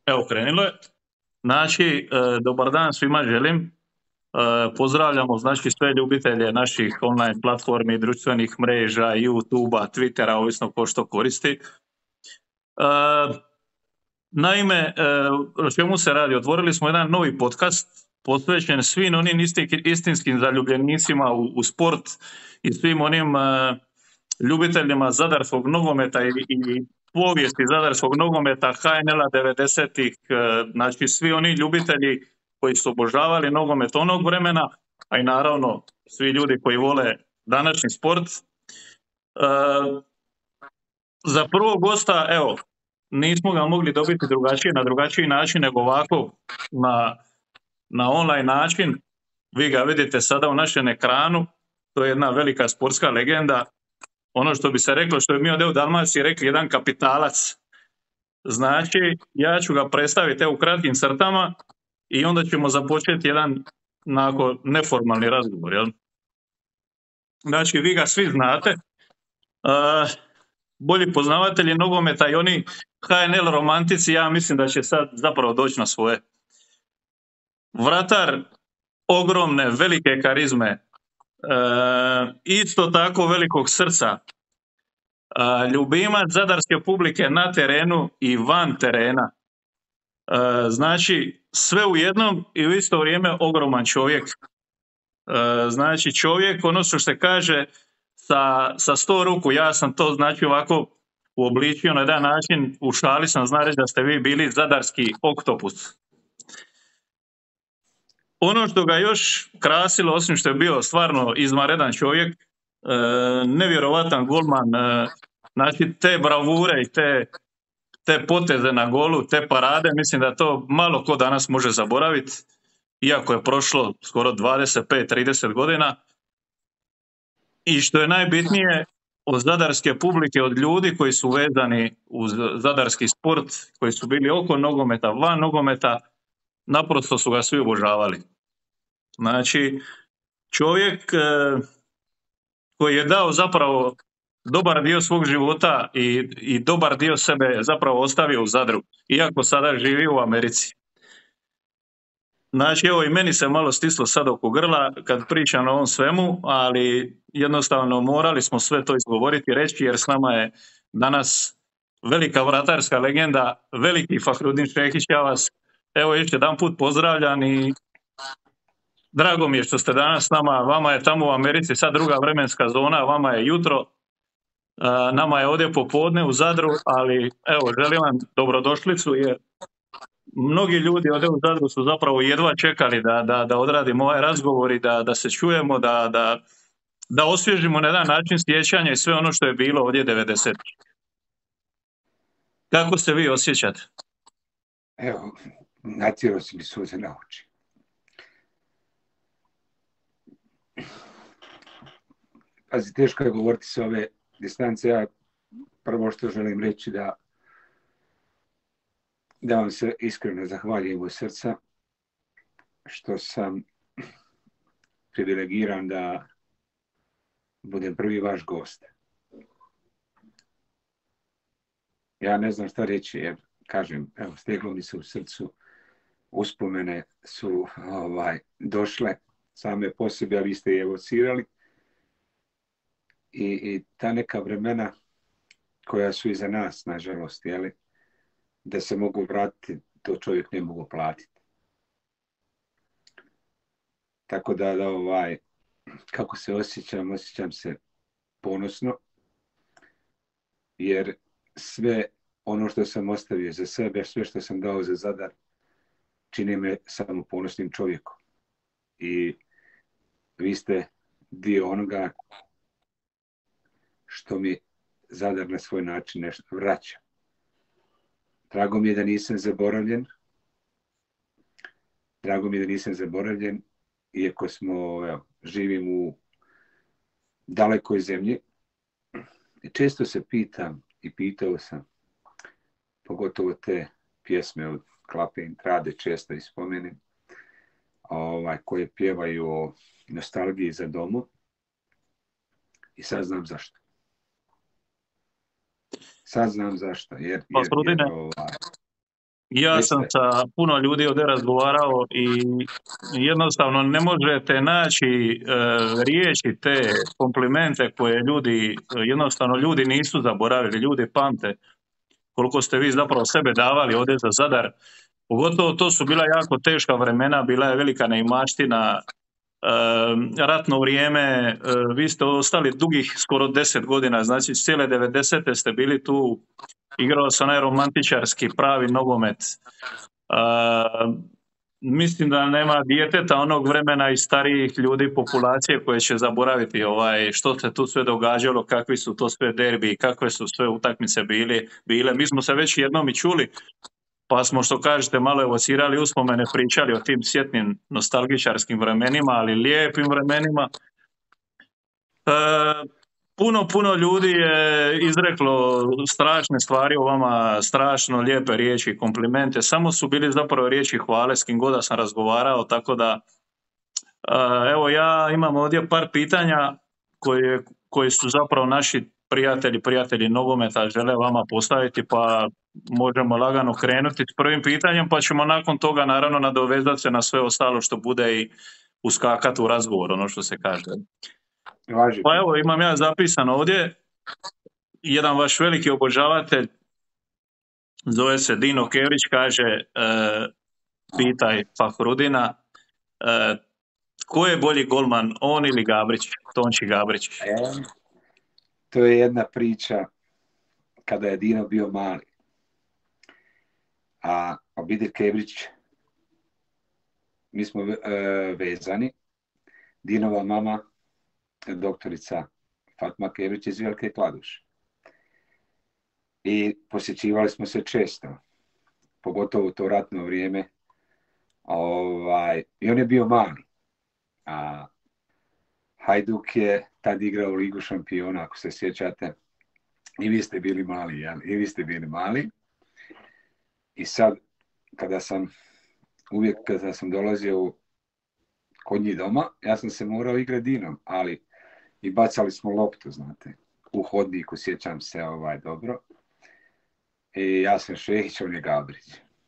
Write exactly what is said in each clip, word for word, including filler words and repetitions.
Evo, krenulo je. Znači, e, dobar dan svima želim. E, pozdravljamo znači sve ljubitelje naših online platformi, društvenih mreža, YouTubea, Twittera, ovisno ko što koristi. E, naime, e, o čemu se radi? Otvorili smo jedan novi podcast posvećen svim onim isti, istinskim zaljubljenicima u, u sport i svim onim e, ljubiteljima zadarskog nogometa i, i povijesti zadarskog nogometa, H N L-a devedesetih, znači svi oni ljubitelji koji su obožavali nogomet onog vremena, a i naravno svi ljudi koji vole današnji sport. E, za prvog gosta, evo, nismo ga mogli dobiti drugačije, na drugačiji način nego ovako na, na online način. Vi ga vidite sada u našem ekranu, to je jedna velika sportska legenda. Ono što bi se reklo, što bi mi ovdje u Dalmaciji rekli, jedan kapitalac. Znači, ja ću ga predstaviti u kratkim crtama i onda ćemo započeti jedan onako neformalni razgovor. Jel? Znači, vi ga svi znate. Uh, bolji poznavatelji nogometa i oni H N L romantici, ja mislim da će sad zapravo doći na svoje. Vratar ogromne, velike karizme, uh, isto tako velikog srca, Uh, ljubimac zadarske publike na terenu i van terena. Uh, znači, sve u jednom i u isto vrijeme ogroman čovjek. Uh, znači, čovjek, ono što se kaže, sa, sa sto ruku, ja sam to znači ovako uobličio na jedan način, u šali sam zna reći da ste vi bili zadarski oktopus. Ono što ga još krasilo, osim što je bio stvarno izvanredan čovjek, E, nevjerovatan golman, e, znači te bravure i te, te poteze na golu, te parade, mislim da to malo ko danas može zaboraviti, iako je prošlo skoro dvadeset pet trideset godina. I što je najbitnije, od zadarske publike, od ljudi koji su vezani uz zadarski sport, koji su bili oko nogometa, van nogometa, naprosto su ga svi obožavali. Znači, čovjek e, koji je dao zapravo dobar dio svog života i, i dobar dio sebe zapravo ostavio u Zadru, iako sada živi u Americi. Znači, evo i meni se malo stislo sad oko grla kad pričam o ovom svemu, ali jednostavno morali smo sve to izgovoriti i reći, jer s nama je danas velika vratarska legenda, veliki Fahrudin Šehić. Ja vas evo još jedan put pozdravljam i drago mi je što ste danas s nama. Vama je tamo u Americi sad druga vremenska zona, vama je jutro, nama je ovdje popodne u Zadru, ali evo, želim vam dobrodošlicu, jer mnogi ljudi ovdje u Zadru su zapravo jedva čekali da, da, da odradimo ovaj razgovor i da, da se čujemo, da, da, da osvježimo na jedan način sjećanja i sve ono što je bilo ovdje devedesetih. Kako se vi osjećate? Evo, natjerao si mi suze na oči. Pazi, teško je govoriti s ove distance. Ja prvo što želim reći da da vam se iskreno zahvaljujem od srca što sam privilegiran da budem prvi vaš gost. Ja ne znam šta reći, jer kažem, evo, steglo mi se u srcu, uspomene su ovaj, došle same po sebi, a vi ste je evocirali. I, i ta neka vremena koja su iza nas, nažalost, jeli, da se mogu vratiti, to čovjek ne mogu platiti. Tako da, da ovaj, kako se osjećam, osjećam se ponosno, jer sve ono što sam ostavio za sebe, sve što sam dao za Zadar, čini me samo ponosnim čovjekom. I vi ste dio onoga što mi Zadar na svoj način nešto vraća. Drago mi je da nisam zaboravljen. Drago mi je da nisam zaboravljen, iako smo, evo, živim u dalekoj zemlji. I često se pitam i pitao sam, pogotovo te pjesme od Klape i Trade, često ispomenem, ovaj, koje pjevaju o nostalgiji za domu. I sad znam zašto. Sad znam zašto. Jer, jer, jer, ovaj, Ja sam Recite. sa puno ljudi ovdje razgovarao i jednostavno ne možete naći e, riječi, te komplimente koje ljudi, jednostavno ljudi nisu zaboravili, ljudi pamte koliko ste vi zapravo sebe davali ovdje za Zadar. Pogotovo to su bila jako teška vremena, bila je velika neimaština, e, ratno vrijeme, e, vi ste ostali dugih skoro deset godina, znači cijele devedesete ste bili tu, igrao sam onaj romantičarski pravi nogomet. Uh, mislim da nema djeteta onog vremena i starijih ljudi populacije koje će zaboraviti ovaj što se tu sve događalo, kakvi su to sve derbi, kakve su sve utakmice bili, bile. Mi smo se već jednom i čuli, pa smo što kažete malo evocirali uspomene, pričali o tim sjetnim nostalgičarskim vremenima, ali lijepim vremenima. Uh, Puno, puno ljudi je izreklo strašne stvari o vama, strašno lijepe riječi, komplimente. Samo su bili zapravo riječi hvale s kim god da sam razgovarao, tako da evo ja imam ovdje par pitanja koje, koji su zapravo naši prijatelji, prijatelji nogometa žele vama postaviti, pa možemo lagano krenuti s prvim pitanjem, pa ćemo nakon toga naravno nadovezati se na sve ostalo što bude i uskakati u razgovor, ono što se kaže. Pa evo, imam ja zapisano ovdje, jedan vaš veliki obožavatelj, zove se Dino Kevrić, kaže, e, pitaj Fahrudina, e, ko je bolji golman, on ili Gabrić, Tonči Gabrić? E, to je jedna priča kada je Dino bio mali. A obitelj Kevrić, mi smo e, vezani. Dinova mama, doktorica Fatma Kevrić iz Velike Kladuše. I posjećivali smo se često, pogotovo u to ratno vrijeme. Ovaj, I on je bio mali. A Hajduk je tad igrao u Ligu šampiona, ako se sjećate. I vi ste bili mali, jel? I vi ste bili mali. I sad, kada sam, uvijek kada sam dolazio kod njih doma, ja sam se morao igrati Dinom, ali i bacali smo loptu, znate, u hodniku, sjećam se ovaj dobro. I ja sam Šehić, on je Gabrić.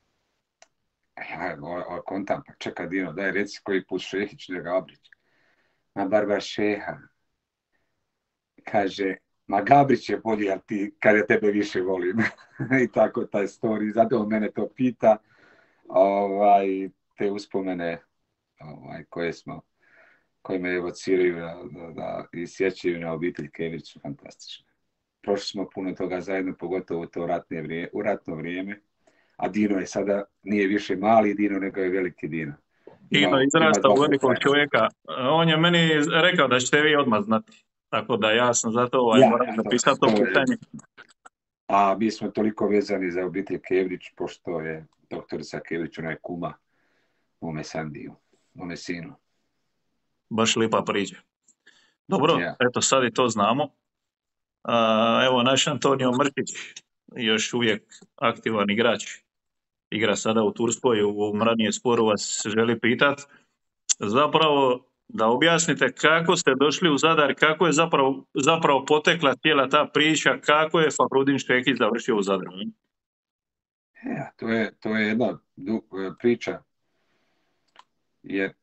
Ja kontam, pa čeka Dino, daj reci koji put Šehić, ne Gabrić. Ma bar baš Šeha. Kaže, ma Gabrić je bolji, ali ti, kad ja tebe više volim. I tako taj story, zato on mene to pita. Ovaj, te uspomene ovaj, koje smo, koje me evociraju da, da, da, i sjećaju na obitelj Kevrić, fantastično. Prošli smo puno toga zajedno, pogotovo u to ratne vrijeme, u ratno vrijeme. A Dino je sada, nije više mali Dino, nego je veliki Dino. Dino izrasta u velikog čovjeka. On je meni rekao da ćete vi odmah znati. Tako da ja sam zato ovaj, ja, moram napisati to, to pitanje. A mi smo toliko vezani za obitelj Kevrić, pošto je doktorica Kevrić, ona je kuma mome Sandiju, mome sinu. Baš lipa priča. Dobro, ja. Eto sad i to znamo. Uh, evo naš Antonio Mrkić, još uvijek aktivan igrač, igra sada u Turskoj, u ranije sporu vas želi pitati. Zapravo da objasnite kako ste došli u Zadar, kako je zapravo, zapravo potekla cijela ta priča, kako je Fahrudin Šehić završio u Zadru. Ja, to je, to je jedna priča, jer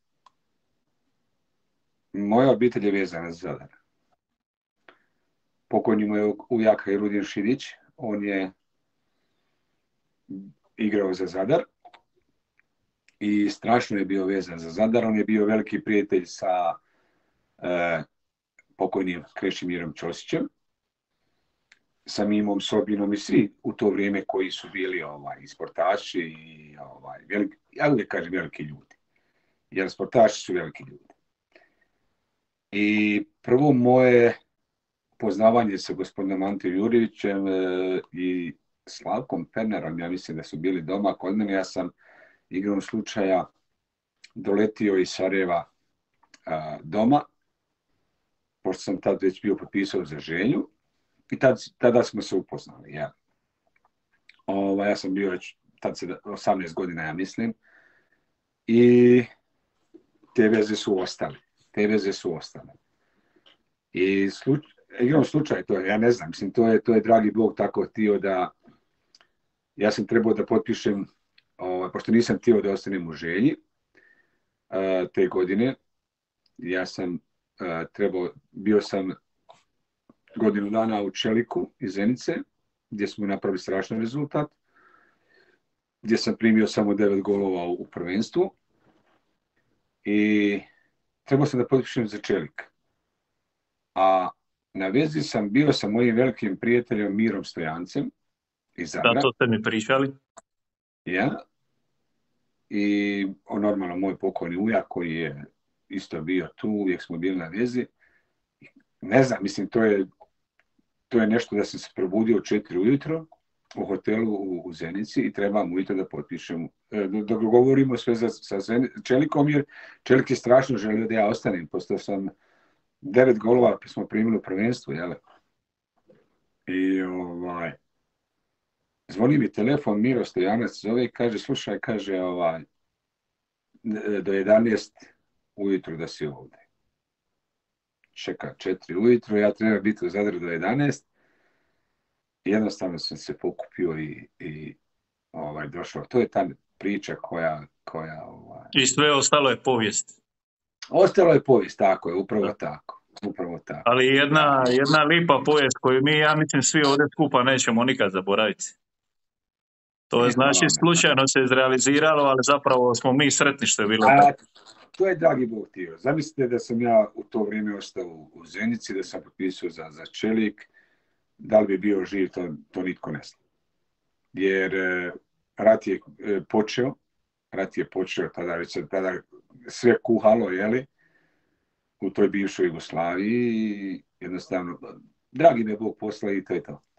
moja obitelj je vezana za Zadar. Pokojni mu je ujak Fahrudin Šidić, on je igrao za Zadar i strašno je bio vezan za Zadar. On je bio veliki prijatelj sa e, pokojnim Krešimirom Ćosićem, sa Mimom Sobinom i svi u to vrijeme koji su bili ovaj, sportaši i ovaj, veliki, ja uvijek kažem veliki ljudi, jer sportaši su veliki ljudi. I prvo moje poznavanje sa gospodinom Antom Jurjevićem e, i Slavkom Pernerom, ja mislim da su bili doma kod mene, ja sam igrom slučaja doletio iz Sarajeva a, doma, pošto sam tad već bio potpisao za ženju i tad, tada smo se upoznali. Ja, Ova, ja sam bio već tad osamnaest godina, ja mislim, i te veze su ostale. Te veze su ostale. I sluč, igrom slučaja, to je, ja ne znam, mislim, to je, to je dragi Bog tako htio da ja sam trebao da potpišem pošto nisam htio da ostanem u Želji uh, te godine, ja sam uh, trebao, bio sam godinu dana u Čeliku iz Zenice, gdje smo napravili strašan rezultat, gdje sam primio samo devet golova u, u prvenstvu i trebao sam da potpišem za Čelik. A na vezi sam bio sa mojim velikim prijateljem Mirom Stojancem iz Zadra. Da, to ste mi pričali. Ja. I on, normalno moj pokojni ujak koji je isto bio tu, uvijek smo bili na vezi. Ne znam, mislim, to je, to je nešto da sam se probudio u četiri ujutro u hotelu u, u Zenici i trebam ujutro da potpišem, da, da govorimo sve za, sa Čelikom, jer Čelik je strašno želio da ja ostanem, postao sam devet golova smo primili u prvenstvu, jel? I ovaj, zvoni mi telefon, Miro Stojanac zove i kaže, slušaj, kaže, ovaj, do jedanaest ujutru da si ovdje. Čeka četiri ujutru, ja trebam biti u Zadru do jedanaest. I jednostavno sam se pokupio i, i ovaj, došao. To je ta priča koja... koja ovaj... I sve ostalo je povijest. Ostalo je povijest, tako je, upravo da. tako. Upravo tako. Ali jedna, jedna lipa povijest koju mi, ja mislim, svi ovdje skupa nećemo nikad zaboraviti. To je znači slučajno se izrealiziralo, ali zapravo smo mi sretni što je bilo tako. To je dragi Bog htio. Zamislite da sam ja u to vrijeme ostao u Zenici, da sam potpisao za, za Čelik, da li bi bio živ, to, to nitko ne zna. Jer e, rat je e, počeo, rat je počeo, tada, već, tada sve kuhalo, jeli, u toj bivšoj Jugoslaviji i jednostavno, dragi me Bog posla i to je to.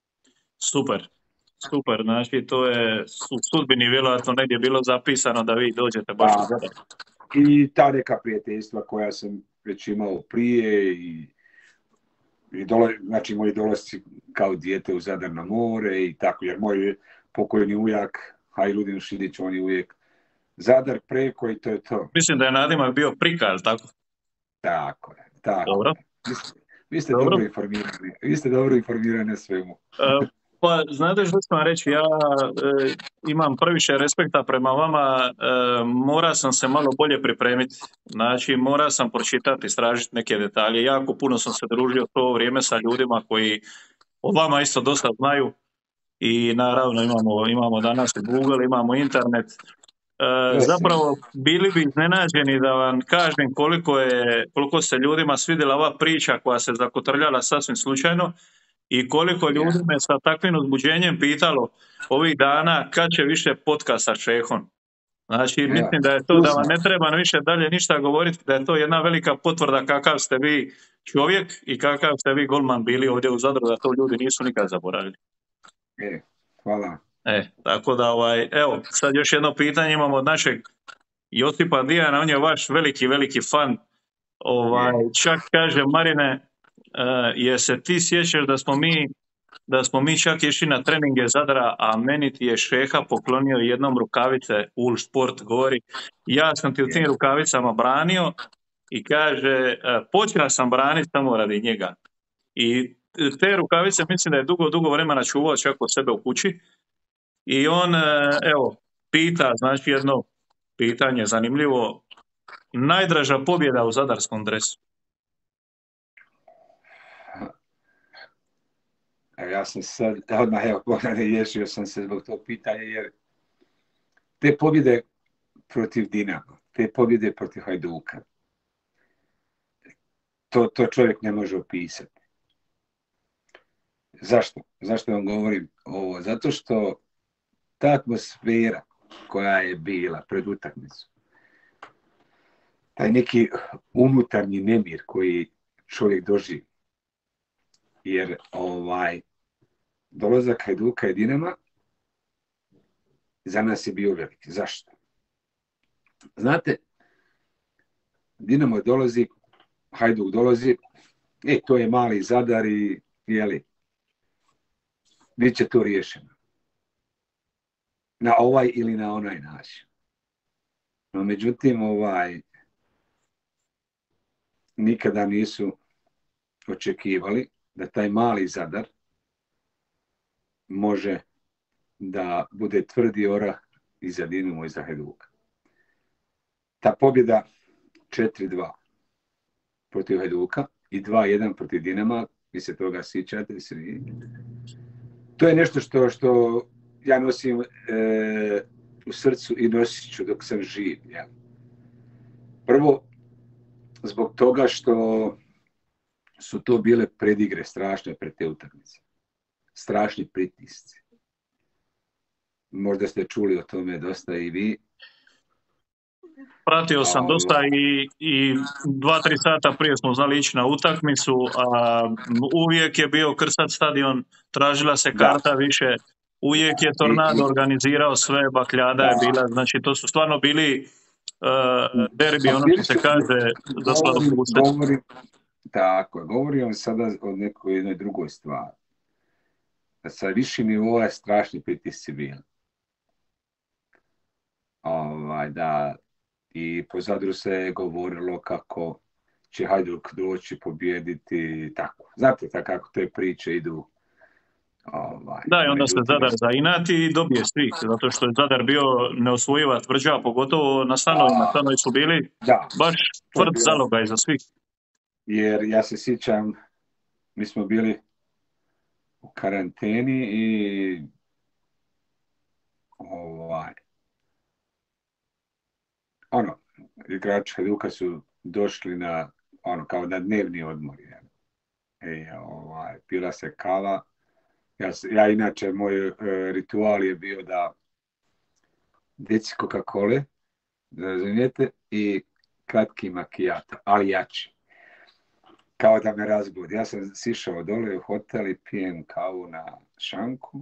Super. Super, znači to je u sudbini vjerojatno negdje bilo zapisano da vi dođete baš u Zadar. I ta neka prijateljstva koja sam već imao prije i, i dole, znači moji dolasci kao dijete u Zadar na more i tako, jer moj pokojni ujak Hajrudin Šidić, on je uvijek Zadar preko i to je to. Mislim da je nadimak bio Prika, tako? Tako je, tako. Dobro. Vi ste, vi ste dobro. dobro informirani, vi ste dobro informirani na svemu. Uh, Pa, znate što ću vam reći, ja e, imam previše respekta prema vama, e, mora sam se malo bolje pripremiti, znači mora sam pročitati, istražiti neke detalje, jako puno sam se družio to vrijeme sa ljudima koji o vama isto dosta znaju i naravno imamo, imamo danas i Google, imamo internet, e, zapravo bili bi iznenađeni da vam kažem koliko, je, koliko se ljudima svidjela ova priča koja se zakotrljala sasvim slučajno. I koliko ljudi me sa takvim uzbuđenjem pitalo ovih dana kad će više podcast sa Čehom. Znači, ja, mislim da je to da vam ne treba više dalje ništa govoriti, da je to jedna velika potvrda kakav ste vi čovjek i kakav ste vi golman bili ovdje u Zadru, da to ljudi nisu nikad zaboravili. E, hvala. E, tako da, ovaj, evo, sad još jedno pitanje imamo od našeg Josipa Dijana, on je vaš veliki, veliki fan. Ovaj, čak kaže, Marine, Uh, jer se ti sjećaš da smo mi da smo mi čak išli na treninge Zadra, a meni ti je Šeha poklonio jednom rukavice, Ul Sport govori, ja sam ti u tim rukavicama branio i kaže, uh, počeo sam braniti samo radi njega. I te rukavice mislim da je dugo, dugo vremena čuvao čak od sebe u kući. I on, uh, evo, pita, znači jedno pitanje zanimljivo, najdraža pobjeda u zadarskom dresu. Ja sam sad, odmah, evo, pogledaj, ješio sam se zbog tog pitanja, jer te pobjede protiv Dinama, te pobjede protiv Hajduka, to, to čovjek ne može opisati. Zašto? Zašto vam govorim ovo? Zato što ta atmosfera koja je bila pred utakmicu, taj neki unutarnji nemir koji čovjek doživi, jer ovaj dolazak Hajduka i Dinama za nas je bio veliki. Zašto? Znate, Dinamo dolazi, Hajduk dolazi, e, to je mali Zadar i, jeli, bit će to riješeno. Na ovaj ili na onaj način. No, međutim, ovaj, nikada nisu očekivali da taj mali Zadar može da bude tvrdi orah i za Dinamo i za Hajduka. Ta pobjeda četiri dva protiv Hajduka i dva jedan protiv Dinama, vi se toga sjećate svi. To je nešto što, što ja nosim e, u srcu i nosit ću dok sam živ. Ja. Prvo, zbog toga što su to bile predigre strašne pred te utakmice. Strašni pritisci. Možda ste čuli o tome dosta i vi. Pratio sam dosta i, i dva, tri sata prije smo znali ići na utakmicu, a uvijek je bio krcat stadion, tražila se karta da. više, uvijek je Tornado organizirao sve, bakljada da. je bila, znači to su stvarno bili uh, derbi, ono što se kaže, za slatopusce. Govorim, tako, govorim sada o nekoj jednoj drugoj stvari. Sa višim nivoa je strašni pritisci bili. Ovaj, da, i po Zadru se je govorilo kako će Hajduk doći pobijediti, tako. Znate tako kako te priče idu. Ovaj, da, i onda se Zadar zainati i dobije svih, zato što je Zadar bio neosvojiva tvrđava, pogotovo na stanovima. Stanovi su bili da, baš tvrd zalogaj za svih. Jer ja se sjećam, mi smo bili u karanteni i ovaj, ono, igrači Hajduka su došli na, ono, kao na dnevni odmor. I, ovaj, pila se kava. Ja, ja inače, moj e, ritual je bio da deci Coca-Cole, razumijete, i kratki makijato, ali jači. Kao da me razbudi. Ja sam sišao dole u hotel i pijem kavu na šanku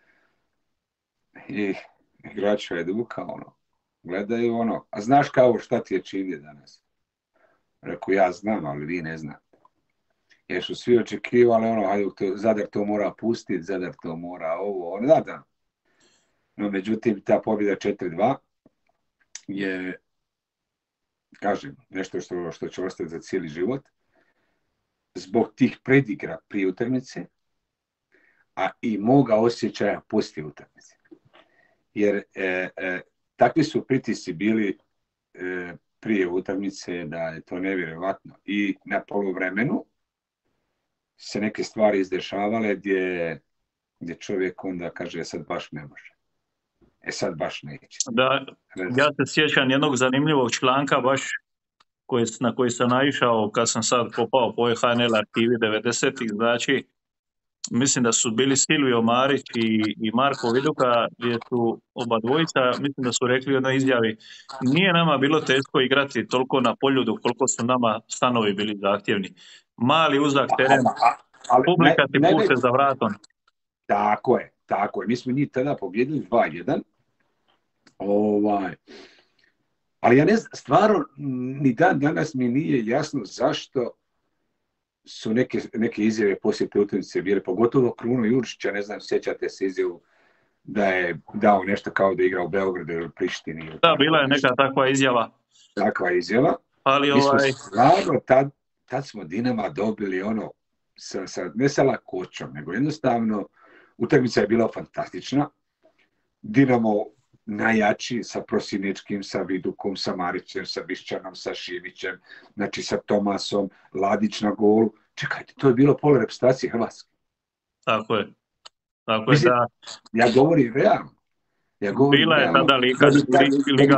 i igrači Hajduka, ono, gledaju ono, a znaš kao šta ti je čini danas? Reku, ja znam, ali vi ne znate. Jer su svi očekivali, ono, Hajduk to, Zadar to mora pustiti, Zadar to mora ovo, ono, da, da. No, međutim, ta pobjeda četiri dva je, kažem, nešto što, što će ostati za cijeli život. Zbog tih predigra prije utakmice, a i moga osjećaja poslije utakmice. Jer e, e, takvi su pritisci bili e, prije utakmice da je to nevjerojatno. I na poluvremenu se neke stvari izdešavale gdje, gdje čovjek onda kaže sad baš ne može. E sad baš neće. Da, ja se sjećam jednog zanimljivog članka baš koji, na koji sam naišao kad sam sad popao po H N L arhivi devedesetih, znači mislim da su bili Silvio Marić i, i Marko Viduka, gdje su oba dvojica, mislim da su rekli u jednoj izjavi, nije nama bilo teško igrati toliko na poljudu koliko su nama stanovi bili zahtjevni. Mali uzak teren, publika ti puše za vratom. Tako je, tako je. Mi smo njih tada pobjedili dva jedan. Ovaj... Ali ja ne znam, stvarno, ni dan danas mi nije jasno zašto su neke, neke izjave poslije te utakmice bile, pogotovo Kruno Juričića, ne znam, sjećate se izjavu da je dao nešto kao da igra u Beogradu ili Prištini. Da, bila je neka takva izjava. Takva izjava. Ali mi smo ovaj... stvarno, tad, tad smo Dinama dobili ono, sa, sa, ne sa lakoćom, nego jednostavno, utakmica je bila fantastična. Dinamo najjači sa Prosinečkim, sa Vidukom, sa Marićem, sa Bišćanom, sa Šivićem, znači sa Tomasom, Ladić na golu. Čekajte, to je bilo pola reprezentacije Hrvatske. Tako je. Tako Mislim, je da... Ja govorim realno. Ja govorim bila je realno. tada liga. liga...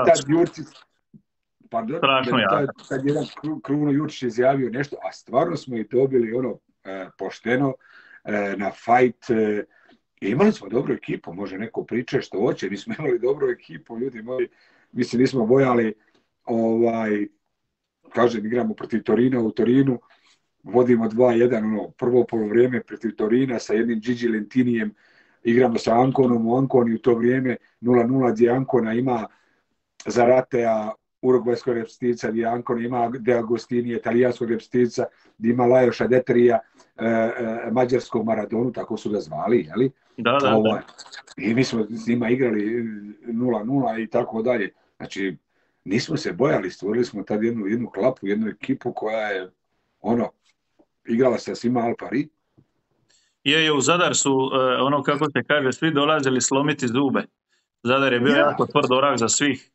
Pardon, strašno jaka. Kad jedan Kruno Jurčić izjavio nešto, a stvarno smo i dobili ono e, pošteno e, na fajt. E, imali smo dobru ekipu, može neko priče što hoće, mi smo imali dobru ekipu, ljudi moji, mi se nismo bojali, ovaj, kažem, igramo protiv Torina u Torinu, vodimo dva jedan, ono, prvo polovrijeme protiv Torina sa jednim Gigi Lentinijem, igramo sa Ankonom u Ankoni u to vrijeme nula nula gdje Ankona ima Zaratea, urugvajskog reprezentativca, gdje Ancona ima De Agostinije, italijanskog reprezentativca, gdje ima Lajoša Detrija, e, e, mađarskog Maradonu, tako su ga zvali, jeli? Da, da, Ovo, da. I mi smo s njima igrali nula nula i tako dalje. Znači, nismo se bojali, stvorili smo tad jednu, jednu klapu, jednu ekipu koja je, ono, igrala sa svima al pari. Je, je, u Zadar su, ono kako se kaže, svi dolazili slomiti zube. Zadar je bio Ja. jako tvrd orah za svih.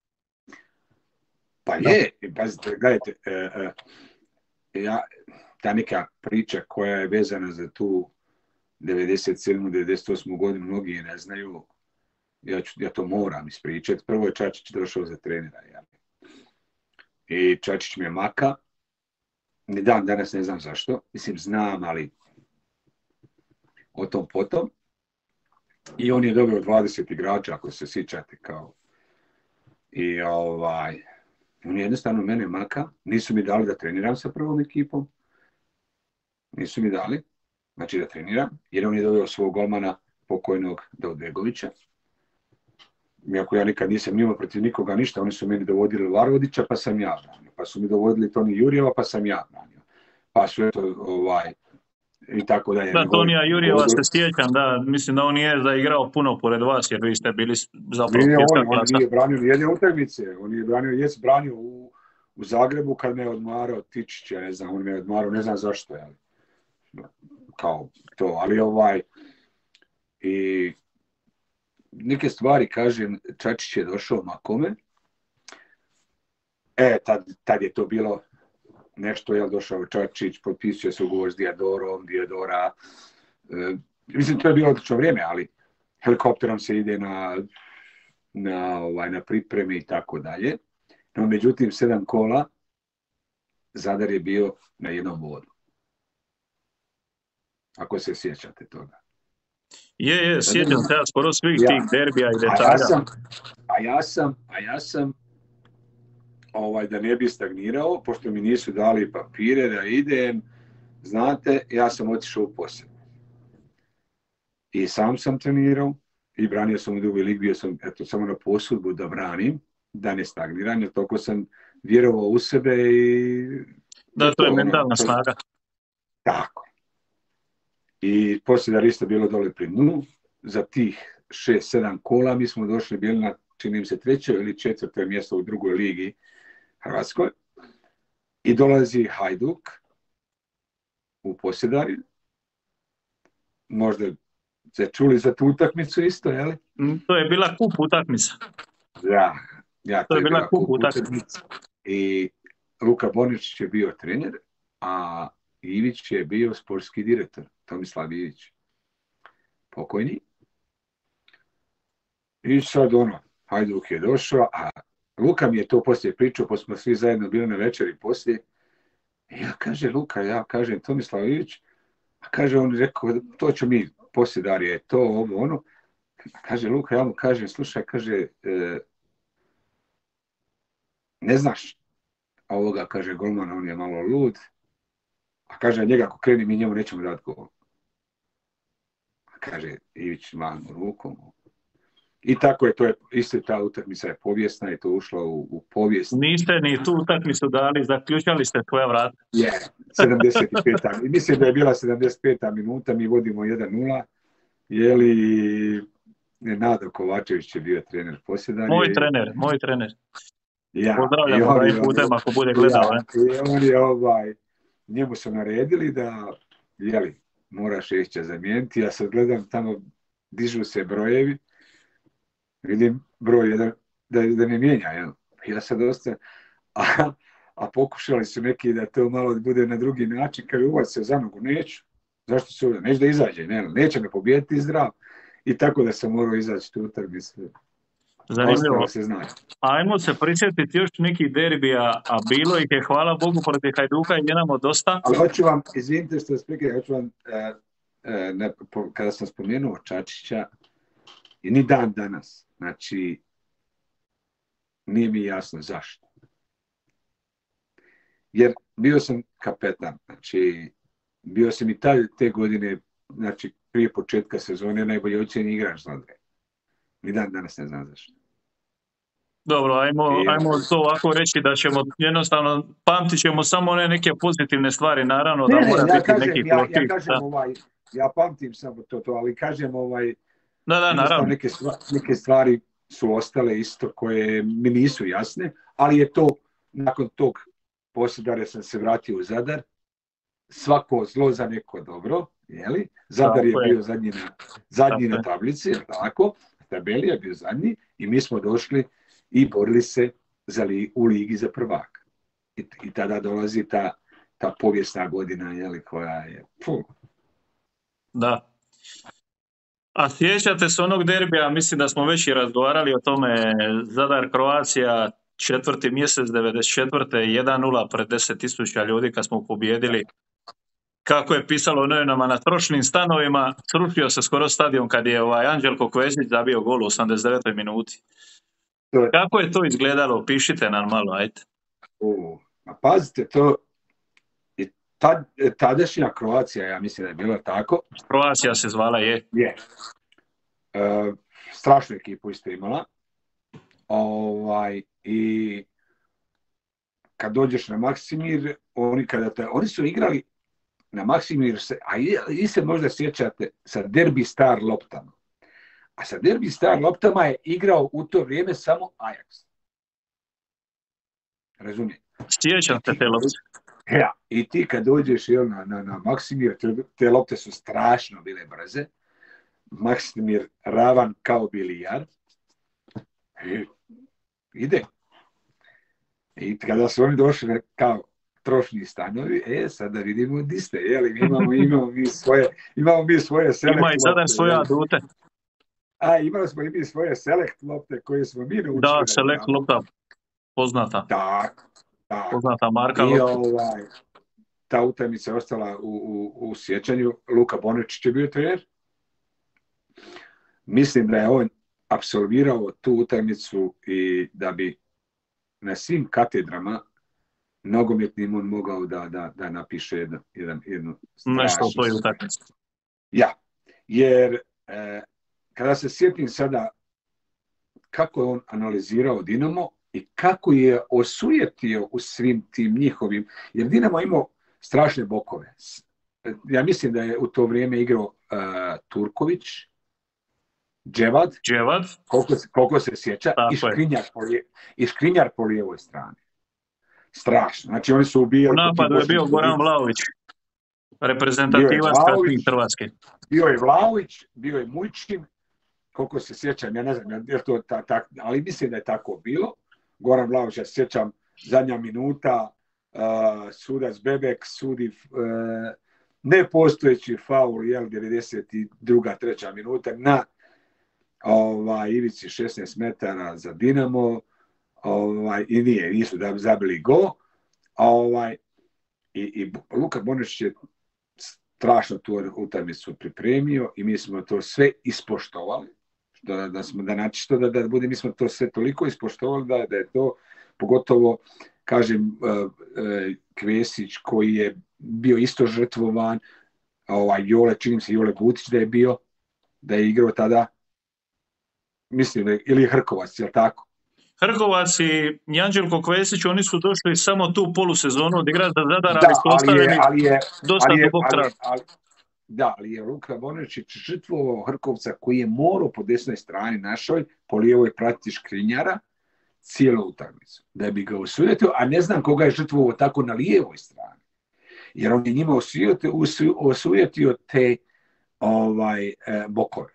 Pa Da. je, pazite, gledajte, e, e, ja, ta neka priča koja je vezana za tu devedeset sedmu devedeset osmu godinu, mnogi je ne znaju, ja, ću, ja to moram ispričati. Prvo je Čačić došao za trenera, ja. I Čačić mi je maka, ni dan danas ne znam zašto, mislim znam, ali o tom potom. I on je dobio dvadeset igrača, ako se sjećate, kao. I ovaj, on je jednostavno mene maka, nisu mi dali da treniram sa prvom ekipom, nisu mi dali, znači da treniram, jer on je doveo svog golmana, pokojnog Daudbegovića. Iako ja nikad nisam imao protiv nikoga ništa, oni su meni dovodili Varvodića, pa sam ja branio, pa su mi dovodili Toni Jurjeva, pa sam ja branio, pa su eto, ovaj, i tako da je. Da, Tonija Jurjeva se sjećam, da, mislim da on je zaigrao puno pored vas, jer vi ste bili zapravo nije svjetska on, on klasa. nije branio nijedne utakmice, on je branio, jes branio u, u Zagrebu kad me je odmarao Tičić, ja ne znam, on me je odmarao, ne znam zašto, ali kao to, ali ovaj, i neke stvari, kažem, Čačić je došao makome, e, tad, tad je to bilo nešto, je došao Čačić, potpisuje se ugovor s Dijadorom, Dijadora, e, mislim, to je bilo odlično vrijeme, ali helikopterom se ide na, na, ovaj, na pripreme i tako dalje. No, međutim, sedam kola, Zadar je bio na jednom bodu. Ako se sjećate toga. Je, je, sjećam se ja skoro svih ja, tih derbija i detalja. A ja sam, a ja sam, a ja sam ovaj, da ne bi stagnirao, pošto mi nisu dali papire da idem, znate, ja sam otišao u posebno. I sam sam trenirao i branio sam u drugoj ligi, bio sam eto, samo na posudbu da branim, da ne stagniram, jer toliko sam vjerovao u sebe i... Da, to je mentalna snaga. Tako. I Posedar isto bilo dole pri dnu, za tih šest sedam kola mi smo došli bili na, čini mi se, treće ili četvrte mjesto u drugoj ligi Hrvatskoj. I dolazi Hajduk u Posedari. Možda se čuli za tu utakmicu isto, je li? To je bila kup utakmica. Ja, ja, to, to je bila, bila kup utakmica. I Luka Boničić je bio trener, a Ivić je bio sportski direktor, Tomislav Ivić, pokojni. I sad ono, Hajduk je došao, a Luka mi je to poslije pričao, pa smo svi zajedno bili na večeri poslije. I ja kaže, Luka, ja kažem Tomislav Ivić, a kaže on rekao, to ću mi, Posedar je to, ovo, ono. A kaže Luka, ja mu kažem, slušaj, kaže, e, ne znaš ovoga, kaže golmana, on je malo lud. A kaže, njega ako kreni, mi njemu nećemo dati gol. A kaže, Ivić manu rukom. I tako je, to je, isto ta utakmica je povijesna i to ušlo u, u povijest. Niste ni tu utakmicu dali, zaključali ste tvoja vrata. Je, sedamdeset peta. Mislim da je bila sedamdeset peta minuta, mi vodimo jedan nula. Je li Nado Kovačević je bio trener Posedar. Moj je, trener, moj trener. Ja, pozdravljamo ga i putem ako bude gledao. Ja, i on je ovaj, njemu su naredili da, jeli, mora Šešća zamijeniti. Ja sad gledam tamo, dižu se brojevi. Vidim broj jedan, da, da ne mijenja. Ja, ja sad ostajem. A, a pokušali su neki da to malo bude na drugi način. Kad uvac se za nogu, neću. Zašto se uvijek? Neće da izađe. Ne, neće me pobijeti zdrav. I tako da sam morao izaći tu utakmicu. Zanimljivo. Se zna. Ajmo se prisjetiti još nekih derbija, a bilo ih je, hvala Bogu, protiv Hajduka i jednamo dosta. Ali hoću vam, izvinite što sprekaj, hoću vam, e, e, ne, po, kada sam spomenuo Čačića, i ni dan danas, znači, nije mi jasno zašto. Jer bio sam kapetan, znači, bio sam i taj, te godine, znači, prije početka sezone, najbolje ocjeni igrač Zadra. Ni dan danas ne znam zašto. Dobro, ajmo, ajmo to ovako reći da ćemo jednostavno, pamtit ćemo samo one neke pozitivne stvari, naravno ne, da mora ja biti kažem, neki ja, profil. Ja kažem da. ovaj, ja pamtim samo to, to, ali kažem ovaj, da, da, naravno. Neke stvari, neke stvari su ostale isto koje mi nisu jasne, ali je to, nakon tog Posedara sam se vratio u Zadar, svako zlo za neko dobro, jeli? Zadar je bio zadnji na, zadnji na tablici, tako? tabeli je bio zadnji i mi smo došli i borili se za li, u ligi za prvaka. I, i tada dolazi ta, ta povijesna godina, jeli, koja je... Puh. Da. A sjećate se onog derbija, mislim da smo već i razgovarali o tome, Zadar Croatia, četvrti mjesec devedeset četvrte jedan nula pred deset tisuća ljudi kad smo pobijedili. Kako je pisalo u novinama, na trošnim stanovima, srušio se skoro stadion kad je ovaj Anđelko Kvezić zabio gol u osamdeset devetoj minuti. Kako je to izgledalo? Pišite nam malo, ajte. Uh, a pazite, to je tad, tadašnja Kroacija, ja mislim da je bila tako. Kroacija se zvala, je. Je. Uh, strašnu ekipu isto imala. Ovaj, i kad dođeš na Maksimir, oni, kada te, oni su igrali na Maksimir, a i, i se možda sjećate, sa Derby Star loptama. A sa Derby Star loptama je igrao u to vrijeme samo Ajax. Razumijete? Sjećam se te lopte. Ja, i ti kad dođeš jel, na, na, na Maksimir, te, te lopte su strašno bile brze. Maksimir ravan kao bilijar. I, ide. I kada su oni došli kao trošni stanovi, e, sada vidimo di ste, jeli, mi imamo, imamo mi svoje, imamo mi svoje select Ima i sada svoje adute. A, imali smo i mi svoje select lopte koje smo mi naučili. Da, select lopta, poznata. Tak, tak. Poznata marka I lopta. ovaj, ta utakmica je ostala u, u, u sjećanju. Luka Bonečić je bio trener. Mislim da je on apsolvirao tu utakmicu i da bi na svim katedrama nogometnim on mogao da, da, da napiše jedan, jedan, jednu strašnu... Nešto o toj utakmici. Ja, jer e, kada se sjetim sada kako je on analizirao Dinamo i kako je osujetio u svim tim njihovim, jer Dinamo imao strašne bokove. Ja mislim da je u to vrijeme igrao uh, Turković, Dževad, Dževad. Koliko, se, koliko se sjeća, i Škrinjar, po lije, i Škrinjar po lijevoj strani. Strašno. Znači oni su ubijali... U napadu je bio Goran Vlaović, reprezentativac Hrvatske. Bio je Vlaović, bio je Mujčin, koliko se sjećam, ja ne znam, je to ta, ta, ali mislim da je tako bilo. Goran Vlaović, ja se sjećam, zadnja minuta, uh, sudac Bebek sudi uh, nepostojeći faul, jel, devedeset druga treća minuta na ovaj, ivici šesnaest metara za Dinamo, ovaj, i nije, nisu da zabili go, ovaj, i, i Luka Bonečić je strašno tu utakmicu pripremio i mi smo to sve ispoštovali, da, da smo, da znači što da, da bude, mi smo to sve toliko ispoštovali da, da je to, pogotovo, kažem, Kvesić koji je bio isto žrtvovan, ovaj, Jole, činim se Jole Butić da je bio, da je igrao tada, mislim, da je, ili Hrkovac, je li tako? Hrkovac i Anđelko Kvesić, oni su došli samo tu polusezonu od igra za Zadar, ali su ostavljeni dosta dubog trag. Da, ali je Luka Bonečić žrtvovao Hrkovca koji je morao po desnoj strani našoj, po lijevoj pratiti Škrinjara, cijelu utakmicu, da bi ga osujetio, a ne znam koga je žrtvovao tako na lijevoj strani. Jer on je njima osujetio, osujetio te ovaj, e, bokove.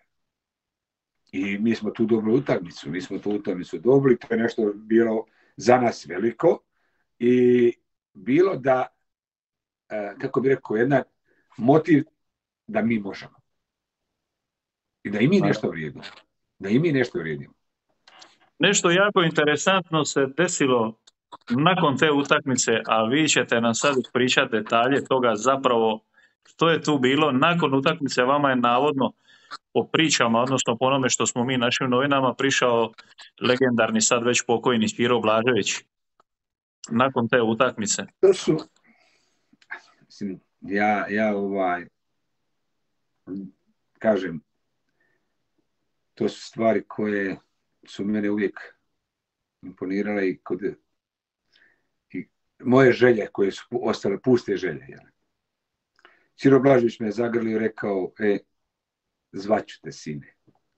I mi smo tu dobili utakmicu, mi smo tu utakmicu dobili, to je nešto bilo za nas veliko i bilo da, e, kako bi rekao, jedna motiv da mi možemo. I da i mi nešto vrijedimo. Da i mi nešto vrijedimo. Nešto jako interesantno se desilo nakon te utakmice, a vi ćete nam sad ispričati detalje toga zapravo što je tu bilo. Nakon utakmice vama je navodno po pričama, odnosno po onome što smo mi našim novinama, prišao legendarni sad već pokojni Ćiro Blažević. Nakon te utakmice. To su, mislim, ja, ja ovaj, kažem, to su stvari koje su mene uvijek imponirale i kod i moje želje koje su ostale puste želje. Jel? Ćiro Blažević me zagrlio i rekao, e, zvaću te, sine.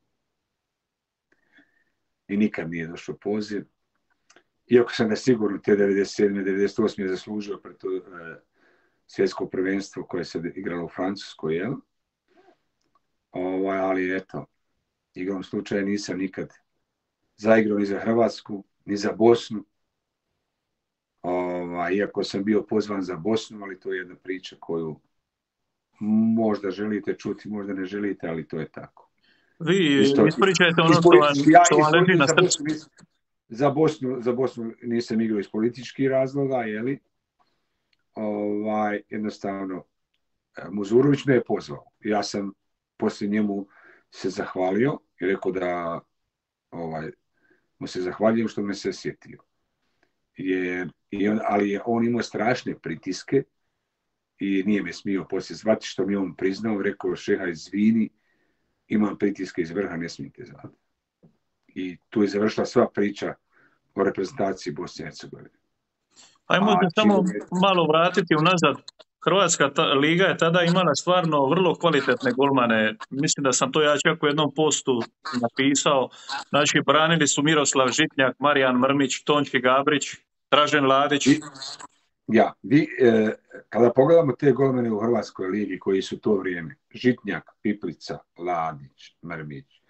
I nikad nije došao poziv. Iako sam nesigurno te devedeset sedme devedeset osme zaslužio pred to e, svjetsko prvenstvo koje se igralo u Francuskoj, jel? Ovaj, ali eto, igrom slučaja nisam nikad zaigrao ni za Hrvatsku, ni za Bosnu. Ova, iako sam bio pozvan za Bosnu, ali to je jedna priča koju možda želite čuti, možda ne želite, ali to je tako. Vi Isto, ispričajte ono što vam, ja, što vam leži na za srcu. Bosnu, nisam, za, Bosnu, za Bosnu nisam igrao iz političkih razloga, jeli? Ovaj, jednostavno, Muzurović me je pozvao. Ja sam poslije njemu se zahvalio i rekao da ovaj, mu se zahvaljujem što me se sjetio. Je, i on, ali je on imao strašne pritiske i nije me smio poslije zvati, što mi on priznao, rekao, šeha, izvini, imam pritiske iz vrha, ne smijete zvati. I tu je završila sva priča o reprezentaciji Bosne i Hercegovine. Ajmo se samo malo vratiti unazad. Hrvatska ta, liga je tada imala stvarno vrlo kvalitetne golmane. Mislim da sam to ja čak u jednom postu napisao. Znači, branili su Miroslav Žitnjak, Marijan Mrmić, Tonči Gabrić, Dražen Ladić. I, ja, vi, e, kada pogledamo te golmane u Hrvatskoj ligi koji su to vrijeme, Žitnjak, Piplica, Ladić, Mrmić, e,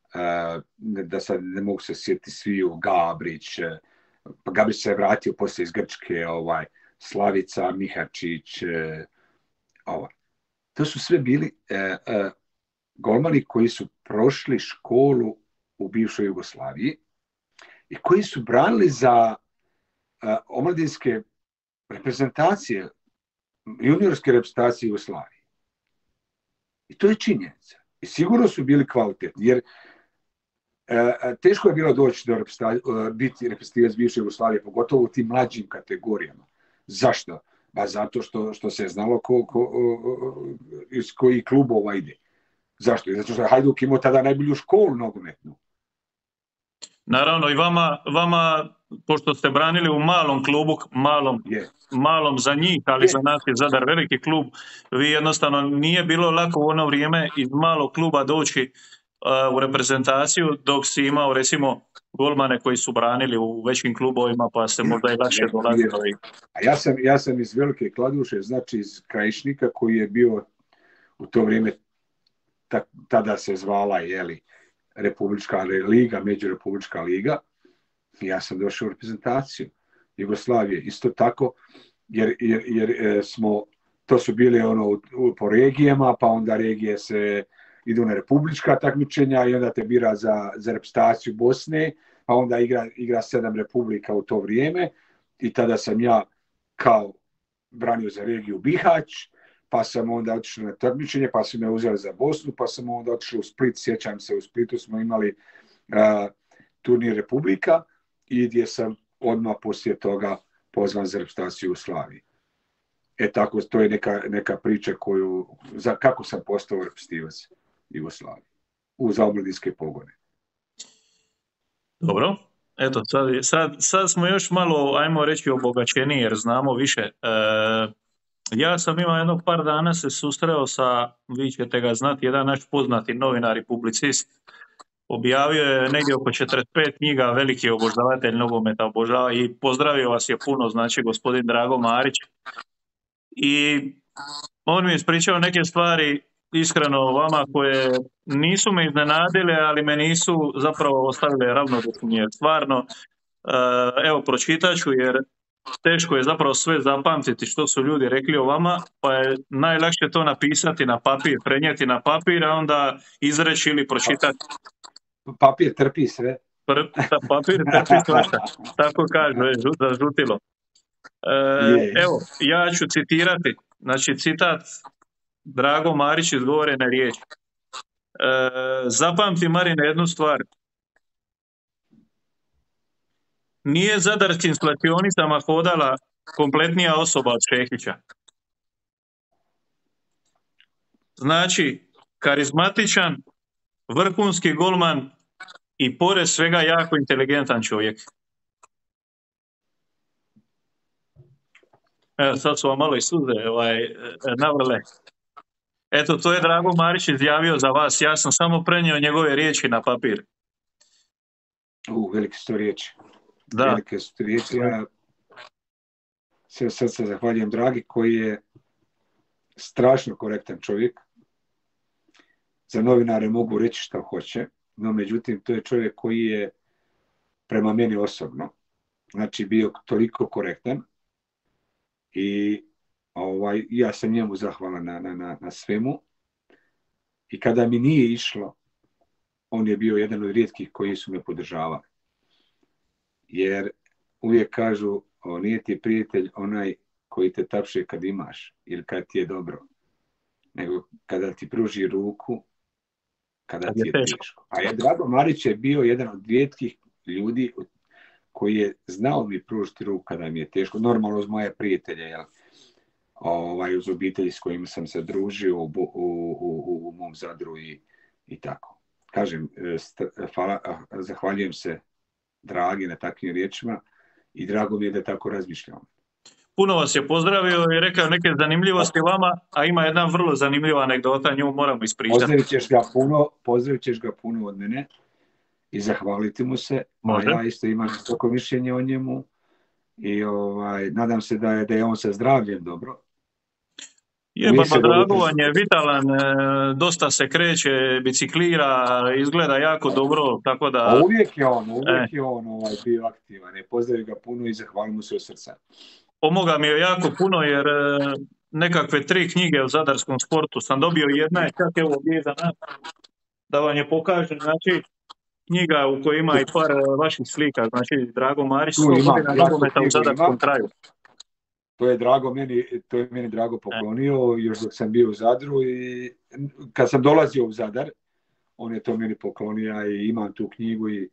da sad ne mogu se sjetiti sviju, Gabrić, pa Gabrić se je vratio poslije iz Grčke, ovaj, Slavica, Mihačić, e, ovaj. To su sve bili e, e, golmani koji su prošli školu u bivšoj Jugoslaviji i koji su branili za e, omladinske reprezentacije, juniorske reprezentacije Jugoslavije. I to je činjenica. I sigurno su bili kvalitetni, jer e, teško je bilo doći do biti reprezentativac bivše Jugoslavije, pogotovo u tim mlađim kategorijama. Zašto? Ba zato što, što se je znalo ko, ko, iz kojih klubova ide. Zašto? Zato što je Hajduk imao tada najbolju školu nogometnu. Naravno, i vama, vama, pošto ste branili u malom klubu, malom, yeah. malom za njih, ali yeah. za nas je Zadar veliki klub, vi jednostavno nije bilo lako u ono vrijeme iz malog kluba doći uh, u reprezentaciju, dok si imao, recimo, golmane koji su branili u većim klubovima, pa ste možda i lakše dolazili. A ja sam, ja sam iz Velike Kladuše, znači iz Krajišnika, koji je bio u to vrijeme, ta, tada se zvala, jeli, Republička liga, Međurepublička liga. Ja sam došao u reprezentaciju Jugoslavije. Isto tako, jer, jer, jer smo, to su bili ono u, u, po regijama, pa onda regije se idu na republička takmičenja i onda te bira za, za reprezentaciju Bosne, pa onda igra, igra sedam republika u to vrijeme i tada sam ja kao branio za regiju Bihać, pa sam onda otišao na takmičenje, pa su me uzeli za Bosnu, pa sam onda otišao u Split, sjećam se, u Splitu smo imali uh, turnir Republika i gdje sam odmah poslije toga pozvan za reprezentaciju Jugoslavije. E tako, to je neka, neka priča koju, za kako sam postao reprezentativac Jugoslavije u zaomladinske pogone. Dobro, eto, sad, sad, sad smo još malo, ajmo reći, obogaćeni jer znamo više. E, ja sam imao jedno par dana se susreo sa, vi ćete ga znati, jedan naš poznati novinar i publicist. Objavio je negdje oko četrdeset pet knjiga, veliki obožavatelj nogometa, obožava i pozdravio vas je puno, znači gospodin Drago Marić. I on mi je ispričao neke stvari, iskreno vama, koje nisu me iznenadile, ali me nisu zapravo ostavile ravnodušni. Jer stvarno, evo pročitat ću jer teško je zapravo sve zapamtiti što su ljudi rekli o vama, pa je najlakše to napisati na papir, prenijeti na papir, a onda izreći ili pročitati. Papir trpi sve. Papir trpi svašta, tako kaže, zažutilo. E, evo, ja ću citirati, znači citat Drago Marić izgovorene riječi. E, zapamti, Marine, jednu stvar. Nije zadarskim svlačionicama hodala kompletnija osoba od Šehića. Znači, karizmatičan, vrhunski golman i pored svega jako inteligentan čovjek. Evo, sad su vam malo i suze ovaj, navrle. Eto, to je Drago Marić izjavio za vas. Ja sam samo prenio njegove riječi na papir. U, velike su to riječi. Da. Velike su to riječi. Ja se sad se zahvaljujem Dragi, koji je strašno korektan čovjek. Za novinare mogu reći što hoće. no međutim to je čovjek koji je prema meni osobno, znači bio toliko korektan i ovaj, ja sam njemu zahvalan na, na, na, na svemu i kada mi nije išlo, on je bio jedan od rijetkih koji su me podržavali. Jer uvijek kažu, o, nije ti prijatelj onaj koji te tapše kad imaš ili kad ti je dobro, nego kada ti pruži ruku, kada ti je teško. A je Drago Marić je bio jedan od rijetkih ljudi koji je znao mi pružiti ruku kada mi je teško. Normalno uz moje prijatelje, jel? Ovaj, uz obitelji s kojim sam se družio u, u, u, u mom Zadru i, i tako. Kažem, hvala, zahvaljujem se Dragi na takvim riječima i drago mi je da tako razmišljam. Puno vas je pozdravio i rekao neke zanimljivosti vama, a ima jedna vrlo zanimljiva anegdota, nju moramo ispričati. Pozdravit ćeš ga puno, pozdravit ćeš ga puno od mene i zahvaliti mu se. Može. A ja isto imam toko mišljenje o njemu i ovaj, nadam se da je, da je on sa zdravljem dobro. Je, Baba Dragovan je vitalan, dosta se kreće, biciklira, izgleda jako dobro, tako da... A uvijek je on, uvijek e. je on ovaj, bio aktivan. Pozdravim ga puno i zahvalim mu se od srca. Pomoga mi je jako puno jer nekakve tri knjige o zadarskom sportu sam dobio, jedna je čak evo gdje za nas, da vam je pokažem, znači knjiga u kojoj ima i par vaših slika, znači Drago Marić, sto godina nogometa u zadarskom kraju. To je drago meni, to je meni Drago poklonio još dok sam bio u Zadru i kad sam dolazio u Zadar, on je to meni poklonio i imam tu knjigu i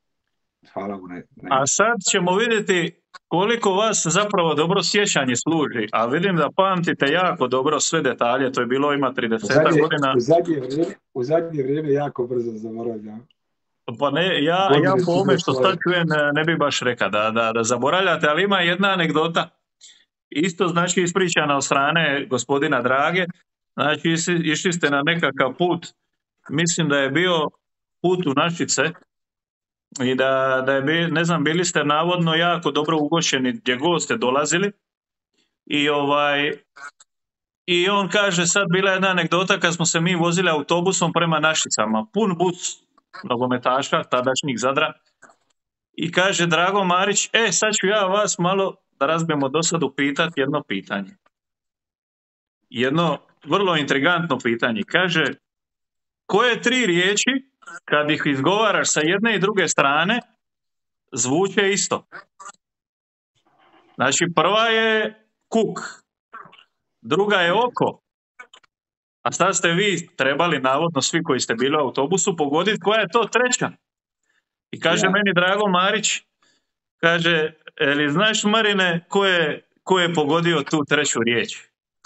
hvala mu. Ne, ne. A sad ćemo vidjeti koliko vas zapravo dobro sjećanje služi, a vidim da pamtite jako dobro sve detalje, to je bilo ima trideset godina. U zadnje vrijeme, u zadnje vrijeme jako brzo zaboravljam. Pa ne, ja, ja po ome što sad čujem ne bi baš rekao da, da, da zaboravljate, ali ima jedna anegdota. Isto znači ispričana od strane gospodina Drage, znači išli ste na nekakav put, mislim da je bio put u Našice i da, da je, bi, ne znam, bili ste navodno jako dobro ugošćeni gdje god ste dolazili i ovaj i on kaže sad bila jedna anegdota kad smo se mi vozili autobusom prema Našicama, pun bus nogometaša, tadašnjih Zadra i kaže Drago Marić, e sad ću ja vas malo da razbijemo do sad upitati jedno pitanje. Jedno vrlo intrigantno pitanje. Kaže, koje tri riječi, kad ih izgovaraš sa jedne i druge strane, zvuče isto? Znači, prva je kuk, druga je oko, a sad ste vi trebali, navodno svi koji ste bili u autobusu, pogoditi koja je to treća. I kaže ja. Meni Drago Marić, kaže, eli znaš Marine ko je, ko je pogodio tu treću riječ?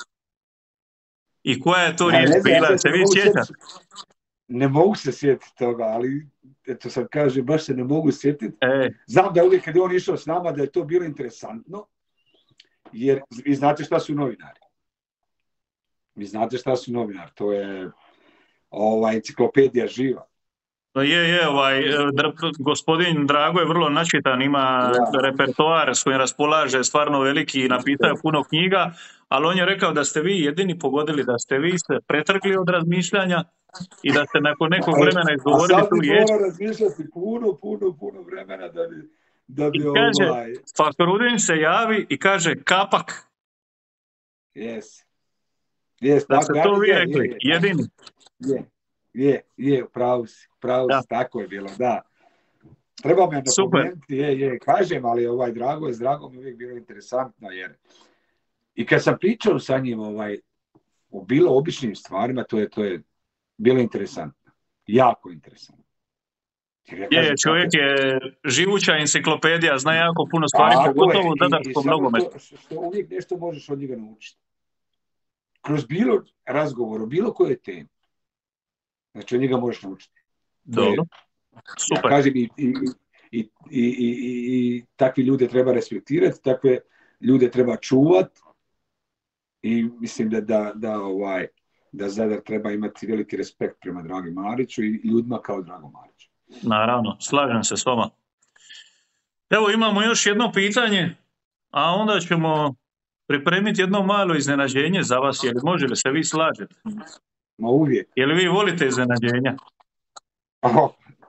I koja je to riječ bila? Se vi sjećate? Ne mogu se sjetiti toga, ali eto sad kaže, baš se ne mogu sjetiti. E. Znam da uvijek kad je on išao s nama da je to bilo interesantno, jer vi znate šta su novinari. Vi znate šta su novinari, to je ova enciklopedija živa. Je, je, ovaj, gospodin Drago je vrlo načitan, ima ja. repertoar s kojim raspolaže, stvarno veliki i napisao je puno knjiga, ali on je rekao da ste vi jedini pogodili, da ste vi se pretrgli od razmišljanja i da ste nakon nekog vremena izgovorili tu riječ. A sad bi mora razmišljati puno, puno, puno vremena da bi, da bi I kaže, ovaj... Fahrudin se javi i kaže kapak. Yes. Yes, da ste to vi rekli, je, jedini. Je. Je, je, pravo si, pravo si, tako je bilo, da. Treba me napomenuti, je, je, kažem, ali ovaj Drago je, s Dragom je uvijek bilo interesantno, jer i kad sam pričao sa njim ovaj, o bilo običnim stvarima, to je, to je bilo interesantno, jako interesantno. Ja kažem, je, čovjek je živuća enciklopedija, zna jako puno stvari, pogotovo u zadarskom nogometu. Što uvijek nešto možeš od njega naučiti. Kroz bilo razgovor, o bilo koje teme. Znači, od njega možeš naučiti. Dobro, super. Ja kažem, i, i, i, i, i, i takvi ljude treba respektirati, takve ljude treba čuvati i mislim da, da, da, ovaj, da Zadar treba imati veliki respekt prema Dragi Mariću i ljudima kao Drago Mariću. Naravno, slažem se s vama. Evo, imamo još jedno pitanje, a onda ćemo pripremiti jedno malo iznenađenje za vas, jer može li se vi slažete? Ma uvijek. Je li vi volite iznenađenja? Oh,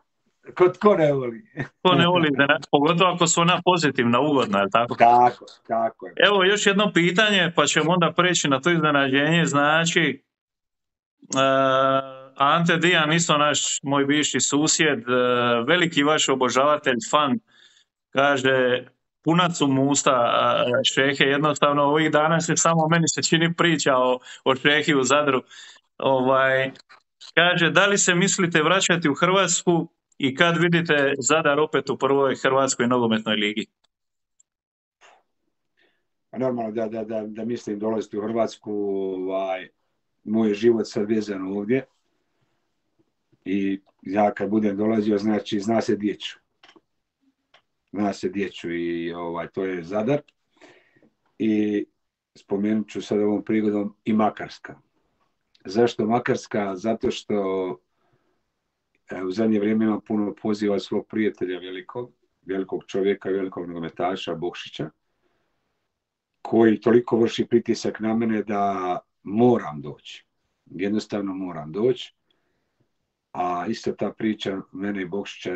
ko tko ne voli. Ko ne voli, pogotovo ako su ona pozitivna, ugodna, je li tako? Tako, tako je. Evo još jedno pitanje, pa ćemo onda preći na to iznenađenje. Znači, uh, Ante Dijan, isto naš, moj bivši susjed, uh, veliki vaš obožavatelj, fan, kaže, punac su mu usta uh, šehe, jednostavno ovih dana se samo meni se čini priča o, o šehi u Zadru. Ovaj, kaže, da li se mislite vraćati u Hrvatsku i kad vidite Zadar opet u prvoj Hrvatskoj nogometnoj ligi? Normalno da, da, da, da mislim dolaziti u Hrvatsku, ovaj, moj je život sad vezan ovdje i ja kad budem dolazio, znači zna se gdje ću. Zna se gdje ću i ovaj, to je Zadar i spomenut ću sad ovom prigodom i Makarska. Zašto Makarska? Zato što e, u zadnje vrijeme imam puno poziva svog prijatelja velikog, velikog čovjeka, velikog nogometaša, Bokšića, koji toliko vrši pritisak na mene da moram doći. Jednostavno moram doći. A isto ta priča mene i Bokšića e,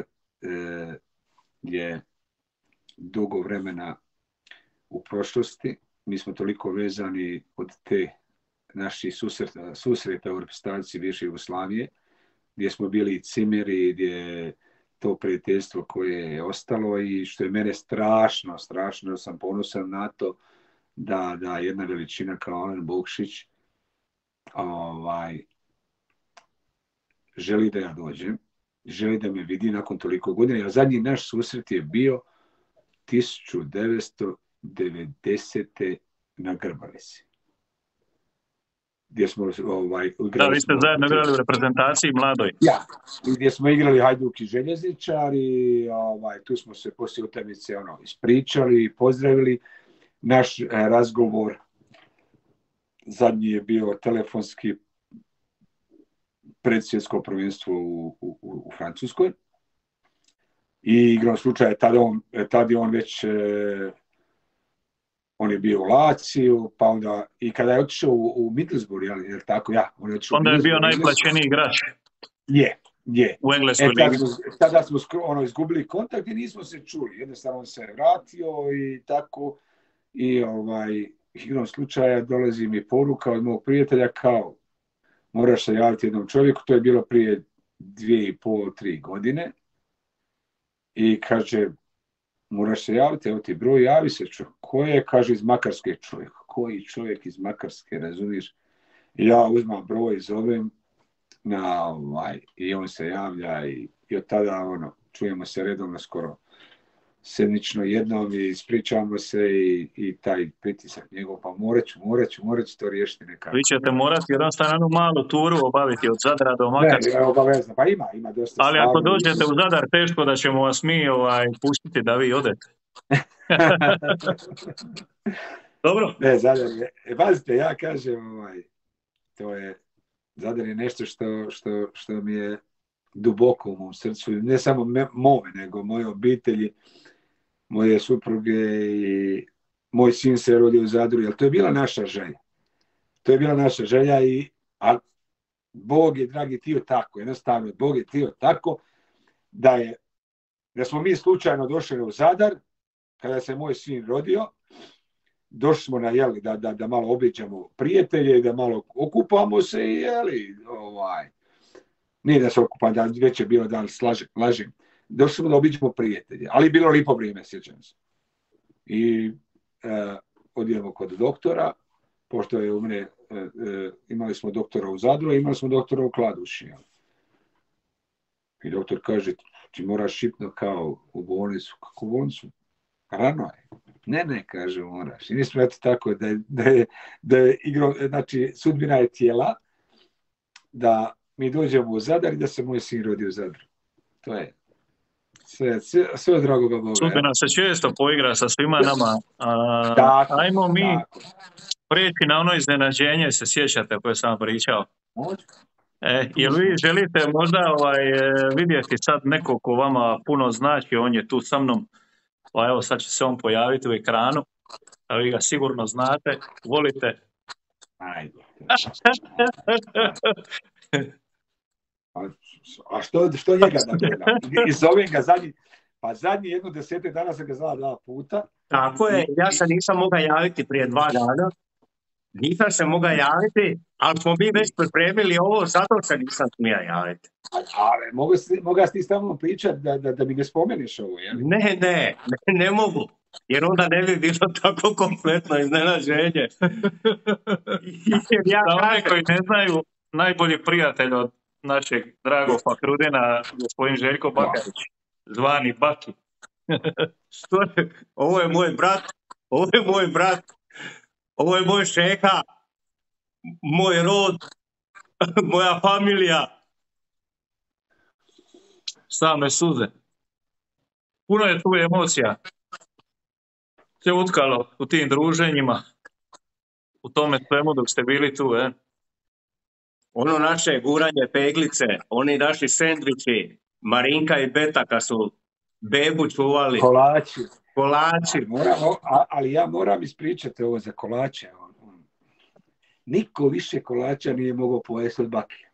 je dugo vremena u prošlosti. Mi smo toliko vezani od te naših susreta, susreta u reprezentaciji bivše Jugoslavije, gdje smo bili i cimeri, gdje je to prijateljstvo koje je ostalo i što je mene strašno, strašno, sam ponosan na to da, da jedna veličina kao Alen Bokšić ovaj, želi da ja dođem, želi da me vidi nakon toliko godina. Jer zadnji naš susret je bio tisuću devetsto devedesete. na Grbavici. Gdje smo ovaj, da, vi ste zajedno igrali u reprezentaciji mladoj. Ja, gdje smo igrali Hajduk i Željezničar i ovaj, tu smo se poslije utakmice ono, ispričali i pozdravili. Naš eh, razgovor zadnji je bio telefonski pred svjetsko prvenstvo u, u, u Francuskoj. I igrom slučaja, tada, on, tada je on već eh, on je bio u Laciju, pa onda i kada je otišao u, u Middlesbrough, je li, je li tako? Ja, on je onda je bio najplaćeniji igrač. Je, je. U Engleskoj e, tada ligi. Smo, tada smo ono, izgubili kontakt i nismo se čuli. Jednostavno on se je vratio i tako. I ovaj, igrom slučaja dolazi mi poruka od mog prijatelja kao moraš se javiti jednom čovjeku. To je bilo prije dvije i pol, tri godine. I kaže, moraš se javiti, evo ti broj, javi se čovjek. Ko je, kaže, iz Makarske čovjek. Koji čovjek iz Makarske, razumiješ? I ja uzmam broj, zovem na ovaj, i on se javlja i, i od tada ono, čujemo se redovno skoro sedmično jednom i ispričavamo se i, i taj pritisak njegov, pa morat ću, morat ću, morat ću to riješiti nekako. Vi ćete morati jednostavno malu turu obaviti od Zadra do Makarske. Ne, obavezno, pa ima, ima dosta. Ali ako dođete u Zadar, teško da ćemo vas mi ovaj, pustiti da vi odete. Dobro? Ne, Zadar je, e, pazite, ja kažem, ovaj, to je, Zadar je nešto što, što, što mi je duboko u mom srcu, ne samo me, mome, nego moje obitelji, moje supruge i moj sin se rodio u Zadru, jer to je bila naša želja. To je bila naša želja i a Bog je, dragi, tio tako, jednostavno Bog je tio tako da je, da smo mi slučajno došli u Zadar, kada se moj sin rodio, došli smo na, jeli, da, da, da malo obiđamo prijatelje, da malo okupamo se i, jeli, ovaj, nije da se okupam, da već je bilo dan slažem, lažem. Došli smo da obiđemo prijatelje, ali bilo lipo vrijeme, sjećam se. I e, odijemo kod doktora, pošto je u mene, e, e, imali smo doktora u Zadru, a imali smo doktora u Kladuši. I doktor kaže, ti moraš šipno kao u bolnicu. Kako u bolnicu? Rano je. Ne, ne, kaže, moraš. I nismo eto tako da je, da je, da je igro, znači, sudbina je tijela da mi dođemo u Zadar i da se moj sin rodi u Zadru. To je sve, sve, sve od dragoga Boga. Sudbina se često poigra sa svima nama. A, tako, ajmo mi tako. prijeći na ono iznenađenje, se sjećate koje sam vam pričao. Može. E, jel vi želite možda ovaj, vidjeti sad nekog ko vama puno znači, on je tu sa mnom, pa evo sad će se on pojaviti u ekranu, a vi ga sigurno znate, volite. Ajde. A, a što, što njega da gledam? I zovem ga zadnji, pa zadnji jedno desetak dana sam ga zvala dva puta. Tako je, ja se nisam mogao javiti prije dva dana. Nisam se mogao javiti, ali smo mi već pripremili ovo, zato se nisam smija javiti. Ali mogu, mogu ti stavno pričati da, da, da mi ne spomeniš ovo, jel? Ne, ne, ne, ne mogu. Jer onda ne bi bilo tako kompletno iznenađenje. Ja za one koji ne znaju, najbolji prijatelj od našeg dragog Fakrudina, gospodin Željko Bakarić, zvani Baki. Ovo je moj brat, ovo je moj brat, ovo je moj šeha, moj rod, moja familija. Same suze. Puno je tu emocija. Se utkalo u tim druženjima, u tome svemu dok ste bili tu, eh? Ono naše guranje peglice, oni naši sendviči, Marinka i Beta kad su bebu čuvali. Kolači. Kolači. Moram, ali ja moram ispričati ovo za kolače. Niko više kolača nije mogao pojesti od Bakija.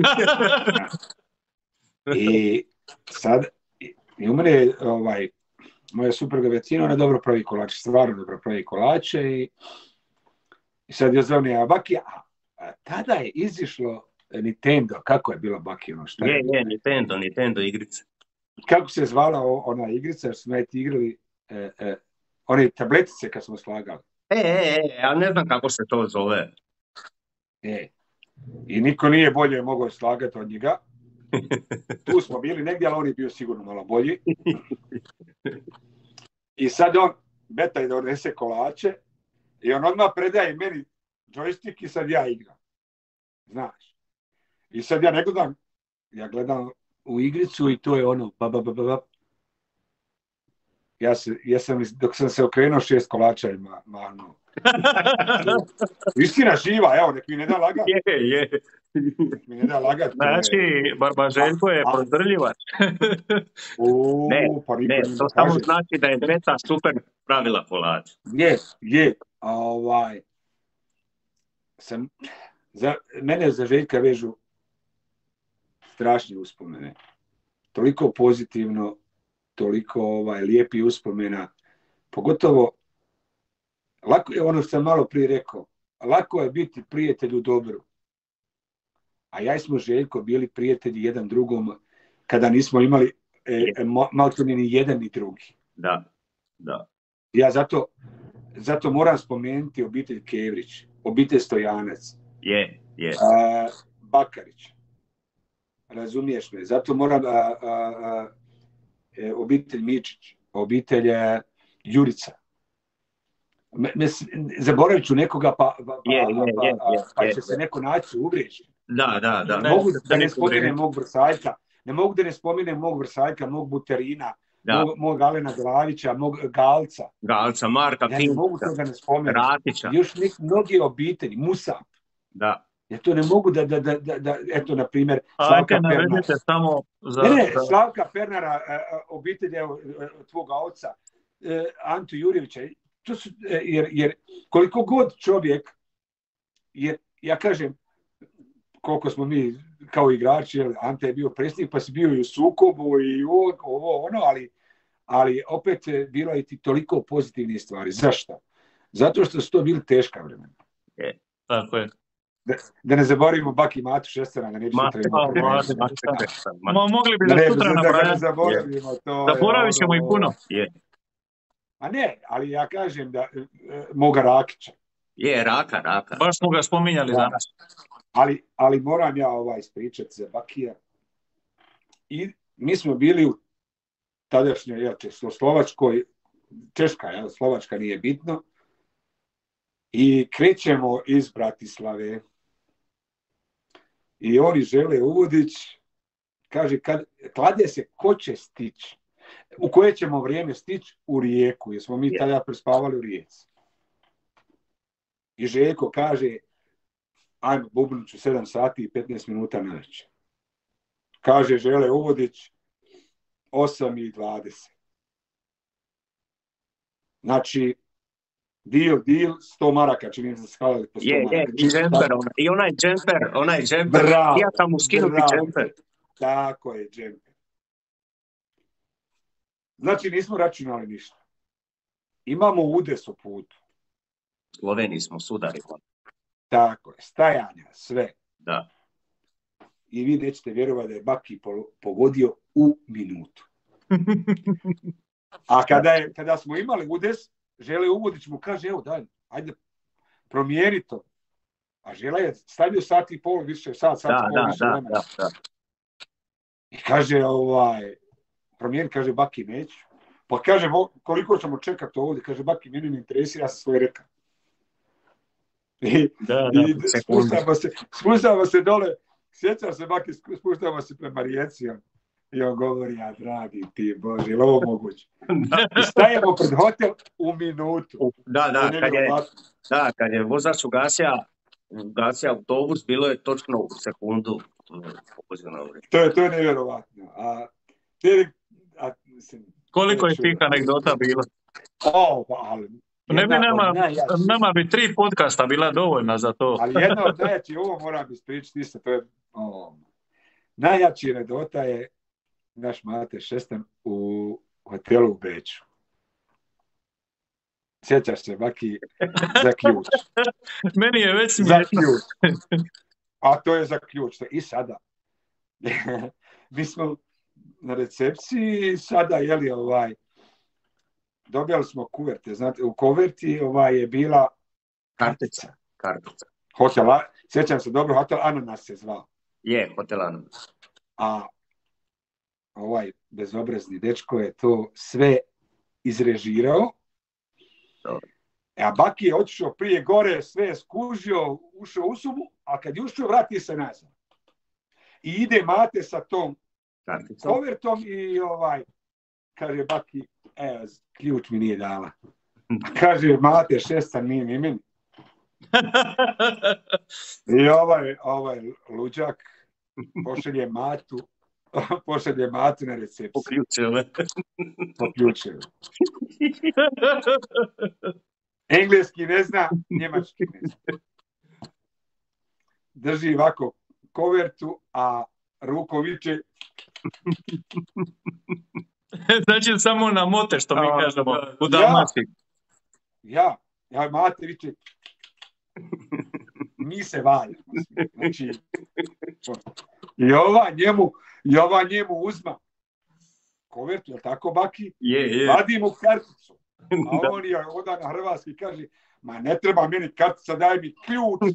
I sad, i u mene ovaj, moja supruga Vecina, ona dobro pravi kolače, stvarno dobro pravi kolače i, i sad je zove ja Bakija, a, a tada je izišlo Nintendo, kako je bilo Bakija? Ono, šta je, je, je, Nintendo, Nintendo igrice. Kako se zvala ona igrica, jer smo najti igrali e, e, one tabletice kad smo slagali. E, e, e, ja ne znam kako se to zove. E, i niko nije bolje mogao slagati od njega. Tu smo bili negdje, ali on je bio sigurno malo bolji. I sad on, Beta je da odnese kolače i on odmah predaje meni joystick i sad ja igram. Znaš. I sad ja ne gledam, ja gledam u igricu i to je ono, ba, ba, ba, ba. Ja, se, ja sam, dok sam se okrenuo šest kolača i ma, mahnuo. Istina živa, evo, nek mi ne da lagat. Je, je. Nek mi ne da lagat. Znači, Barba Željko je prozdrljivač. Ne, pa ne, to samo znači da je Beta super pravila kolač. Je, je. A ovaj, sam, za, mene za Željka vežu strašne uspomene. Toliko pozitivno, toliko ovaj, lijepi uspomena. Pogotovo, lako je ono što sam malo prije rekao, lako je biti prijatelj u dobru. A ja smo Željko bili prijatelji jedan drugom kada nismo imali e, malo ni jedan ni drugi. Da, da. Ja zato, zato moram spomenuti obitelj Kevrić, obitelj Stojanac. Je, je. A, Bakarić. Razumiješ me? Zato moram a, a, a, e, obitelj Mičić, obitelj a, Jurica. Me, me, zaboravit ću nekoga pa, pa, je, je, pa, je, je, pa je, će je. se neko naći uvrijeđen. Da, da, da. Ne mogu da, da ne spomenem mog Vrsaljka, ne mogu da ne spomenem mog Vrsaljka, mog Buterina, mog, mog Alena Glavića, mog Galca. Galca, Marka, ja ne mogu to da ne spomenem. Ratića. Još nek, mnogi obitelji, Musap. Da. Ja to ne mogu da, da, da, da, da eto, na primjer, Slavka Pernara. Samo za, ne, ne, za... Slavka Pernara, obitelj, evo, tvoga oca, Antu Jurjevića, to su, jer, jer koliko god čovjek, jer ja kažem, koliko smo mi kao igrači, jer Ante je bio predsjednik, pa si bio i u sukobu i ovo, ovo ono, ali, ali opet bilo je ti toliko pozitivnih stvari. Zašto? Zato što su to bili teška vremena. Je, tako je. Da, da ne zaboravimo Baki Matu Šestera, da ne bi sutra imao. Ma, mogli bi da sutra napraviti. Da ne zaboravimo to. Zaboravit ćemo i puno. Je. A ne, ali ja kažem da e, moga Rakića. Je, Raka, Raka. Baš smo ga spominjali da. danas. Ali, ali moram ja ovaj ispričati za Bakija. I mi smo bili u tadašnjoj ja, Slovačkoj, Češka, ja, Slovačka nije bitno, i krećemo iz Bratislave. I oni žele Uvodić, kaže, kad, klade se ko će stići. U koje ćemo vrijeme stići? U Rijeku, jer smo mi tada prespavali u Rijeci. I Željko kaže, ajmo Bubniću sedam sati i petnaest minuta na večer. Kaže Žele Uvodić, osam i dvadeset. Znači, deal, deal, sto maraka, čini mi se skalali po sto je, maraka. Je, i džemper, ona, i onaj džemper, onaj džemper, ja sam mu skinuti džemper. Tako je, džemper. Znači, nismo računali ništa. Imamo udes u putu. Sloveniji smo sudari. Tako je, stajanja, sve. Da. I vi nećete vjerovati da je Baki pogodio u minutu. A kada, je, kada smo imali udes, Žele Uvodić mu kaže, evo daj, ajde, promijeni to. A Žele je stavio sat i pol više, sat, sat da, i pol da, više da, vremena. da, da. I kaže, ovaj, promijeni, kaže, Baki, neću. Pa kaže, koliko ćemo čekati ovdje? Kaže, Baki, meni ne interesira, ja sam svoje rekao. I, da, da, i spuštamo, se, spuštamo se dole, sjećam se, Baki, spuštamo se prema rijeci. I on govori, ja dragi ti, Bože, je li ovo moguće? I stajemo pred hotel u minutu. Da, da, kad je, da, kad je vozač ugasio, ugasio autobus, bilo je točno u sekundu. To je, to je nevjerovatno. A, te, a, mislim, koliko je tih anegdota bilo? O, ali... Ne bi nama, nama bi tri podcasta bila dovoljna za to. Ali jedna od najjačih, ovo moram ispričati isto, to je... O, najjači anegdota je naš Mate Šestan u hotelu u Beču. Sjećaš se, Baki, za ključ. Meni je već smiješno. Za ključ. A to je za ključ. I sada. Mi smo na recepciji sada, jeli, ovaj, dobili smo kuverte. Znate, u kuverti ovaj, je bila kartica. Kartica. Hotel, sjećam se dobro, hotel Ananas se zvao. Je, hotel Ananas. A ovaj bezobrazni dečko je to sve izrežirao. Dobro. A Baki je otišao prije gore, sve je skužio, ušao u sobu, a kad je ušao, vrati se nazad. I ide Mate sa tom karticom, kovertom i ovaj, kaže Baki, evo, ključ mi nije dala. A kaže Mate Šestan, nije ni meni. I ovaj, ovaj luđak pošalje Matu, pošalje Matu na recepciju. Poključile. Poključile. Engleski ne zna, njemački ne zna. Drži ovako kovertu, a rukom viče... Znači samo na mote, što mi kažemo, u Dalmaciji. Ja, ja, ja Mate viče... Mi se valjamo. Znači, i ova njemu, i ova njemu uzma kovertu, je tako, Baki? Je, je. Vadi mu karticu. A on je onda na hrvatski kaže, ma ne treba meni kartica, daj mi ključ.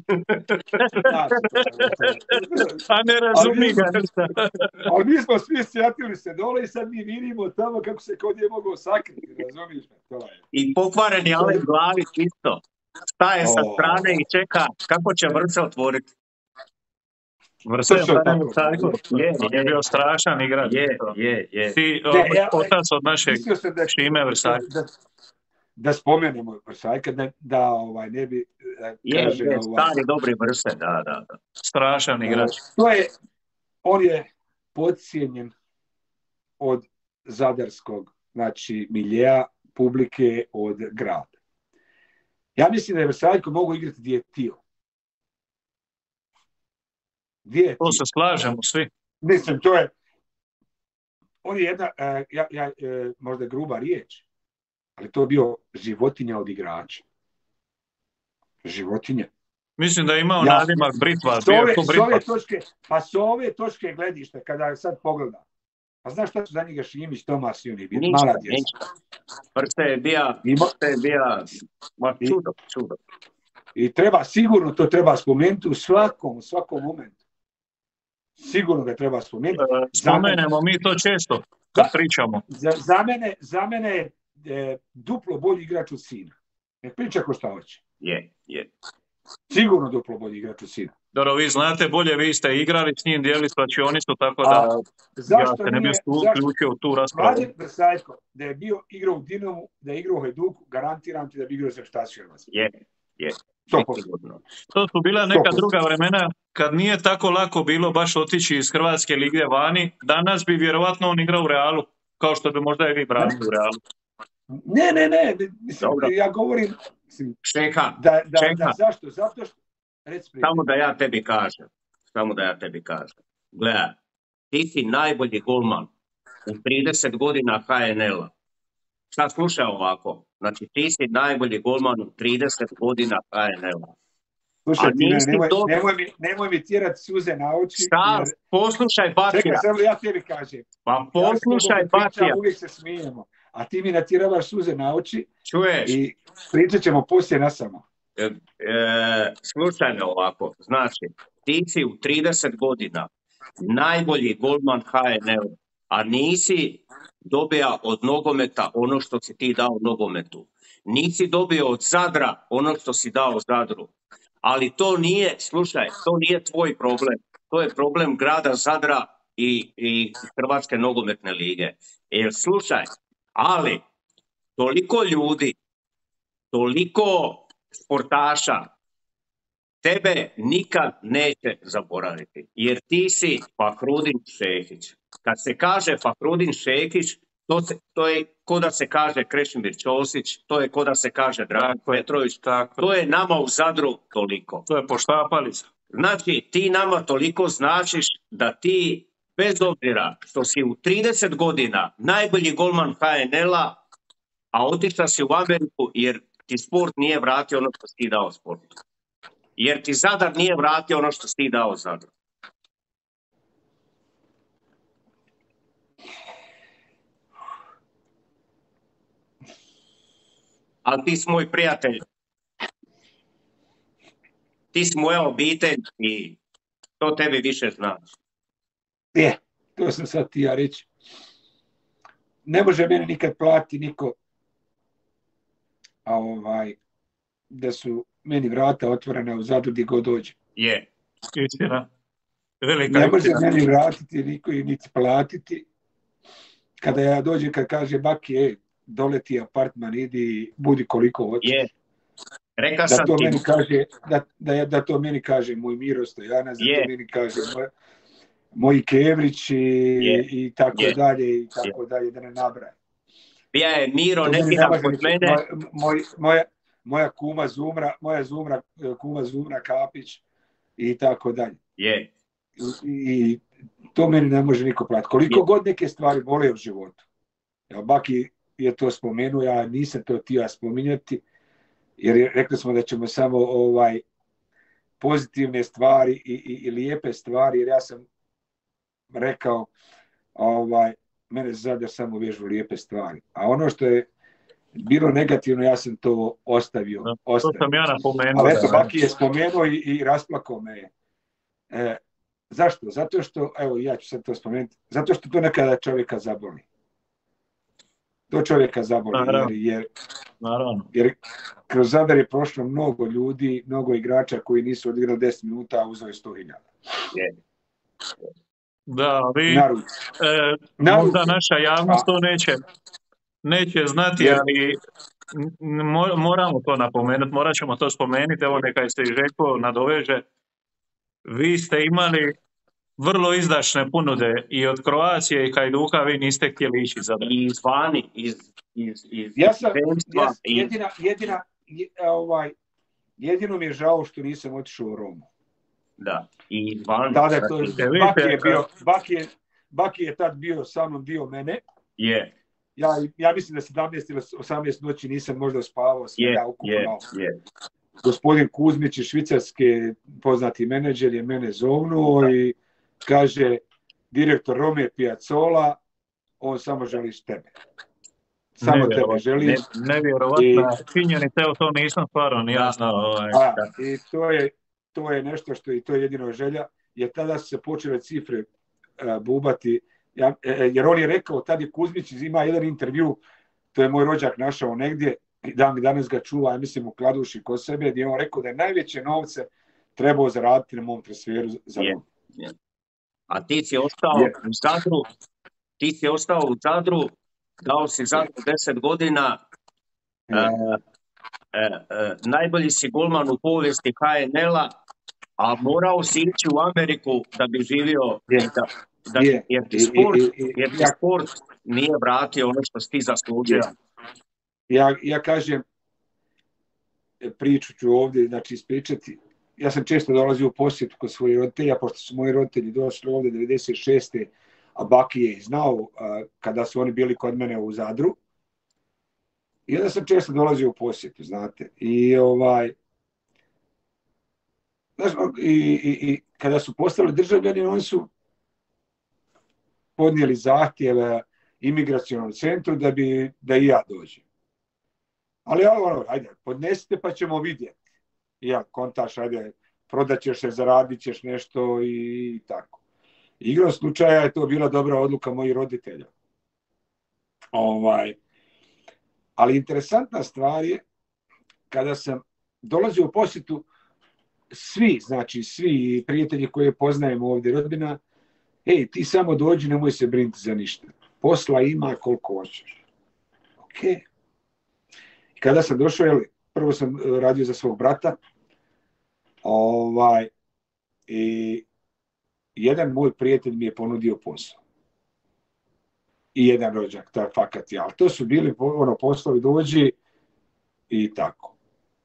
A ne razumi ga. Ali mi smo svi sjatili se dole i sad mi vidimo tamo kako se kod je mogao sakriti, razumiš me? To je. I pokvaren je ovaj glavi čisto. Staje sa strane i čeka kako će Vrce otvoriti. Vrce je tako. Je, je bio strašan igrač. Je, je, je. Ti, otac od našeg Šime Vrsajka. Da, da spomenemo Vrsajka, da, da ovaj, ne bi... Da, je, kaže, je, ovaj, stari dobri Vrse, da, da, da. Strašan igrač. To je, on je podcijenjen od zadarskog, znači, miljeja, publike, od grada. Ja mislim da je Vrsajko mogu igrati gdje je tio. Gdje je to tio? se slažemo svi. Mislim, to je... On je jedna, uh, ja, ja, uh, možda gruba riječ, ali to je bio životinja od igrača. Životinja. Mislim da je imao ja, nadimak Britva. S ove, s ove točke, pa s ove točke gledište, kada sad pogleda. Pa znaš šta su za njega Šimić, Tomas i oni bili? Mala djeca. Vrste je bija, vrste je bija, ma čudo, čudo. I treba, sigurno to treba spomenuti u svakom, u svakom momentu. Sigurno ga treba spomenuti. E, spomenemo mi to često, kad da, pričamo. Za, za, mene, za mene je e, duplo bolji igrač od sina. Ne priča ko šta hoće. Je, je. Sigurno duplo bolji igrač od sina. Dobro, vi znate bolje, vi ste igrali s njim, dijeli slačionicu, tako da A, ja se ne bih uključio u tu raspravu. Mladen Vrsajko, da je bio igrao u Dinamu, da je igrao u Hajduku, garantiram ti da bi igrao za Štaciju Hrvatske. Je, je. To su bila neka druga vremena kad nije tako lako bilo baš otići iz Hrvatske lige vani. Danas bi vjerovatno on igrao u Realu, kao što bi možda i vi branili u Realu. Ne, ne, ne, mislim, ja govorim mislim, čeka, da, da, čeka. Da, zašto? Zato što... Samo da ja tebi kažem, samo da ja tebi kažem. Gledaj, ti si najbolji golman u trideset godina H N L-a. Sad slušaj ovako, znači ti si najbolji golman u trideset godina H N L-a. Slušaj, ti, nisi nemoj, do- nemoj, mi, nemoj mi tjerati suze na oči. Šta? Jer, Poslušaj čekaj, Bakija, samo ja tebi kažem. pa poslušaj ja s tobom Bakija, pričam, uvijek se smijemo. A ti mi natjeravaš suze na oči čuješ? i pričat ćemo poslije na samo. E, e, slušaj me ovako, znači, ti si u trideset godina najbolji golman H N L, a nisi dobija od nogometa ono što si ti dao nogometu. Nisi dobio od Zadra ono što si dao Zadru. Ali to nije, slušaj, to nije tvoj problem. To je problem grada Zadra i, i Hrvatske nogometne lige. Jer slušaj, ali toliko ljudi, toliko sportaša tebe nikad neće zaboraviti. Jer ti si Fahrudin Šehić. Kad se kaže Fahrudin Šehić, to, se, to je ko da se kaže Krešimir Ćosić, to je ko da se kaže Dragan Petrović, Tako. to je nama u Zadru toliko. To je poštapalica. Znači, ti nama toliko značiš da ti, bez obzira što si u trideset godina najbolji golman H N L-a, a otišla si u Ameriku jer ti sport nije vratio ono što si ti dao sportu. Jer ti Zadar nije vratio ono što si ti dao Zadru. Ali ti si moj prijatelj. Ti si moja obitelj i to tebi više znači. Je, to sam sad ti ja reći. Ne može meni nikad platiti niko a ovaj, da su meni vrata otvorena u Zadru gdje god dođe. Je. Istina. Velika Ne može istina. meni vratiti niko i niti platiti. Kada ja dođem, kad kaže Baki, ej, doleti apartman, idi, budi koliko hoćeš. Je. Reka Da sam to ti. meni kaže, da, da, da to meni kaže moj Miro Stojanac, da Je. to meni kaže moj, moji Kevrići Je. i tako Je. dalje i tako dalje, da ne nabrajem. Ja je Miro To meni neki ne dan može kod niko- mene. moj, moj, moja, moja kuma Zumra, moja Zumra, kuma Zumra Kapić i tako dalje. Je. I, i to meni ne može niko platiti. Koliko Je. god neke stvari vole u životu. Evo, Baki je to spomenuo, ja nisam to htio spominjati, jer je- rekli smo da ćemo samo ovaj pozitivne stvari i, i, i lijepe stvari, jer ja sam rekao, ovaj, mene Zadar samo vežu lijepe stvari. A ono što je bilo negativno, ja sam to ostavio. Da, To ostavio. sam ja napomenuo. Ali eto, da- Baki je spomenuo i, i rasplakao me je. E, zašto? Zato što, evo ja ću sad to spomenuti, zato što to nekada čovjeka zaboli. To čovjeka zaboli, Naravno. jer, jer, Naravno. jer kroz Zadar je prošlo mnogo ljudi, mnogo igrača koji nisu odigrali deset minuta, a uzeli sto hiljada. Je. Da, vi, Na ruci. e, Na možda ruci. naša javnost to neće, neće znati, Jer- ali n- mo- moramo to napomenuti, morat ćemo to spomenuti, evo neka se i Željko nadoveže. Vi ste imali vrlo izdašne ponude i od Kroacije i Hajduka, vi niste htjeli ići za I izvani, iz, iz, iz Ja sam, inozemstva ja, i- jedina, jedina, je- ovaj, jedino mi je žao što nisam otišao u Romu. da, i izvani. Tada to, Znači, E, vidite, Baki je bio, Baki je, Baki je tad bio sa mnom dio mene. je, Ja, ja mislim da sedamnaest ili osamnaest noći nisam možda spavao sve je, ja ukupno. je, je. Gospodin Kuzmić iz Švicarske, poznati menadžer, je mene zovnuo i kaže, direktor Rome Piazzola, on samo želiš tebe. Samo tebe Nevjerovatno. želi. Ne- nevjerovatna činjenica, evo to nisam stvarno ni ja Da. znao. Ovaj. A, i to je, to je nešto što i to je jedino želja, jer tada su se počele cifre a, bubati, ja, e, jer on je rekao, tad je Kuzmić ima jedan intervju, to je moj rođak našao negdje, i dan danas ga čuva, ja mislim u Kladuši kod sebe, gdje je on rekao da je najveće novce trebao zaraditi na mom transferu za Je. Rom. A ti si ostao Je. u Zadru, ti si ostao u Zadru, dao si Zadru deset godina, e, e, e, najbolji si golman u povijesti H N L-a, a morao si ići u Ameriku da bi živio, Je. da, da, Je. jer ti I- i- sport, i- i- jer ti ja- sport nije vratio ono što si ti zaslužio. Ja, ja kažem, priču ću ovdje, znači ispričati, ja sam često dolazio u posjetu kod svojih roditelja, pošto su moji roditelji došli ovdje devedeset šeste a Baki je znao a, kada su oni bili kod mene u Zadru. I onda sam često dolazio u posjetu, znate. I ovaj... Znaš, i, i, i kada su postali državljani, oni su podnijeli zahtjeve imigracionom centru da bi da i ja dođem. Ali ono, ajde, podnesite pa ćemo vidjeti. I ja kontaš, ajde, prodat ćeš se, zaradit ćeš nešto i tako. Igrom slučaja je to bila dobra odluka mojih roditelja. Ovaj, ali interesantna stvar je, kada sam dolazio u posjetu, svi, znači svi prijatelji koje poznajem ovdje, rodbina, ej, ti samo dođi, nemoj se brinuti za ništa. Posla ima koliko hoćeš. Ok. I kada sam došao, jel, prvo sam radio za svog brata, ovaj, i jedan moj prijatelj mi je ponudio posao. I jedan rođak, to je fakat ja. Ali to su bili ono, poslovi dođi i tako.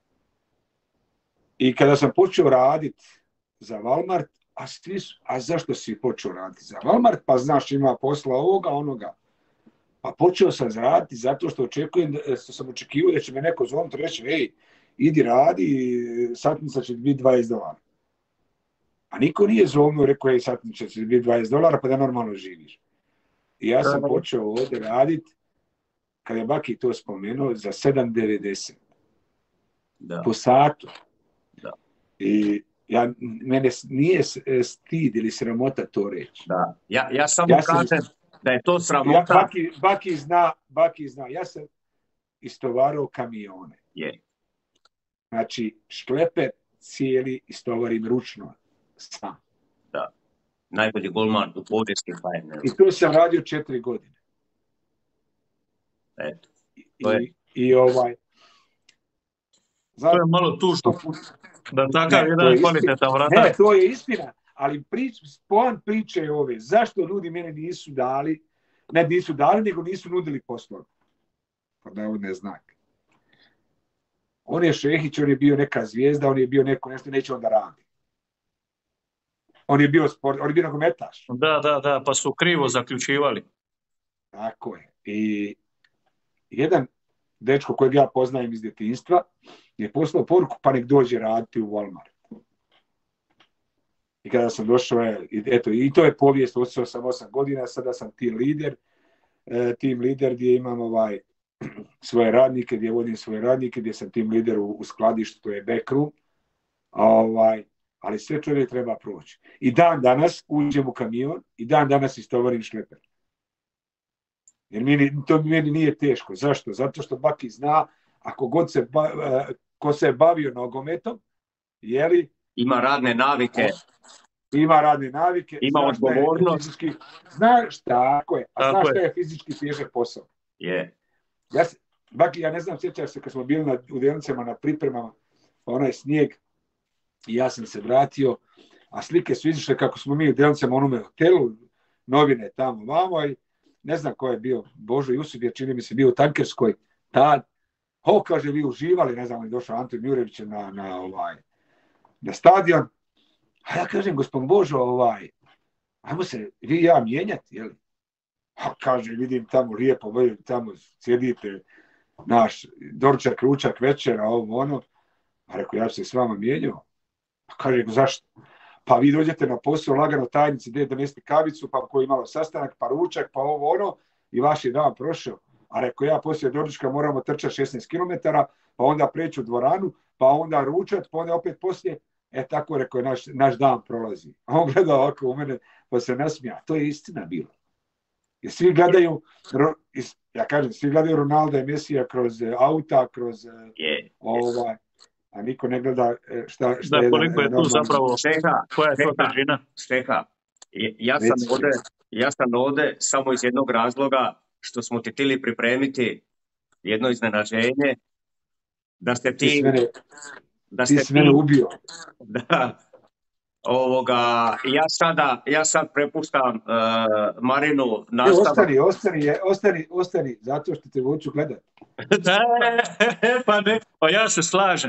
I kada sam počeo raditi za Walmart, a, svi su, a zašto si počeo raditi za Walmart? Pa znaš, ima posla ovoga, onoga. Pa počeo sam raditi zato što očekujem, što sam očekivao da će me neko zvoniti reći, ej, idi radi, satnica će biti dvadeset dolara. A niko nije zovnuo, rekao, ej, satnica će biti dvadeset dolara, pa da normalno živiš. I ja sam počeo ovdje raditi, kada je Baki to spomenuo, za sedam devedeset. Da. Po satu. Da. I ja, mene nije stid ili sramota to reći. Da. Ja, ja samo ja kažem sam, da je to sramota. Ja, Baki, Baki, zna, Baki zna, ja sam istovarao kamione. Je. Znači, šleper cijeli istovarim ručno sam. Da. Najbolji golman u povijesti H N L. I to sam radio četiri godine. Eto. To je... I, i ovaj... Zato, to je malo tužno. Da takav jedan kvalitetan vratar. Ne, to je istina. Ali prič, poant priče je ove. Zašto ljudi mene nisu dali, ne nisu dali, nego nisu nudili poslove. Pa da on ne znak. On je Šehić, on je bio neka zvijezda, on je bio neko nešto, neće onda radi. On je bio sport, on je bio nogometaš. Da, da, da, pa su krivo zaključivali. Tako je. I jedan dečko kojeg ja poznajem iz djetinjstva je poslao poruku, pa nek dođe raditi u Walmart. I kada sam došao, eto, i to je povijest, odsao sam osam godina, sada sam team lider, team lider gdje imam ovaj, svoje radnike, gdje vodim svoje radnike, gdje sam team lider u, u skladištu, to je backroom, ovaj, ali sve čovjek treba proći. I dan danas uđem u kamion i dan danas istovarim šleper. Jer meni, to meni nije teško. Zašto? Zato što Baki zna, ako god se, ba, ko se je bavio nogometom, jeli, ima radne navike. Ima radne navike. Ima odgovornost. Znaš, tako je. A tako znaš šta je fizički težak posao? Je. Ja se, Baki, ja ne znam, sjećaš se kad smo bili na, u Delnicama na pripremama, onaj snijeg, i ja sam se vratio, a slike su izišle kako smo mi u Delnicama u onome hotelu, novine tamo, vamo, i ne znam ko je bio, Božo Jusuf je, čini mi se, bio u Tankerskoj, tad, ho, kaže, vi uživali, ne znam, je došao Anton Jurević na, na, ovaj, na stadion, a ja kažem, gospodin Božo, ovaj, ajmo se, vi i ja mijenjati, jel? A kaže, vidim tamo lijepo, vidim tamo sjedite, naš doručak, ručak, večera, ovo, ono, a rekao, ja se s vama mijenjao. A kaže, zašto? Pa vi dođete na posao, lagano tajnici, gdje donesti kavicu, pa koji malo sastanak, pa ručak, pa ovo ono, i vaš je dan prošao. A rekao, ja poslije doručka moramo trčati šesnaest kilometara, pa onda preći u dvoranu, pa onda ručat, pa onda opet poslije, e tako rekao, naš, naš dan prolazi. A on gleda ovako u mene, pa se nasmija. To je istina bilo. Jer svi gledaju, ja kažem, svi gledaju Ronalda i Mesija kroz auta, kroz yeah, ovaj, a niko ne gleda šta, šta da, je... koliko je tu zapravo, Šteha, koja je to težina? Šteha, ja sam ovdje, ja sam ovdje samo iz jednog razloga što smo ti htjeli pripremiti jedno iznenađenje, da ste ti... Ti si mene, da ti si mene ubio. Da, ovoga, ja sada, ja sad prepuštam uh, Marinu nastavak. E, ostani, ostani, ostani, ostani, zato što te hoću gledati. Da, pa ne, pa ja se slažem.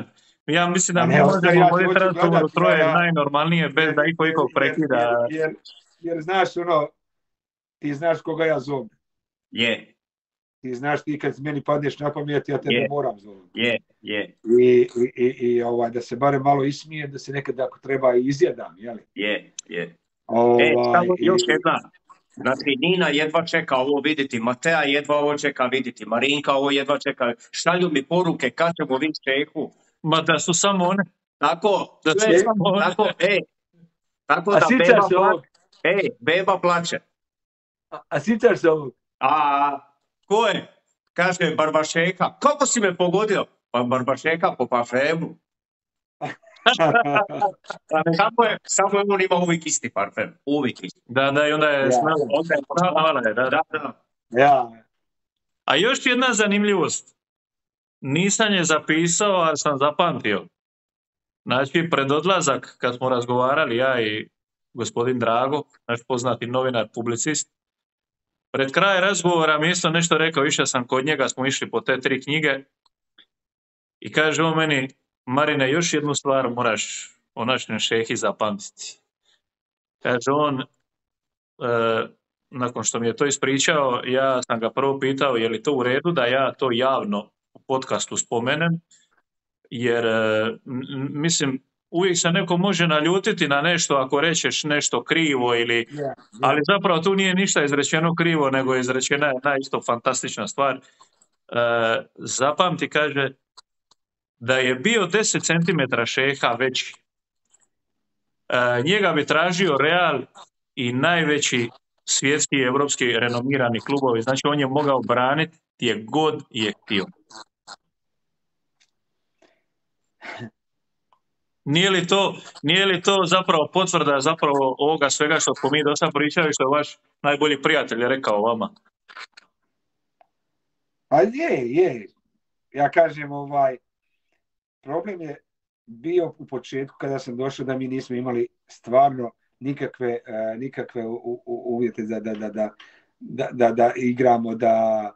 Ja mislim da A mi ne, ostaje, možemo ja voditi hoću razgovor gledati, troje ja, ja. najnormalnije, bez Jer, da iko jer, ikog jer, prekida. jer, jer, jer znaš ono, ti znaš koga ja zovem. Je, Ti znaš ti kad meni padneš na pamet, ja tebe Je. moram zovem. je, je, I, i, i, i ovaj, da se barem malo ismijem, da se nekad ako treba i izjedam, jeli? je, je. E, Ovaj, samo i, još jedna. Znači, Nina jedva čeka ovo vidjeti, Matea jedva ovo čeka vidjeti, Marinka ovo jedva čeka. Šalju mi poruke kad ćemo vidjeti šehu. Ma da su samo one. Tako, Da su sve, samo one. tako, e, tako a da sjećaš beba se ovog? plače. Ej, beba plače. A, a sjećaš se ovog? A, ko je? Kaže Barbašeka. Kako si me pogodio? Pa Barbašeka po parfemu. Samo je, samo je on ima uvijek isti parfem. Uvijek isti. Da, da, i onda je Ja. smela. Onda je Hvala je, da. da, da. Ja. A još jedna zanimljivost. Nisam je zapisao, ali sam zapamtio. Znači, pred odlazak, kad smo razgovarali, ja i gospodin Drago, naš poznati novinar, publicist, pred kraj razgovora mi isto nešto rekao, išao sam kod njega, smo išli po te tri knjige i kaže on meni, Marine, još jednu stvar moraš o našem šehi zapamtiti. Kaže on, e, nakon što mi je to ispričao, ja sam ga prvo pitao je li to u redu da ja to javno u podcastu spomenem, jer m, mislim, uvijek se neko može naljutiti na nešto ako rečeš nešto krivo ili, Ja, ja. ali zapravo tu nije ništa izrečeno krivo, nego je izrečena jedna isto fantastična stvar. E, zapamti, kaže, da je bio deset centimetara šeha veći. E, njega bi tražio Real i najveći svjetski i evropski renomirani klubovi. Znači on je mogao braniti gdje god je htio. Nije li to, nije li to zapravo potvrda zapravo ovoga svega što smo mi do sad pričali, što je vaš najbolji prijatelj rekao vama? A je, je. Ja kažem, ovaj, problem je bio u početku kada sam došao da mi nismo imali stvarno nikakve, uh, nikakve u, u, uvjete da, da, da, da, da, da, da igramo, da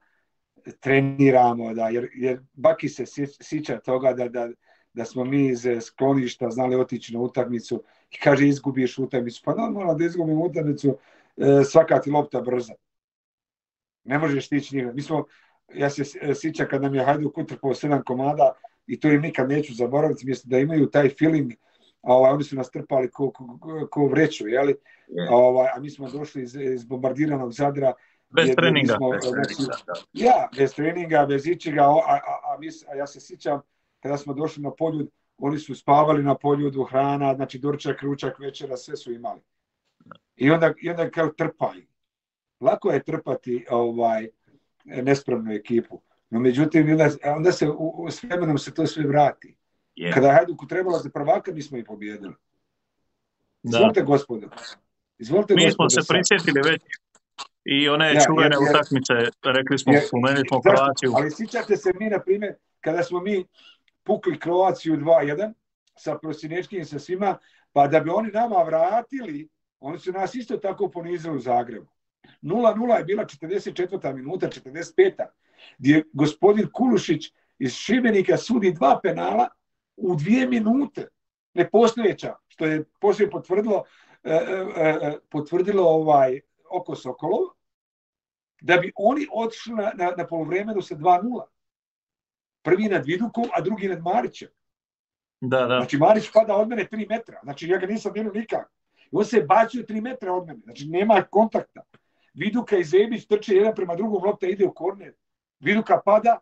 treniramo, da, jer, jer Baki se sjeća toga da, da, da smo mi iz skloništa znali otići na utakmicu i kaže izgubiš utakmicu. Pa normalno da izgubim utakmicu, svaka ti lopta brza. Ne možeš stići njega. Mi smo, ja se sjećam kad nam je Hajduk utrpao sedam komada i to im nikad neću zaboraviti, mjesto da imaju taj feeling, ovaj, oni su nas trpali ko, ko, ko vreću, jeli? Yeah. Ovaj, a mi smo došli iz, iz bombardiranog Zadra. Bez jer, treninga. Smo, bez znači, treninga ja, bez treninga, bez ičega, a, a, a, mi, a ja se sjećam kada smo došli na Poljud, oni su spavali na Poljudu, hrana, znači doručak, ručak, večera, sve su imali. I onda, i onda kao trpaju. Lako je trpati ovaj, nespremnu ekipu. No međutim, onda, onda se u, u s vremenom se to sve vrati. Yeah. Kada je Hajduku trebalo za prvaka, mi smo i pobjedili. Izvolite, gospodo. Izvolite, mi gospodo, smo se prisjetili već i one ja, čuvene jer, utakmice, rekli smo, spomenuli smo Kroaciju. Ali sjećate se mi, na primjer, kada smo mi pukli Kroaciju dva jedan sa Prosinečkim i sa svima, pa da bi oni nama vratili, oni su nas isto tako ponizili u Zagrebu. nula nula je bila četrdeset četvrta minuta, četrdeset peta gdje gospodin Kulušić iz Šibenika sudi dva penala u dvije minute. Nepostojeća, što je poslije potvrdilo, e, e, potvrdilo ovaj oko Sokolov, da bi oni otišli na, na, na polovremenu sa dva nula. Prvi nad Vidukom, a drugi nad Marićem. Da, da. Znači Marić pada od mene tri metra. Znači ja ga nisam bilo nikak. I on se bacio tri metra od mene. Znači nema kontakta. Viduka i Zebić trče jedan prema drugom, lopta ide u korner. Viduka pada.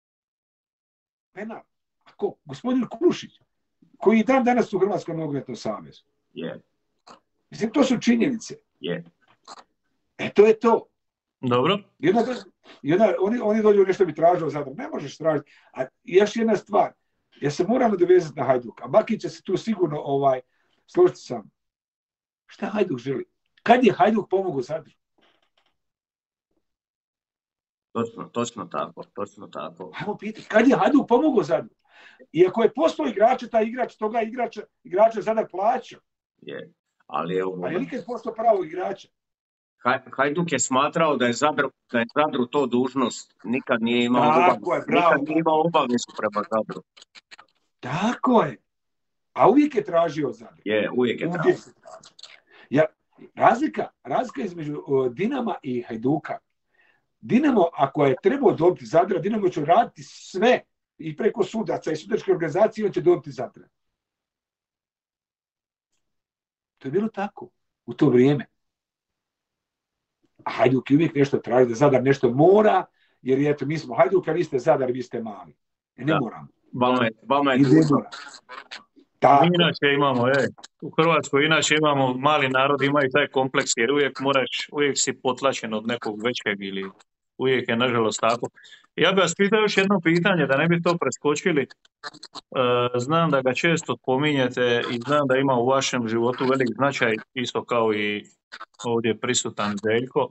Penal. Ako, gospodin Kulušić, koji je dan danas u Hrvatskom nogometnom savezu. Yeah. Mislim, to su činjenice. Yeah. E, to je to. Dobro. I onda, i onda oni, oni dođu nešto bi tražio zadam. Ne možeš tražiti. A još jedna stvar. Ja se moram nadovezati na Hajduk. A Baki će se tu sigurno ovaj, složiti sam. Šta Hajduk želi? Kad je Hajduk pomogao Zadru? Točno, točno tako, točno tako. Ajmo pitati, kad je Hajduk pomogao Zadru? I ako je postao igrača, taj igrač, toga igrača, igrača Zadar plaća. Je, ali je ovo... Ali je nikad postao pravo igrača. Hajduk je smatrao da je Zadru, da je Zadru to dužnost. Nikad nije imao obavezu. Nikad nije imao obavezu prema Zadru. Tako je. A uvijek je tražio Zadar. Je, uvijek je tražio. Ja, razlika, razlika između uh, Dinama i Hajduka. Dinamo, ako je trebao dobiti Zadra, Dinamo će raditi sve i preko sudaca i sudačke organizacije, on će dobiti Zadra. To je bilo tako u to vrijeme. A Hajduk je uvijek nešto traži, da Zadar nešto mora, jer eto, mi smo Hajduk, a vi ste Zadar, vi ste mali. E, ne da. moramo. Vama je, vama je Mi inače imamo, je, u Hrvatskoj inače imamo, mali narod imaju taj kompleks, jer uvijek moraš, uvijek si potlačen od nekog većeg ili uvijek je nažalost tako. Ja bih vas pitao još jedno pitanje, da ne bi to preskočili. Znam da ga često spominjete i znam da ima u vašem životu velik značaj, isto kao i ovdje prisutan Željko.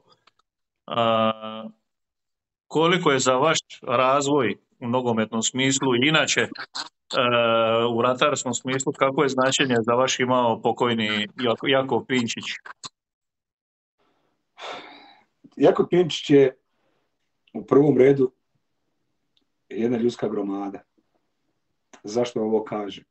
Koliko je za vaš razvoj u nogometnom smislu i inače u ratarskom smislu, kako je značenje za vaš imao pokojni Jakov Pinčić? Jakov Pinčić je u prvom redu jedna ljudska gromada. Zašto ovo kažem?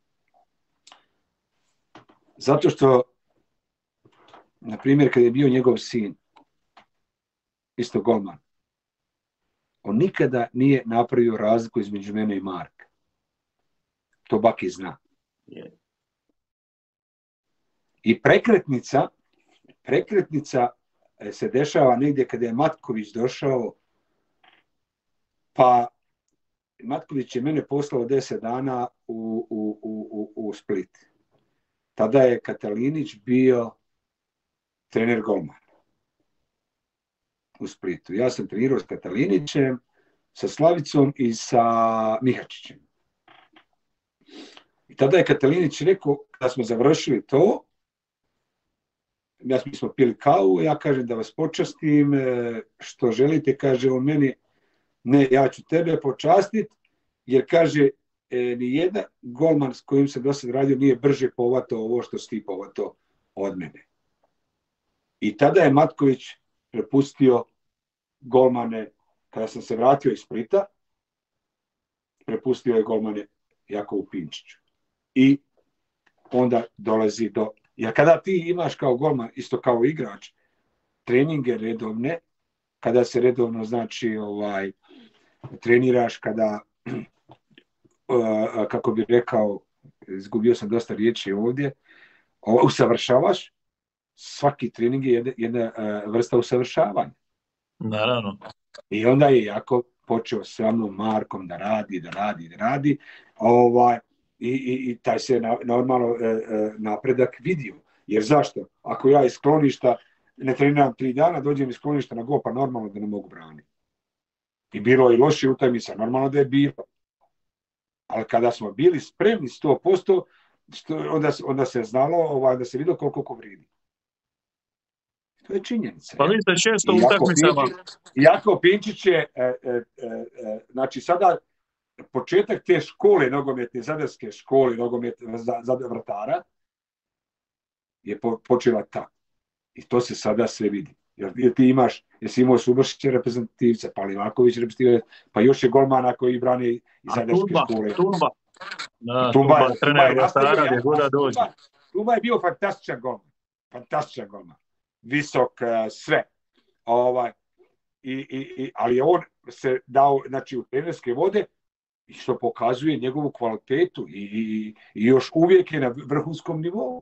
Zato što, na primjer, kad je bio njegov sin, isto golman, on nikada nije napravio razliku između mene i Marka. To Baki zna. I prekretnica, prekretnica se dešava negdje kada je Matković došao, pa Matković je mene poslao deset dana u, u, u, u Split. Tada je Katalinić bio trener golmana u Splitu. Ja sam trenirao s Katalinićem, sa Slavicom i sa Mihačićem. I tada je Katalinić rekao, da smo završili to, ja mi smo pili kavu, ja kažem da vas počastim, što želite, kaže on meni, ne, ja ću tebe počastiti, jer kaže, e, ni jedan golman s kojim sam do sad radio nije brže povatao ovo što si ti povatao od mene. I tada je Matković prepustio golmane, kada sam se vratio iz Splita, prepustio je golmane Jakovu Pinčiću. I onda dolazi do... Jer kada ti imaš kao golman, isto kao igrač, treninge redovne, kada se redovno, znači, ovaj, treniraš, kada, uh, kako bih rekao, izgubio sam dosta riječi ovdje, ovaj, usavršavaš, svaki trening je jedna, jedna uh, vrsta usavršavanja. Naravno. I onda je jako počeo sa mnom Markom da radi, da radi, da radi, ovaj, i, i, i taj se na, normalno uh, napredak vidio. Jer zašto? Ako ja iz skloništa ne treniram tri dana, dođem iz skloništa na gol, pa normalno da ne mogu braniti. I bilo je i loše utakmica, normalno da je bilo. Ali kada smo bili spremni sto posto, što, onda, onda se znalo, ovaj, da se vidio koliko ko vridi. To je činjenica. Pa vi ste često u utakmicama. Jakov Pinčić je, e, e, e, znači sada početak te škole nogometne, zadarske škole nogometne za, za vratara, je po, počela tako. I to se sada sve vidi. Jer ti imaš, jesi imao Subršića reprezentativca, pa Livaković reprezentativca, pa još je golmana koji brani iz zadarske škole. Tumba, da, Tumba, Tumba, Tumba, je nastavio, ja, Tumba, Tumba je bio fantastičan golman. Fantastičan golman. Visok, sve. Ovaj, i, i, i, ali on se dao, znači, u trenerske vode, i što pokazuje njegovu kvalitetu i, i, i još uvijek je na vrhunskom nivou.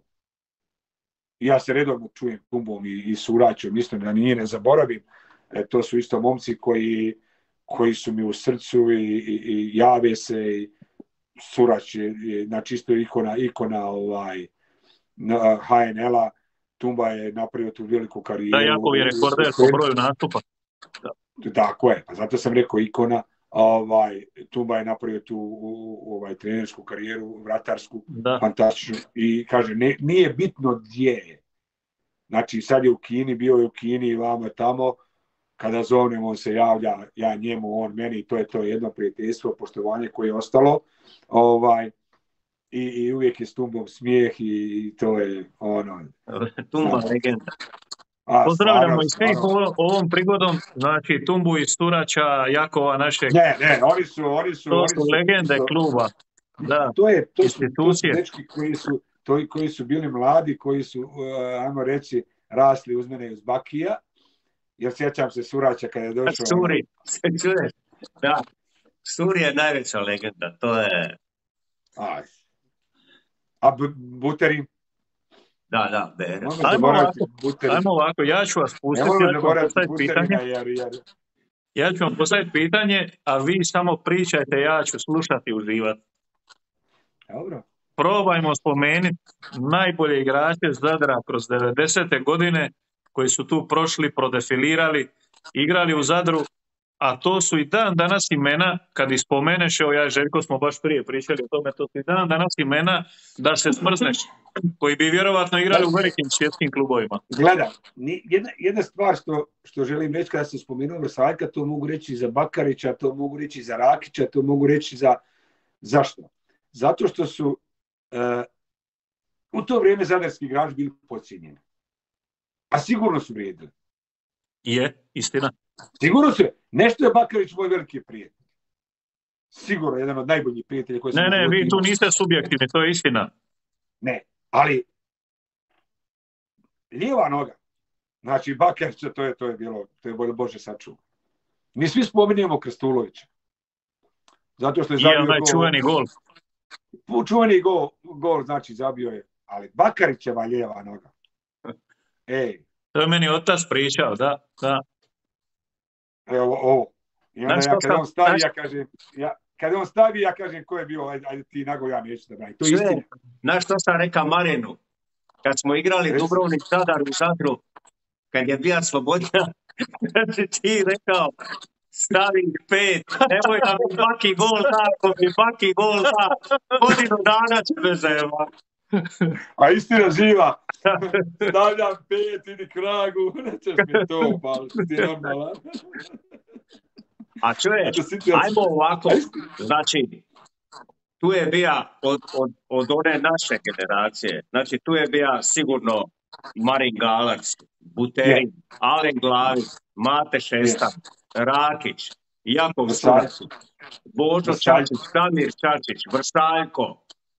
Ja se redovno čujem Tumbom i, i Suraćom, mislim da nije ne zaboravim. E, to su isto momci koji, koji su mi u srcu i, i, i jave se. I Surać je, je znači isto ikona, ikona ovaj, H N L-a. Tumba je napravio tu veliku karijeru. Da, Jakov je rekorder po broju nastupa. Da. Tako je, pa zato sam rekao ikona. Ovaj, Tumba je napravio tu ovaj, trenersku karijeru, vratarsku, da. Fantastičnu. I kaže, ne, nije bitno gdje je. Znači, sad je u Kini, bio je u Kini i vama tamo. Kada zovnem, on se javlja, ja njemu, on meni. To je to jedno prijateljstvo, poštovanje koje je ostalo. Ovaj, i, i uvijek je s Tumbom smijeh i, i to je ono... Tumba legenda. A, pozdravljamo i svih ovom prigodom, znači Tumbu i Suraća, Jakova našeg. Ne, ne, oni su, oni su, to oni su su legende isto, kluba. Da, To, je, to, su, to su institucije. dečki koji su, to, koji su bili mladi, koji su, uh, ajmo reći, rasli uz mene i uz Bakija, jer sjećam se Suraća kada je došao. Suri, čuješ? Da, Suri je najveća legenda, to je... Aj. A B- Buterin? Da, da, Bere. Ajmo Ajmo zaboraviti ovako, Buterin. ajmo ovako, ja ću vas Ne pustiti, možemo ja ću vam zaboraviti postaviti Buterina, pitanje, jer, jer ja ću vam postaviti pitanje, a vi samo pričajte, ja ću slušati i uživati. dobro. Probajmo spomenuti najbolje igrače Zadra kroz devedesete godine koji su tu prošli, prodefilirali, igrali u Zadru, a to su i dan danas imena, kad ih spomeneš, evo ja i Željko smo baš prije pričali o tome, to su i dan danas imena da se smrzneš, koji bi vjerovatno igrali u velikim svjetskim klubovima. Gledaj, ni- jedna, jedna stvar što, što želim reći kada se spomenuo Vrsaljka, to mogu reći za Bakarića, to mogu reći za Rakića, to mogu reći za... Zašto? Zato što su uh, u to vrijeme zadarski igrači bili podcijenjeni. A sigurno su vrijedili. Je, istina. Sigurno su. Nešto je Bakarić moj veliki prijatelj. Sigurno, jedan od najboljih prijatelja koji sam Ne, u ne, životu vi tu imao. niste subjektivni, to je istina. Ne, ali lijeva noga, znači Bakarića, to je, to je bilo, to je Bože sačuva. Mi svi spominjemo Krstulovića. Zato što je I zabio onaj gol. čuveni gol. Čuveni gol, gol, znači zabio je, ali Bakarićeva lijeva noga. Ej, To je meni otac pričao, da, da. evo ovo. I onda Znaš ja što kada sam- on stavi, znaš- ja kažem, ja, kada on stavi, ja kažem ko je bio, ajde, ajde ti nago, ja neću da branim. To je Sve, istina. znaš što sam rekao Marinu? Kad smo igrali Reci. Dubrovnik Zadar u Zadru, kad je bio Slobodina, znači ti rekao, stavi pet, nemoj da mi Baki gol da, ako mi Baki gol da, godinu dana će me zajeba. A istina živa. Stavljam pet, idi kragu, nećeš mi to, pa ti je normalan. A čuješ, Eto, situacija. ajmo ovako, znači, tu je bio od, od, od one naše generacije, znači tu je bio sigurno Marin Galac, Buterin, Alen Glavić, Mate Šestak, Rakić, Jakov Surac, Božo Čačić, Damir Čačić, Vrsaljko.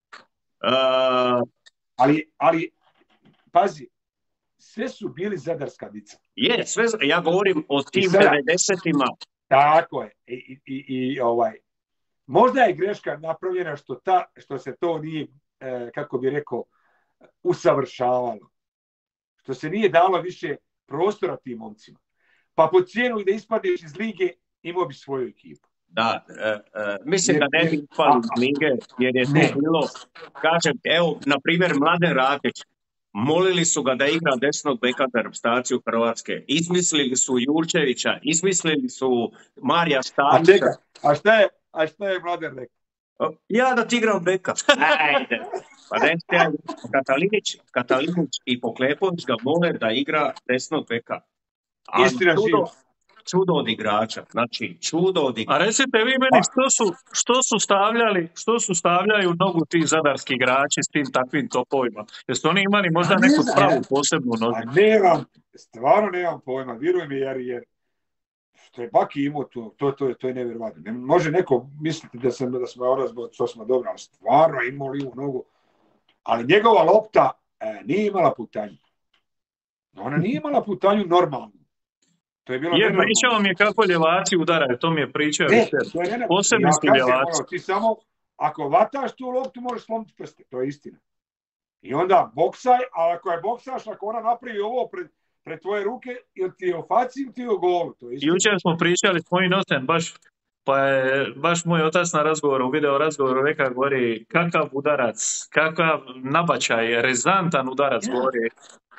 Uh, Ali, ali, pazi, sve su bili zadarska dica. je, sve, ja govorim o tim I sada- devedesetima. Tako je. I, i, i, i ovaj, možda je greška napravljena što, ta, što se to nije, e, kako bi rekao, usavršavalo. Što se nije dalo više prostora tim momcima. Pa po cijenu i da ispadneš iz lige, imao bi svoju ekipu. Da, e, e, mislim Jer- da ne bi jer- ispali a- iz lige, jer je Ne. to bilo, kažem, evo, na primjer, Mladen Rakić, molili su ga da igra desnog beka za reprezentaciju Hrvatske, izmislili su Jurčevića, izmislili su Marija A Stavića. čekaj, a šta je, a šta je Mladen rekao? Ja da ti igram beka. Ajde. Pa recite, Katalinić, Katalinić i Poklepović ga mole da igra desnog beka. Ali Istina čudo, živa. čudo od igrača, znači čudo od A igrača. recite vi meni što su, što su stavljali, što su stavljali u nogu ti zadarski igrači s tim takvim topovima? Jesu oni imali možda A ne neku znam, spravu ja. posebnu A nogu? nemam, stvarno nemam pojma, vjeruj mi, jer, jer što je Baki imao to, to, to, to je nevjerovatno. Ne može neko misliti da, sam, da smo ono zbog što smo dobro, ali stvarno je imao livu nogu. Ali njegova lopta e, nije imala putanju. Ona nije imala putanju normalno. To je bilo Je, nenormalno. pričao mi je kako ljevači udaraju, to mi je pričao. Ne, Richard. to je nenormalno. Posebni Ja su kažem, ljevači. ono, ti samo, ako vataš tu loptu, možeš slomiti prste. To je istina. I onda boksaj, ali ako je boksaš, ako ona napravi ovo pred, pred tvoje ruke, ili ti je u faci, ili ti je u golu. To je istina. Jučer smo pričali s mojim ocem, baš, pa je baš moj otac na razgovoru, u video razgovoru rekao, govori, kakav udarac, kakav nabačaj, rezantan udarac, Ja. govori,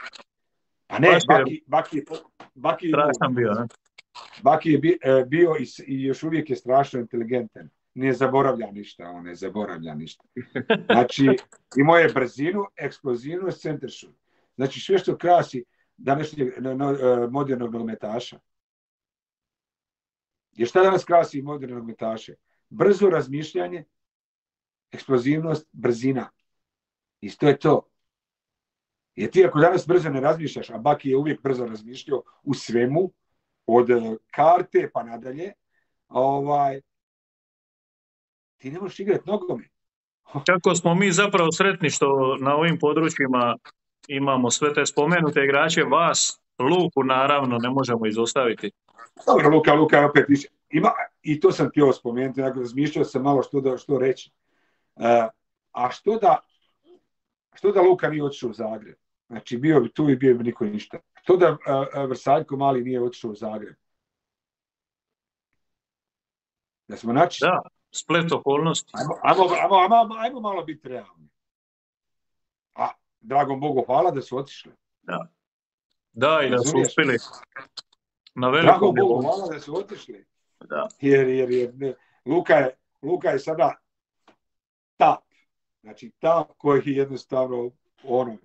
Pa ne, baš je Baki, Baki, Baki, je strašan bio. Ne? Baki je bi, e, bio i, s- i još uvijek je strašno inteligentan. Ne zaboravlja ništa, on ne zaboravlja ništa. Znači, imao je brzinu, eksplozivnost, center shoot. Znači, sve što krasi današnjeg no, no, e, modernog nogometaša. Jer šta danas krasi modernog nogometaše? Brzo razmišljanje, eksplozivnost, brzina. I to je to. Jer ti ako danas brzo ne razmišljaš, a Baki je uvijek brzo razmišljao u svemu, od e, karte pa nadalje, ovaj, ti ne možeš igrati nogomet. kako smo mi zapravo sretni što na ovim područjima imamo sve te spomenute igrače, vas, Luku naravno ne možemo izostaviti. Dobro, Luka, Luka opet više. Ima, i to sam htio spomenuti, dakle, razmišljao sam malo što, da, što reći. Uh, a što da, što da Luka nije otišao u Zagreb? Znači, bio bi tu i bio bi niko ništa. Što da uh, Vrsaljko mali nije otišao u Zagreb? Da smo naći? Da, splet okolnosti. Ajmo, ajmo, ajmo, ajmo, ajmo malo biti realni. A, dragom Bogu, hvala da su otišli. Da, da i da su Razumiješ? uspjeli na velikom Dragom Bogu, nivou. hvala da su otišli. Da. Jer, jer, jer ne, Luka, je, Luka je sada tap. Znači, tap koji je jednostavno ono...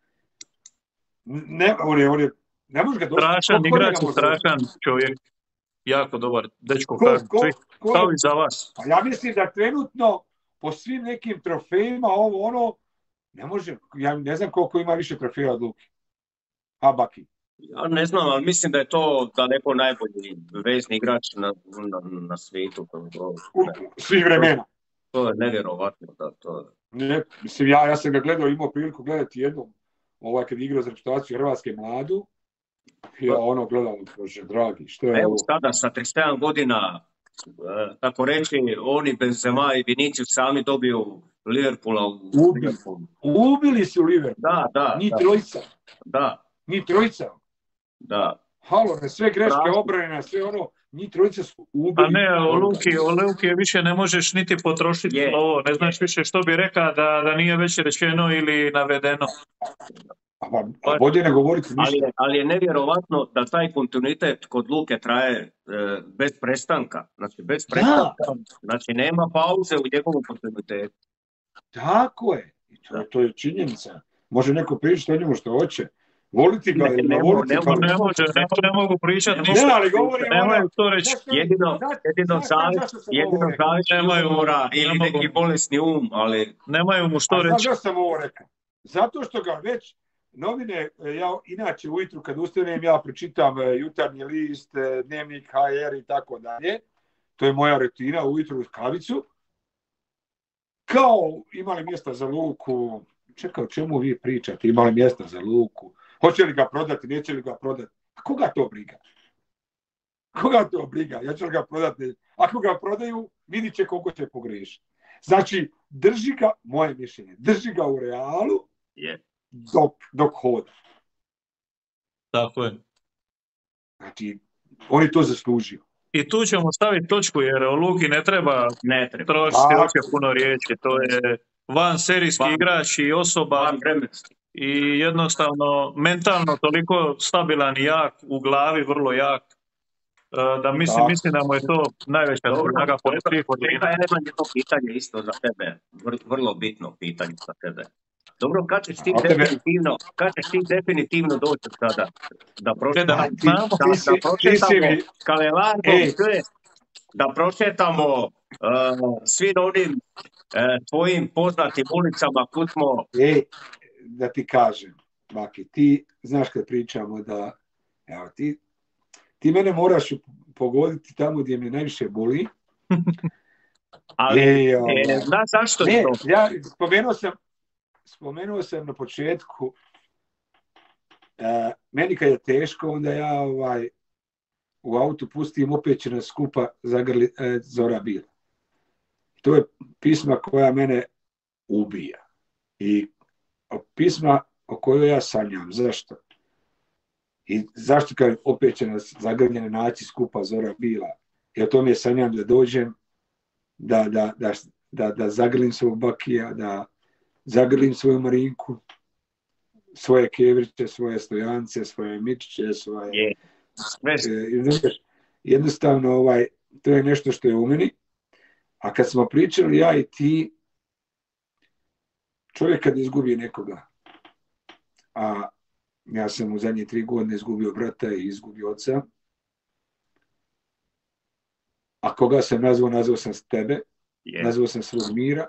Ne, on je, on je, ne može ga doći. Strašan igrač i strašan čovjek. Jako dobar dečko, Ko, kažu ko, svi. ko Kao je, i za vas. pa ja mislim da trenutno po svim nekim trofejima ovo ono, ne može, ja ne znam koliko ima više trofeja od Luke. Habaki. Ja ne znam, ali mislim da je to daleko najbolji vezni igrač na, na, na svijetu. To, to, U svih vremena. to je nevjerovatno. Da, to... Ne, mislim, ja, ja sam ga gledao, imao priliku gledati jednom, ovaj kad je igrao za reprezentaciju Hrvatske mladu. Ja ono gledam, bože dragi, što je Evo ovo? sada sa trideset sedam godina, e, tako reći, oni Benzema i Vinicius sami dobiju Liverpoola u Ubili, Liverpoolu. ubili su Liverpool. Da, da, Ni da, trojica. da, Ni trojica. da. Halo, na sve greške Strašno. obrane, na sve ono, ni trojica su ubili. A ne, o Luki, o Luki više ne možeš niti potrošiti Je, ovo, ne znaš više što bi rekao da, da nije već rečeno ili navedeno. A, a bolje ne govoriti Ali ništa. je, ali je nevjerovatno da taj kontinuitet kod Luke traje e, bez prestanka. Znači, bez prestanka. Znači, nema pauze u njegovom kontinuitetu. Tako je. I to, Da. to je činjenica. Može neko pričati o njemu što hoće. Voliti ga Ne, ili ne ne, voliti ne, ga. Ne, može, ne, ne mogu pričati Ne, ništa. Ne, ali govorim Nemaju ono... to reći. Znaš što- Jedino, znaš- jedino znaš- zavis, zašto sam ovo jedino rekao? zavis Nemaju- umora ili ne mogu. neki bolesni um, ali Nemaju mu što A znaš reći. zašto sam ovo rekao? Zato što ga već novine, ja inače ujutru kad ustanem ja pročitam e, Jutarnji list, e, Dnevnik, ha er i tako dalje. To je moja rutina ujutru uz kavicu. Kao imali mjesta za Luku, čekaj, o čemu vi pričate, imali mjesta za Luku, hoće li ga prodati, neće li ga prodati, a koga to briga? Koga to briga, ja ću li ga prodati, ako ga prodaju, vidit će koliko će pogriješiti. Znači, drži ga, moje mišljenje, drži ga u Realu je. dok, dok hoda. Tako je. Znači, on je to zaslužio. I tu ćemo staviti točku jer o Luki ne treba Ne treba. trošiti Tako. uopće puno riječi. To je van serijski Van- igrač i osoba Van vremenski. i jednostavno mentalno toliko stabilan i jak, u glavi vrlo jak, e, da mislim, Tako. mislim da mu je to najveća Dobro, snaga po svih Čekaj, odlina. ja imam jedno pitanje isto za tebe, Vr- vrlo bitno pitanje za tebe. Dobro, kad ćeš ti A tebe- definitivno, kad ćeš ti definitivno doći sada da E, da prošetamo, nam Ti, znamo. ti, da, si, da ti si prošetamo mi, Kalelargom Ej. sve, da prošetamo uh, svim onim uh, tvojim poznatim ulicama kud smo, ej, da ti kažem, Baki, ti znaš kad pričamo da, evo, ti, ti mene moraš pogoditi tamo gdje me najviše boli. ali Ej, ovaj, e, znaš zašto je ne, to? ja spomenuo sam, spomenuo sam na početku, e, meni kad je teško, onda ja ovaj, u autu pustim opet će nas skupa zagrli e, Zora Bila. To je pisma koja mene ubija. I pisma o kojoj ja sanjam. Zašto? I zašto kad opet će nas zagrljene naći skupa Zora Bila? I o tome je sanjam da dođem, da, da, da, da, da zagrlim svog Bakija, da zagrlim svoju Marinku, svoje Kevriće, svoje Stojance, svoje Mičiće, svoje... Je, sve, E, jednostavno, ovaj, to je nešto što je u meni. A kad smo pričali ja i ti, čovjek kad izgubi nekoga, a ja sam u zadnje tri godine izgubio brata i izgubio oca, a koga sam nazvao, nazvao sam tebe, je, nazvao sam svog Mira,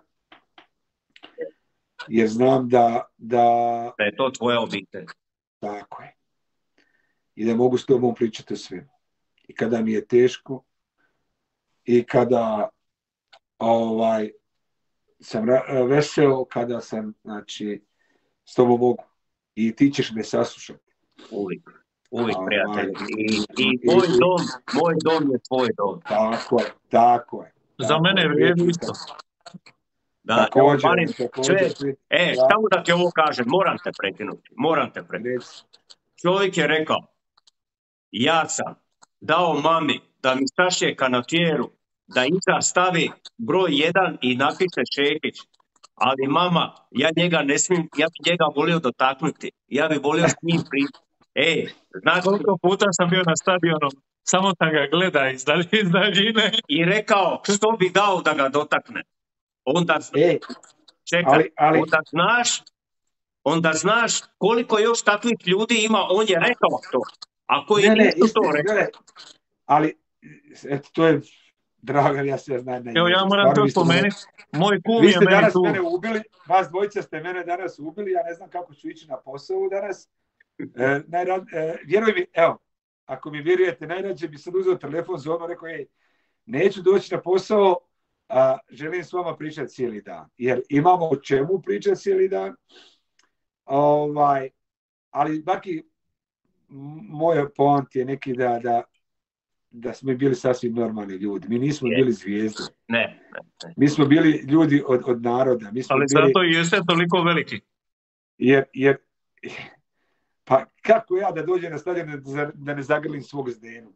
jer znam da, da da je to tvoja obitelj. tako je. I da mogu s tobom pričati o svemu. I kada mi je teško, i kada ovaj, sam ra- veseo kada sam, znači, s tobom mogu. I ti ćeš me saslušati. Uvijek, uvijek, Ovaj, prijatelj. I, i i- moj i- dom, moj dom je tvoj dom. Tako je, tako je. Za tako mene je, vrijedi riječ isto. Da, Također, evo, Marin, također, sve, svi- e, ja, samo da ti ovo kažem, moram te prekinuti, moram te prekinuti. riječ. Čovjek je rekao, ja sam dao mami da mi sašije kanotjeru, da iza stavi broj jedan i napiše Šehić. Ali mama, ja njega ne smijem, ja bi njega volio dotaknuti. Ja bi volio s njim pričati. Ej, znači, Koliko puta sam bio na stadionu, samo sam ga gleda iz dalj- iz daljine. i rekao što bi dao da ga dotakne. Onda, E, čekaj, ali, ali, onda znaš, onda znaš koliko još takvih ljudi ima, on je rekao to. A koji ne, ne, nisu to istina, rekao. ne, ali, eto, to je, draga, ja se znam. Evo ja moram to spomenuti. Moj kum Vi je ste meni danas tu. mene ubili, vas dvojica ste mene danas ubili, ja ne znam kako ću ići na posao danas. E, najrad, e, vjeruj mi, evo, ako mi vjerujete, najrađe bi sad uzeo telefon, zovno, rekao, ej, neću doći na posao, a želim s vama pričati cijeli dan. Jer imamo o čemu pričati cijeli dan. Ovaj, ali baki, moj point je neki da, da, da smo bili sasvim normalni ljudi. Mi nismo Je. bili zvijezde. Ne, ne, ne. Mi smo bili ljudi od, od naroda. Mi smo Ali bili, zato i jeste toliko veliki. jer, jer, pa kako ja da dođem na stadion da, da ne zagrlim svog Zdenu?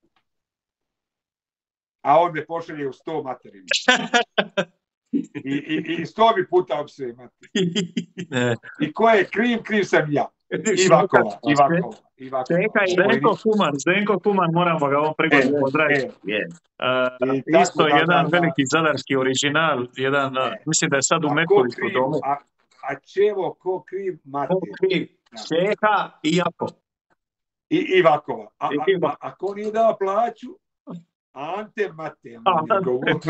A on me pošalje u sto materina. I, i, i sto mi puta opsuje mati. Ne. I ko je kriv, kriv sam ja. Ivakova, Ivakova, Ivakova. Čekaj, Zdenko Kuman, Zdenko Kuman, moramo ga ovom prigodom E, pozdraviti. e, Je. Uh, I tako isto da, jedan da, da. veliki zadarski original, jedan, uh, E. mislim da je sad u A ko Metkoviću kriv, domu. a, a čevo ko kriv mati? Ko kriv? Šeha i Jako. I Ivakova. A, I a, Iva- a, a ko nije dao plaću? Ante Mate. Ante.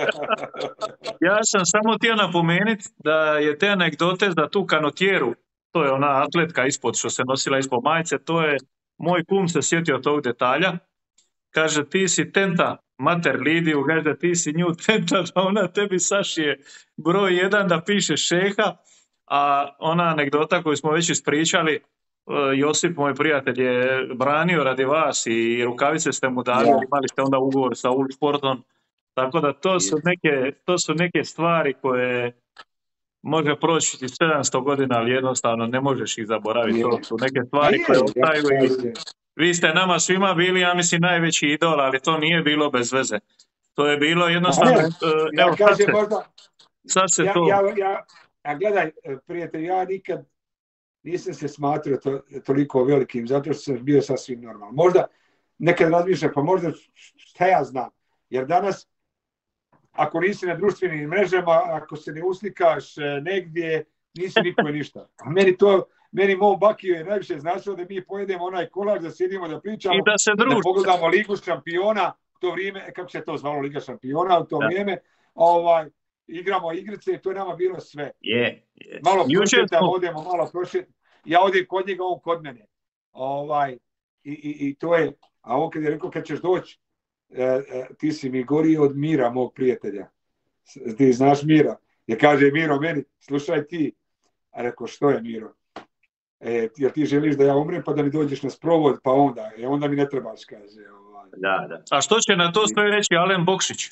Ja sam samo htio napomenuti da je te anegdote za tu kanotjeru, to je ona atletka ispod što se nosila ispod majice, to je, moj kum se sjetio tog detalja. Kaže, ti si tenta, mater Lidiju, kaže, ti si nju tenta da ona tebi sašije broj jedan da piše Šeha, a ona anegdota koju smo već ispričali, Josip, moj prijatelj, je branio radi vas i rukavice ste mu dali, Ja. imali ste onda ugovor sa Ul Sportom, tako da to su neke, to su neke stvari koje može proći ti sedamsto godina, ali jednostavno ne možeš ih zaboraviti. To su neke stvari koje ostaju i vi ste nama svima bili, ja mislim, najveći idol, ali to nije bilo bez veze. To je bilo jednostavno... Ne, uh, ja evo, sad kažem se, možda, sad se ja, to... ja, ja, ja gledaj, prijatelj, ja nikad nisam se smatrao to, toliko velikim, zato što sam bio sasvim normalan. Možda nekad razmišljam, pa možda šta ja znam, jer danas, ako nisi na društvenim mrežama, ako se ne uslikaš negdje, nisi niko i ništa. A meni to, meni mom bakiju je najviše značilo da mi pojedemo onaj kolač, da sjedimo, da pričamo, I da se druži. da pogledamo Ligu šampiona, u to vrijeme, kako se to zvalo, Liga šampiona, u to Da. vrijeme, ovaj, igramo igrice i to je nama bilo sve. Je, je. Malo Jučer prošetamo, smo- odemo malo prošetamo, ja odem kod njega, on kod mene. Ovaj, i, i, i to je, a on kad je rekao kad ćeš doći, e, e, ti si mi gori od Mira, mog prijatelja. S- Ti znaš Mira. Je kaže Miro meni, slušaj ti. A rekao, što je Miro? E, ti, jel ti želiš da ja umrem pa da mi dođeš na sprovod, pa onda, e, onda mi ne trebaš, kaže. Ovaj. Da, da. A što će na to stoji reći Alen Bokšić?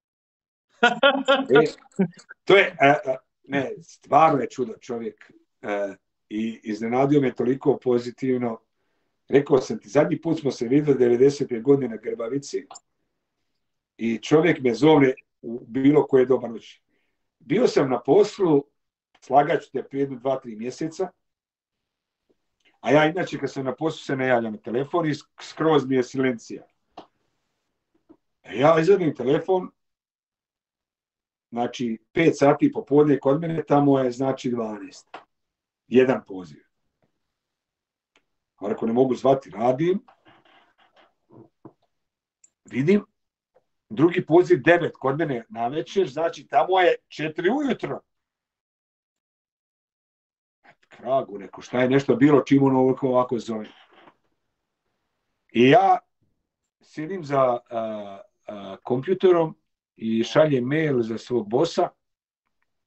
E, to je, e, e, ne, stvarno je čudo čovjek. E, I iznenadio me toliko pozitivno. Rekao sam ti, zadnji put smo se vidjeli devedesete godine na Grbavici i čovjek me zove u bilo koje doba noći. Bio sam na poslu, slagaću te prije jedno, dva, tri mjeseca, a ja inače kad sam na poslu se ne javljam na telefon i skroz mi je silencija. E, ja izvadim telefon, znači pet sati popodne kod mene, tamo je znači dvanaest. Jedan poziv. A rekao, ne mogu zvati, radim. Vidim, drugi poziv devet kod mene na večer, znači tamo je četiri ujutro. Kragu, rekao, šta je nešto bilo čim ono ovako, ovako zove. I ja sjedim za a, a, kompjuterom i šaljem mail za svog bosa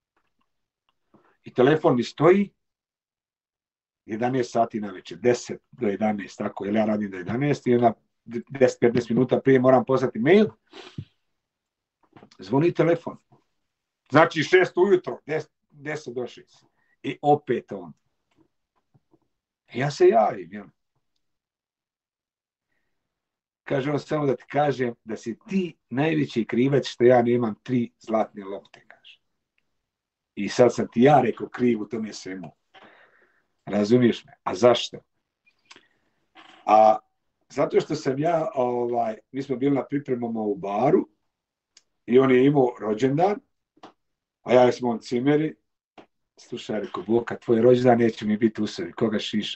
I telefon mi stoji jedanaest sati na večer, deset do jedanaest, tako, jer ja radim do jedanaest i onda deset do petnaest minuta prije moram poslati mail. Zvoni telefon. Znači šest ujutro, deset do šest. I opet on. Ja se javim, jel? Kaže on, samo da ti kažem da si ti najveći krivac što ja nemam tri zlatne lopte, kaže. I sad sam ti ja rekao kriv u tome svemu. Razumiješ me? A zašto? A zato što sam ja, ovaj, mi smo bili na pripremama u baru i on je imao rođendan, a ja smo on cimeri. Slušaj, rekao, Boka, tvoj rođendan neće mi biti u sebi, koga šiša?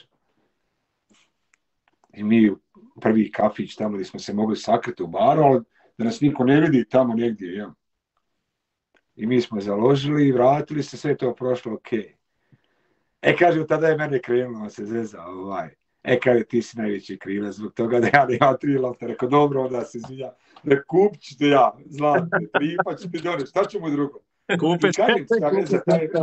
I mi u prvi kafić tamo gdje smo se mogli sakriti u baru, ali da nas niko ne vidi tamo negdje, jel? I mi smo založili i vratili se, sve to prošlo ok. E, kaže, tada je mene krenulo, se zeza, ovaj. E, kaže, ti si najveći krivac zbog toga da ja nemam tri lopte. Rekao, dobro, onda se izvinja. Ne, kupit ću te ja, zlatne, tri, pa ću ti doneti, šta ću mu drugo? Kupit ću te.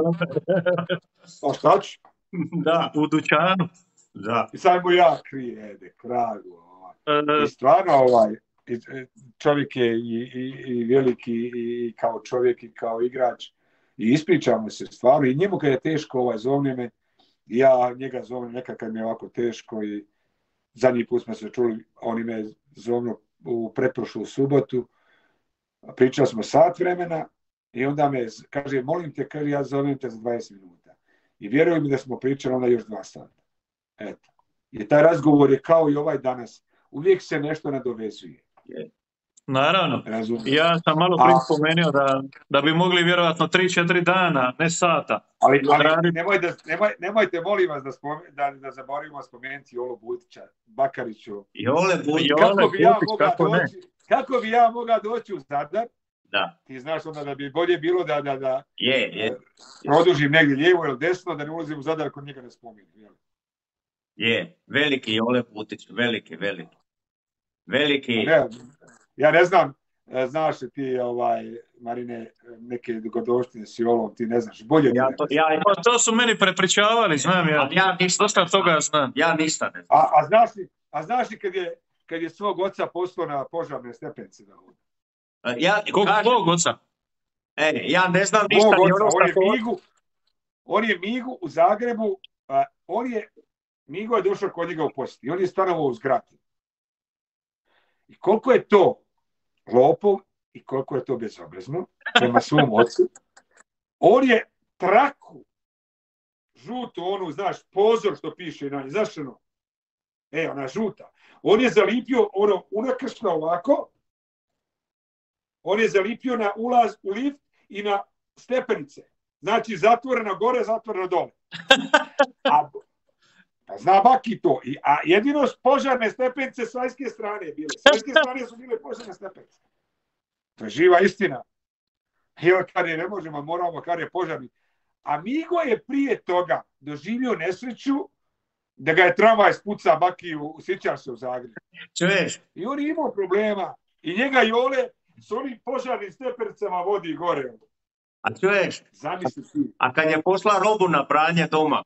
A šta ću? Da, u dućanu. Da. I sad mu ja krije, ede, kragu. Ovaj. I stvarno, ovaj, čovjek je i, i, i veliki i kao čovjek i kao igrač. I ispričamo se stvarno. I njemu kad je teško, ovaj, zovne me, ja njega zovem nekad kad mi je ovako teško i zadnji put smo se čuli, oni me zovnu u pretprošlu subotu, pričali smo sat vremena i onda me kaže, molim te, kaže, ja zovem te za dvadeset minuta. I vjerujem mi da smo pričali onda još dva sata. Eto. I taj razgovor je kao i ovaj danas. Uvijek se nešto nadovezuje. Naravno. Razumijem. Ja sam malo prije spomenuo da, da bi mogli vjerojatno tri četiri dana, ne sata. Ali, ali nemojte, nemoj, nemojte, molim vas, da, spomen, da, da zaboravimo spomenuti Jolu Butića, Bakariću. Jole Butić. Kako bi ja mogao doći, kako bi ja mogao doći u Zadar? Da. Ti znaš onda da bi bolje bilo da, da, da je, je. produžim negdje lijevo ili desno, da ne ulazim u Zadar ako njega ne spominjem. Jel? Je, veliki Jole Butić, veliki, veliki. Veliki. Ne, ja ne znam, znaš li ti, ovaj, Marine, neke dogodovštine s Jolom, ti ne znaš, bolje ja, ti to, ne ja, ja, pa to su meni prepričavali, znam ja. ja ništa, dosta toga znam. Ja ništa ne znam. A, a znaš li, a znaš li kad, je, kad je svog oca poslao na požarne stepence da hoda? Ja, Kog svog oca? E, ja ne znam ništa. Oca, on, je Migu, on je Migu u Zagrebu, a, on je, Migo je došao kod njega u posjeti i on je stanovao u zgradi. I koliko je to lopov i koliko je to bezobrazno prema svom ocu, on je traku, žutu onu, znaš, pozor što piše na nje, znaš ono, e, ona žuta, on je zalipio ono unakršno ovako, on je zalipio na ulaz u lift i na stepenice. Znači, zatvoreno gore, zatvoreno dole. A, pa zna Baki to. I, a jedino požarne stepenice s vanjske strane bile. S vanjske strane su bile požarne stepenice. To je živa istina. I on kad je ne možemo, moramo, kad je požarni. A Migo je prije toga doživio nesreću da ga je tramvaj spuca Baki u, sjećaš se u Zagrebu. Čuješ? I on je imao problema. I njega Jole s onim požarnim stepenicama vodi gore. A čuješ? Zamisli ti. A kad je posla robu na pranje doma?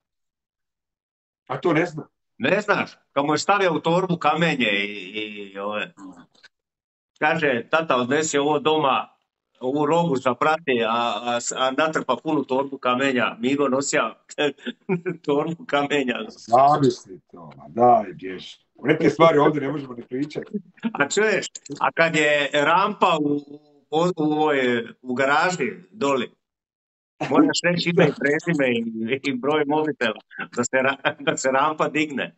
A to ne zna. Ne znaš? Kad mu je stavio u torbu kamenje i, i, i ove. Kaže, tata, odnesi ovo doma, ovu robu za prati, a, a, a natrpa punu torbu kamenja. Migo nosija torbu kamenja. Zamisli to, ma daj, bježi. Neke stvari ovdje ne možemo ne pričati. A čuješ, a kad je rampa u, u, u, u, u garaži doli, moraš reći ime i prezime i, i broj mobitela, da se, da se rampa digne.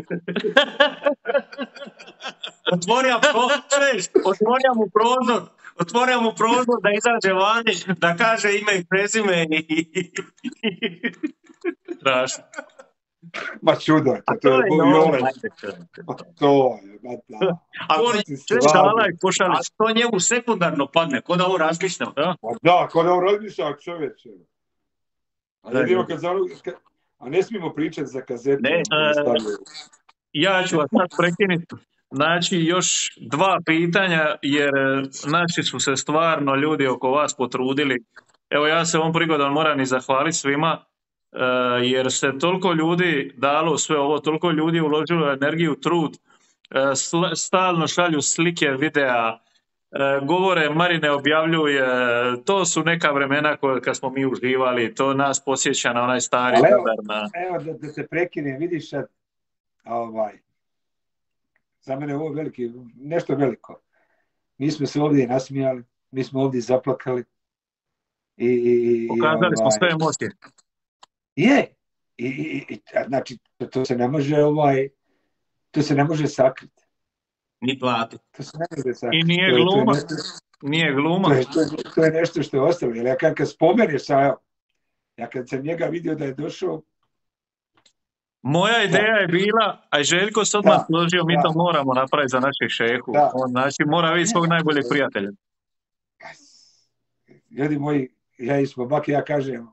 Otvorio mu prozor, otvorio mu prozor da izađe vani, da kaže ime i prezime i... Strašno. Ma čudo, to, to je Jole. To je, ma da. A on je pošali. A to njemu sekundarno padne, kod da on razmišlja. Da, da kod da on razmišlja čovječe. A, jedino kad za, a ne smijemo pričati za kazetu. Ne, uh, ja ću vas sad prekinuti. Znači, još dva pitanja, jer naši su se stvarno ljudi oko vas potrudili. Evo, ja se ovom prigodom moram i zahvaliti svima. jer se toliko ljudi dalo sve ovo, toliko ljudi uložilo energiju, trud, stalno šalju slike, videa, govore Marine objavljuje, to su neka vremena koje kad smo mi uživali, to nas podsjeća na onaj stari Zadar. Na... Evo da, da te prekinem, vidiš sad, ovaj, za mene je ovo veliki, nešto veliko. Mi smo se ovdje nasmijali, mi smo ovdje zaplakali. I, i, Pokazali i, smo ovaj, sve emocije. Je, i, i, i znači, to, to se ne može, ovaj, to se ne može sakriti. Ni platiti. To se ne može sakriti. I nije to, gluma. To je nešto, nije gluma. To je, to, je, to je nešto što je ostalo. Jer ja kad, kad spomeneš, ja, ja kad sam njega vidio da je došao, moja ideja da. je bila, a Željko se odmah složio, mi da. to moramo napraviti za našeg šehu. Da. On, znači, mora vidjeti svog najboljeg prijatelja. Ljudi moji, ja i smo bak, ja kažem,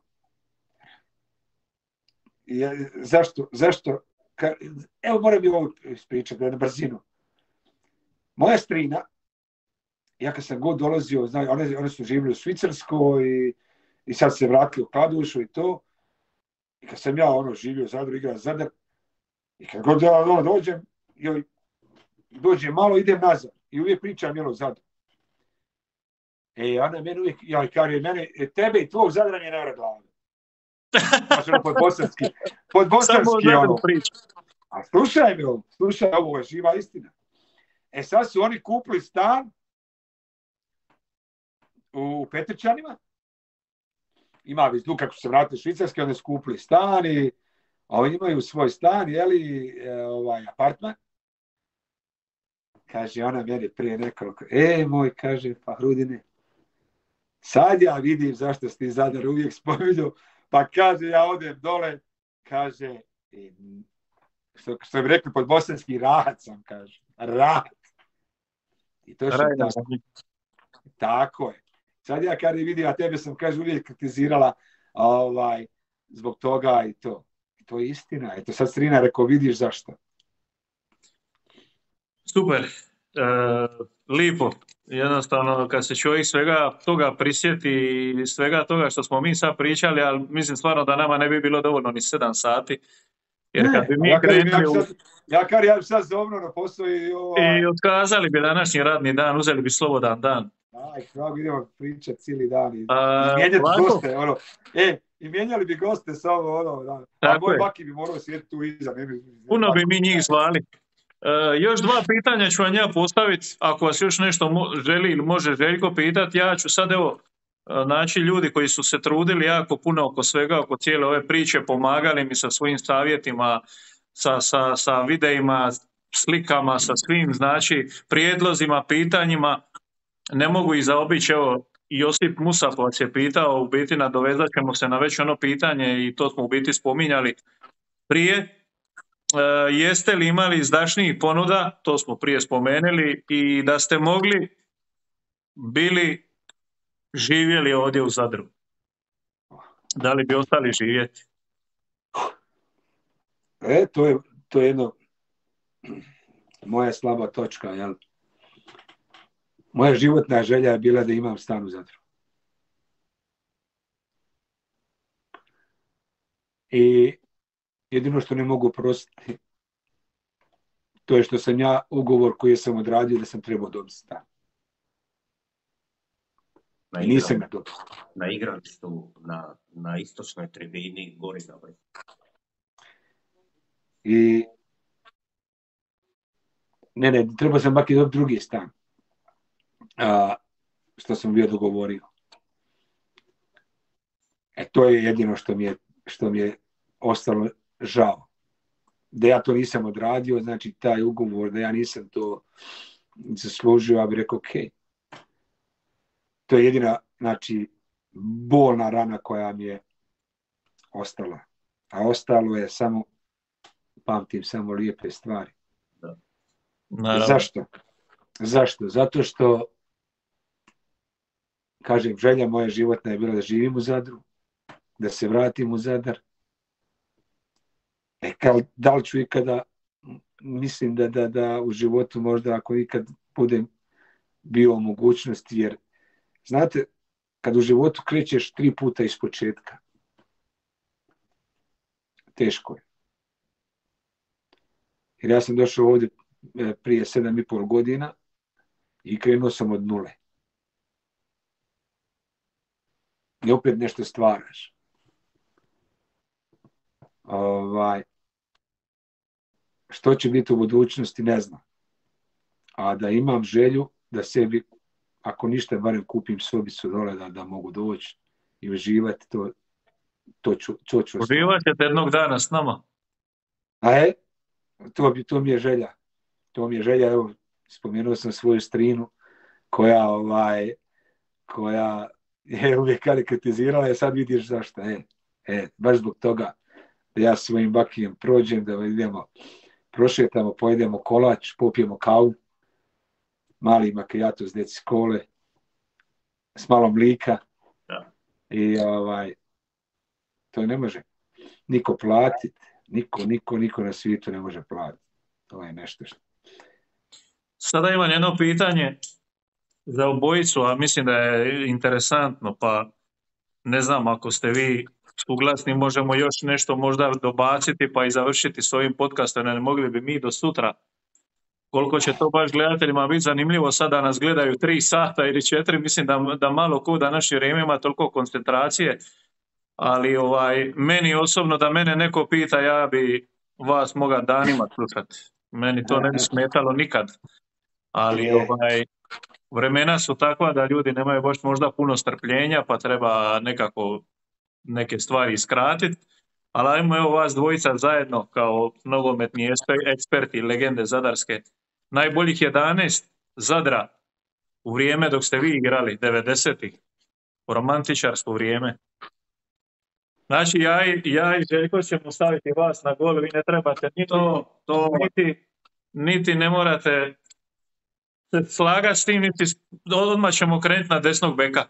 ja, zašto, zašto, ka, evo moram bi ovo ispričati na brzinu. Moja strina, ja kad sam god dolazio, znaju, one, one su živjeli u Švicarskoj i, i sad se vratili u Kladušu i to. I kad sam ja ono živio u Zadru, igrao Zadar, i kad god ja ono, dođem, joj, dođem malo, idem nazad. I uvijek pričam jel o Zadru. E, ona meni uvijek, ja, kaže, mene, tebe i tvog Zadra mi je najra glava. Znači, ono, pod bosanski. Pod bosanski, ono. A slušaj mi ovo, slušaj, ovo je živa istina. E, sad su oni kupili stan u Petrčanima. Ima vizdu kako su se vratili Švicarske, onda su kupili stan i a oni imaju svoj stan, jeli, ovaj, apartman. Kaže, ona meni prije nekoliko, e, moj, kaže, pa Hrudine, sad ja vidim zašto si ti Zadar uvijek spominjao, pa kaže, ja odem dole, kaže, što, što bi rekli pod bosanski, rahat sam, kaže, rahat. I to što tako. Tako je. Sad ja kada vidim, a tebe sam, kaže, uvijek kritizirala ovaj, zbog toga i to. I to je istina. Eto sad Strina rekao, vidiš zašto. Super. E, lipo. Jednostavno, kad se čovjek svega toga prisjeti i svega toga što smo mi sad pričali, ali mislim stvarno da nama ne bi bilo dovoljno ni sedam sati. Jer kad bi mi ja krenuli... Ja, sad, ja kar ja bi sad zovno na posao i... Ovaj... I otkazali bi današnji radni dan, uzeli bi slobodan dan. Aj, kako idemo pričati cijeli dan i, A, i mijenjati lako. Goste, ono. E, i mijenjali bi goste samo, ono, da. A moj baki bi morao sjediti tu iza. Ne bi, Puno bi mi njih zvali. E, još dva pitanja ću vam ja postaviti, ako vas još nešto mo- želi ili može Željko pitati, ja ću sad evo, znači ljudi koji su se trudili jako puno oko svega, oko cijele ove priče, pomagali mi sa svojim savjetima, sa, sa, sa videima, slikama, sa svim, znači prijedlozima, pitanjima, ne mogu ih zaobići, evo, Josip Musapovac je pitao, u biti nadovezat ćemo se na već ono pitanje i to smo u biti spominjali prije. E, jeste li imali izdašnijih ponuda, to smo prije spomenuli, i da ste mogli bili živjeli ovdje u Zadru? Da li bi ostali živjeti? E, to je, to je jedno moja slaba točka, jel? Moja životna želja je bila da imam stan u Zadru. I jedino što ne mogu prostiti, to je što sam ja ugovor koji sam odradio da sam trebao dobiti stan. Na I nisam ga dobio. Na igralištu, na, na istočnoj tribini Gorizave. I ne, ne, trebao sam baki dobiti drugi stan. A, što sam bio dogovorio. E, to je jedino što mi je, što mi je ostalo žao. Da ja to nisam odradio, znači taj ugovor, da ja nisam to zaslužio, ja bih rekao, ok. To je jedina, znači, bolna rana koja mi je ostala. A ostalo je samo, pamtim samo lijepe stvari. Naravno. Zašto? Zašto? Zato što, kažem, želja moja životna je bila da živim u Zadru, da se vratim u Zadar. E, kao, da li ću ikada, mislim da, da, da u životu možda ako ikad budem bio u mogućnosti, jer, znate, kad u životu krećeš tri puta iz početka, teško je. Jer ja sam došao ovdje prije sedam i pol godina i krenuo sam od nule. I opet nešto stvaraš. Ovaj, što će biti u budućnosti, ne znam. A da imam želju da sebi, ako ništa, barem kupim sobicu dole da, da mogu doći i uživati, to, to ću, to ću ostvariti. Uživat ćete jednog dana s nama. A je, to, to mi je želja. To mi je želja, evo, spomenuo sam svoju strinu koja, ovaj, koja je uvijek karikatizirala, je sad vidiš zašto. E, e, baš zbog toga da ja svojim bakijem prođem, da idemo, prošetamo, pojedemo kolač, popijemo kavu, mali makijato s deci kole, s malo mlika. Da. I ovaj, to ne može niko platiti, niko, niko, niko na svijetu ne može platiti. To je nešto što... Sada imam jedno pitanje za obojicu, a mislim da je interesantno, pa ne znam, ako ste vi suglasni, možemo još nešto možda dobaciti pa i završiti s ovim podcastom, ne mogli bi mi do sutra. Koliko će to baš gledateljima biti zanimljivo, sada nas gledaju tri sata ili četiri, mislim da, da malo ko u današnje vrijeme ima toliko koncentracije, ali ovaj, meni osobno da mene neko pita, ja bi vas mogao danima slušati. Meni to ne bi smetalo nikad, ali ovaj, vremena su takva da ljudi nemaju baš možda puno strpljenja, pa treba nekako neke stvari iskratiti. Ali ajmo evo vas dvojica zajedno kao nogometni eksperti, legende zadarske. Najboljih jedanaest Zadra u vrijeme dok ste vi igrali, devedesetih, romantičarsko vrijeme. Znači ja i, ja i Željko ćemo staviti vas na gol, vi ne trebate niti, to, to, niti, niti ne morate slagati s tim, niti odmah ćemo krenuti na desnog beka.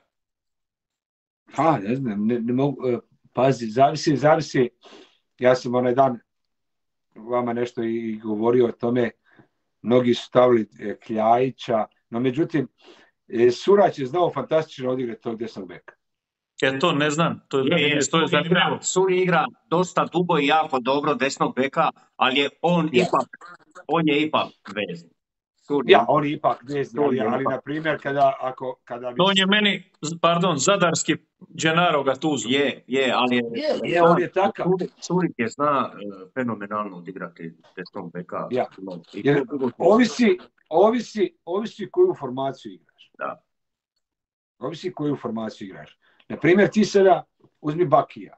Ha, ne znam, ne, ne mogu, pazi, zavisi, zavisi, ja sam onaj dan vama nešto i govorio o tome, mnogi su stavili Kljajića, no međutim, Surać je znao fantastično odigrati tog desnog beka. Ja to ne znam, to je, je, je, to je zanimljivo. Suri igra dosta dugo i jako dobro desnog beka, ali je on ja. ipak, on je ipak vezni. Suri. Ja, on je ipak vezni, ali, ali na primjer kada, ako, kada bi... On je meni, pardon, zadarski Gennaro Gattuso. Je, je, ali je... Je, je on je takav. Suri je zna uh, fenomenalno odigrati desnog beka. Ja. Jer, ovisi, ovisi, ovisi koju formaciju igraš. Da. Ovisi koju formaciju igraš. Na primjer, ti sada uzmi Bakija.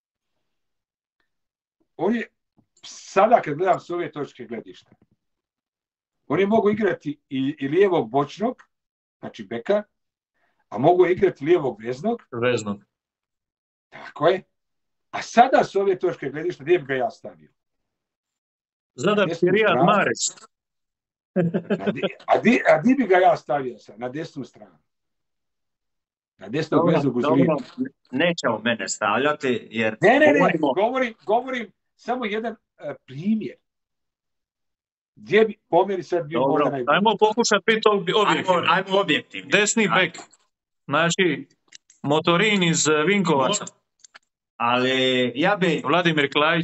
On je, sada kad gledam s ove točke gledišta, on je mogu igrati i, i lijevog bočnog, znači beka, a mogu igrati lijevog veznog. Veznog. Tako je. A sada s ove točke gledišta, gdje bi ga ja stavio? Zadarski Rijad Mahrez. A di, a di bi ga ja stavio sad? Na desnu stranu. Na desnog veznog uz lijevu. Nećemo mene stavljati, jer... Ne, ne, ne, govorimo... govorim, govorim samo jedan uh, primjer. Gdje bi po meni sad bio možda najbolji? Ajmo pokušati biti objektivni. Ajmo, ajmo objektivni. Desni bek. Znači, Motorin iz Vinkovaca. Ali ja bi... Vladimir Kljajić.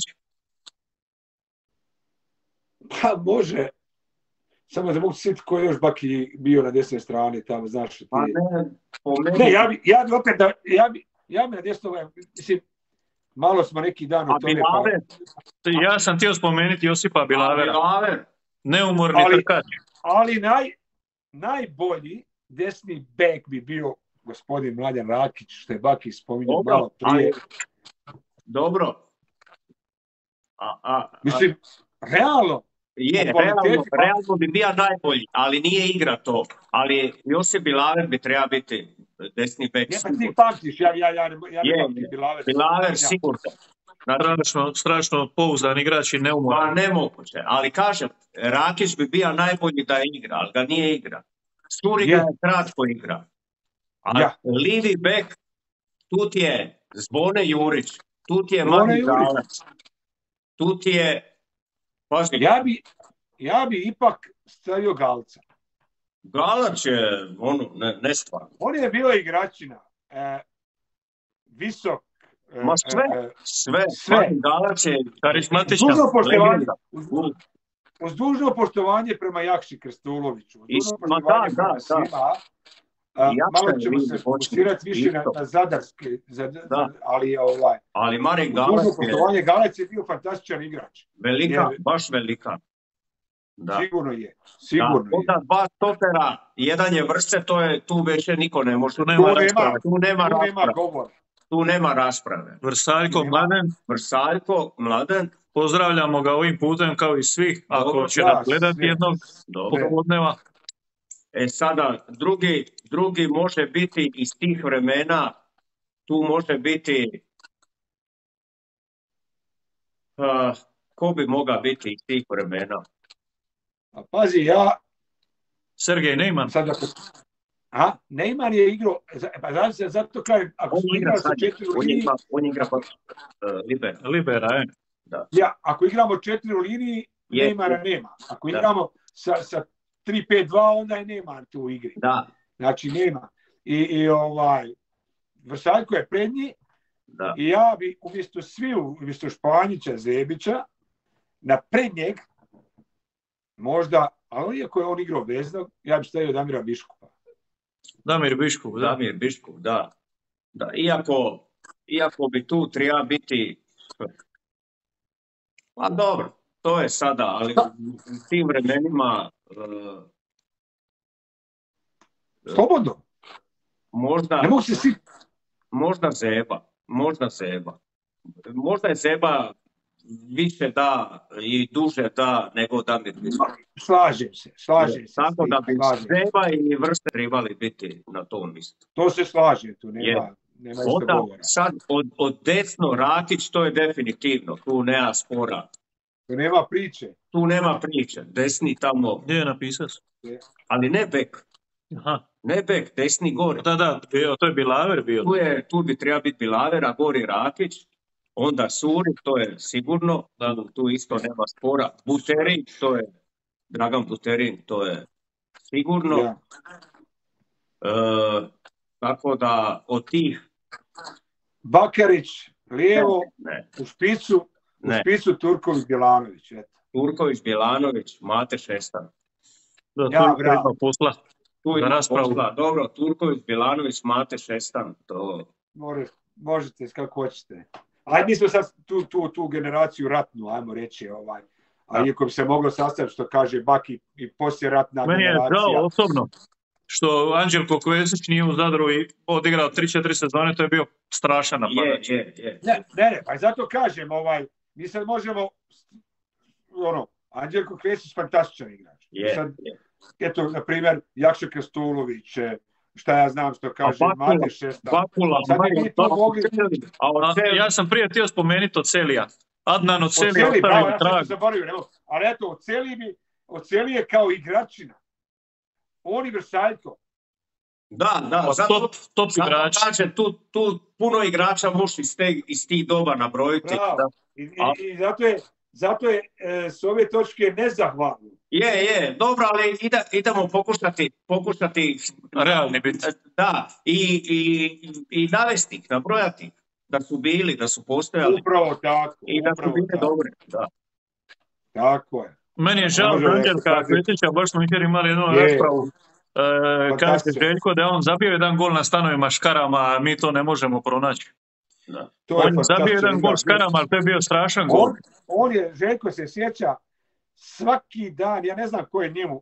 Pa može. Samo da mogu sjetiti ko je još Baki bio na desnoj strani tamo, znaš. Ti... Pa ne, po meni... Ne, ja bi, ja bi opet da... Ja bi, ja bi na desnog, mislim, malo smo neki dan u tome... Bilaver? Pa... Ja sam htio spomenuti Josipa Bilavera. Bilaver? Neumorni ali, trkač. Ali naj, najbolji desni bek bi bio gospodin Mladen Rakić, što je Baki spominjao malo prije. Ali, dobro. A, a, a. Mislim, realno. Je, realno, realno bi bio najbolji, ali nije igra to. Ali Josip Bilaver bi treba biti desni bek. Ja, pa ti pamtiš, ja, ja, ja, ja ne pamtim Bilaver. Bilaver sigurno. Strašno, strašno pouzdan igrač i neumoran. Pa nemoguće, ali kažem, Rakić bi bio najbolji da igra, ali ga nije igra. Suri ga je kratko igra. A ja. Livi bek, tu ti je Zvone Jurić, tu ti je Mani Galac, tu ti je... Pazi. Ja bi, ja bi ipak stavio Galca. Galac je ono, ne, nestvarno. On je bio igračina. E, visok, Ma sve, sve, sve. Marin Galac je karizmatičan. Dužno poštovanje, legenda. uz, uz dužno poštovanje prema Jakši Krstuloviću, uz I- dužno ma da, poštovanje da, prema da. svima, a, Jakša malo je ćemo vidi se počinje, fokusirati više na, isto. na zadarske, za, Da. ali ovaj, Ali Marin uz Galac dužno je poštovanje, Galac je bio fantastičan igrač. velika, Jer- baš velika. Da. Sigurno je, Da, sigurno je. onda dva stopera, jedan je vrste, to je, tu već niko ne može. Tu nema Tu nema, rasprave. Tu nema tu nema rasprave. govora. Tu nema rasprave. Vrsaljko, Nema. Mladen, Vrsaljko, Mladen, pozdravljamo ga ovim putem kao i svih, ako Dobro, će Da, nas gledati sve. jednog dobro. popodneva. E sada, drugi, drugi može biti iz tih vremena, tu može biti, uh, ko bi mogao biti iz tih vremena? A pazi, ja Sergej Neyman, sad ako... A, Neymar je igrao, za- pa zato, zato kažem, ako On smo igra igrali sa sad, četiri u on liniji, igra, on igra baš uh, liber. libera, je. ja, ako igramo četiri u liniji, Je. Neymara nema. Ako Da. igramo sa, sa tri pet dva, onda je Neymar tu u igri. Da, Znači, nema. I, i ovaj, Vrsaljko je prednji da. i ja bi umjesto sviju, umjesto Španjića, Zebića, na prednjeg, možda, ali iako je on igrao veznog, ja bi stavio Damira Biškupa. Damir Biškov, da. Damir Biškov, da. Da, iako, iako bi tu treba biti, pa dobro, to je sada, ali u tim vremenima uh, Slobodno. možda, Ne mogu se svi... možda Zeba, možda Zeba. Možda je Zeba više da i duže da nego Damir Biškov. Slažem se, slažem se. Tako da bi slažem se. Zeba i Vrste trebali biti na tom mjestu. To se slaže, tu Je. nema, nema isto Onda govora. sad od, od desno Rakić, to je definitivno, tu nema spora. Tu nema priče. Tu nema priče, desni tamo, Gdje je napisao? ali ne bek, Aha. ne bek, desni gore. Da, da, bio, to je Bilaver bio. Tu, je, tu bi treba biti Bilaver, a gori Rakić, onda Suri, to je sigurno, Da. tu, tu isto nema spora. Buterin, to je, Dragan Buterin, to je sigurno. Ja. E, tako da od tih, Bakarić, lijevo, ne, u špicu, u ne, špicu Turković Bjelanović. Eto. Turković, Bjelanović, Mate Šestan. Da, Ja, tu bravo. ima posla. Tu Za ima raspravu. posla. Dobro, Turković, Bjelanović, Mate Šestan, to... More, možete kako hoćete. Ajde, mi smo sad tu, tu, tu generaciju ratnu, ajmo reći. Ovaj. A iako bi se moglo sastaviti, što kaže Baki, i posljeratna Meni je generacija. žao osobno što Anđelko Kvesić nije u Zadru i odigrao tri četiri sezone, to je bio strašan napad. Je, je, je. Ne, ne, ne, pa zato kažem, ovaj, mi sad možemo, ono, Anđelko Kvesić fantastičan igrač. Je, Sad, je. eto, na primjer, Jakša Krstulović, eh, šta ja znam što kaže, Bakula, Mate Šestan. Bakula, Sad bi mi to mogli... a A, od Celi- ja sam prije htio spomenuti Ocelija. Adnan Oceli Oceli, bravo, ostavio ja sam trag. se zaboravio, evo, ali eto, Oceli bi, Oceli je kao igračina. On i Vrsaljko. Da, da, Pa zato, top, top zato igrač. kaže, tu, tu puno igrača može iz, te, iz tih doba nabrojiti. Bravo. Da. I, i, A- i zato je, zato je e, s ove točke nezahvalno. Je, je, dobro, ali ide, idemo pokušati, pokušati Realni biti. Da, i, i, i navesti ih, nabrojati ih, da su bili, da su postojali Upravo tako. i da su upravo bili tako. dobre. Da. Tako je. Meni je žao Može, za ja Anđelka se slažem. Kvesića, baš smo jučer imali jednu Je. raspravu. E, kaže Fantastično. Željko da je on zabio jedan gol na stanovima Škarama, a mi to ne možemo pronaći. Da. To On je zabio fantastičan jedan gol igrač. Škarama, ali to je bio strašan gol. On, on je, Željko se sjeća, svaki dan, ja ne znam ko je njemu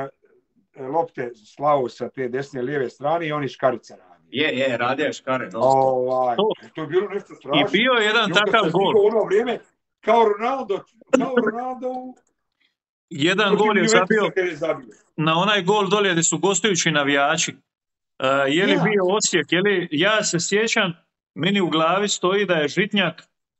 uh, lopte slao sa te desne lijeve strane i on je škarica radio. Je, je, radio je škare. No. Ovaj, To. to je bilo nešto strašno. I bio je jedan I on kad takav se gol. stigao u ono vrijeme, kao Ronaldo, kao Ronaldo u Jedan gol je protiv zabio Juventusa kad je zabio. na onaj gol dolje gdje su gostujući navijači. E, je li Ja. bio Osijek, je li, ja se sjećam, meni u glavi stoji da je Žitnjak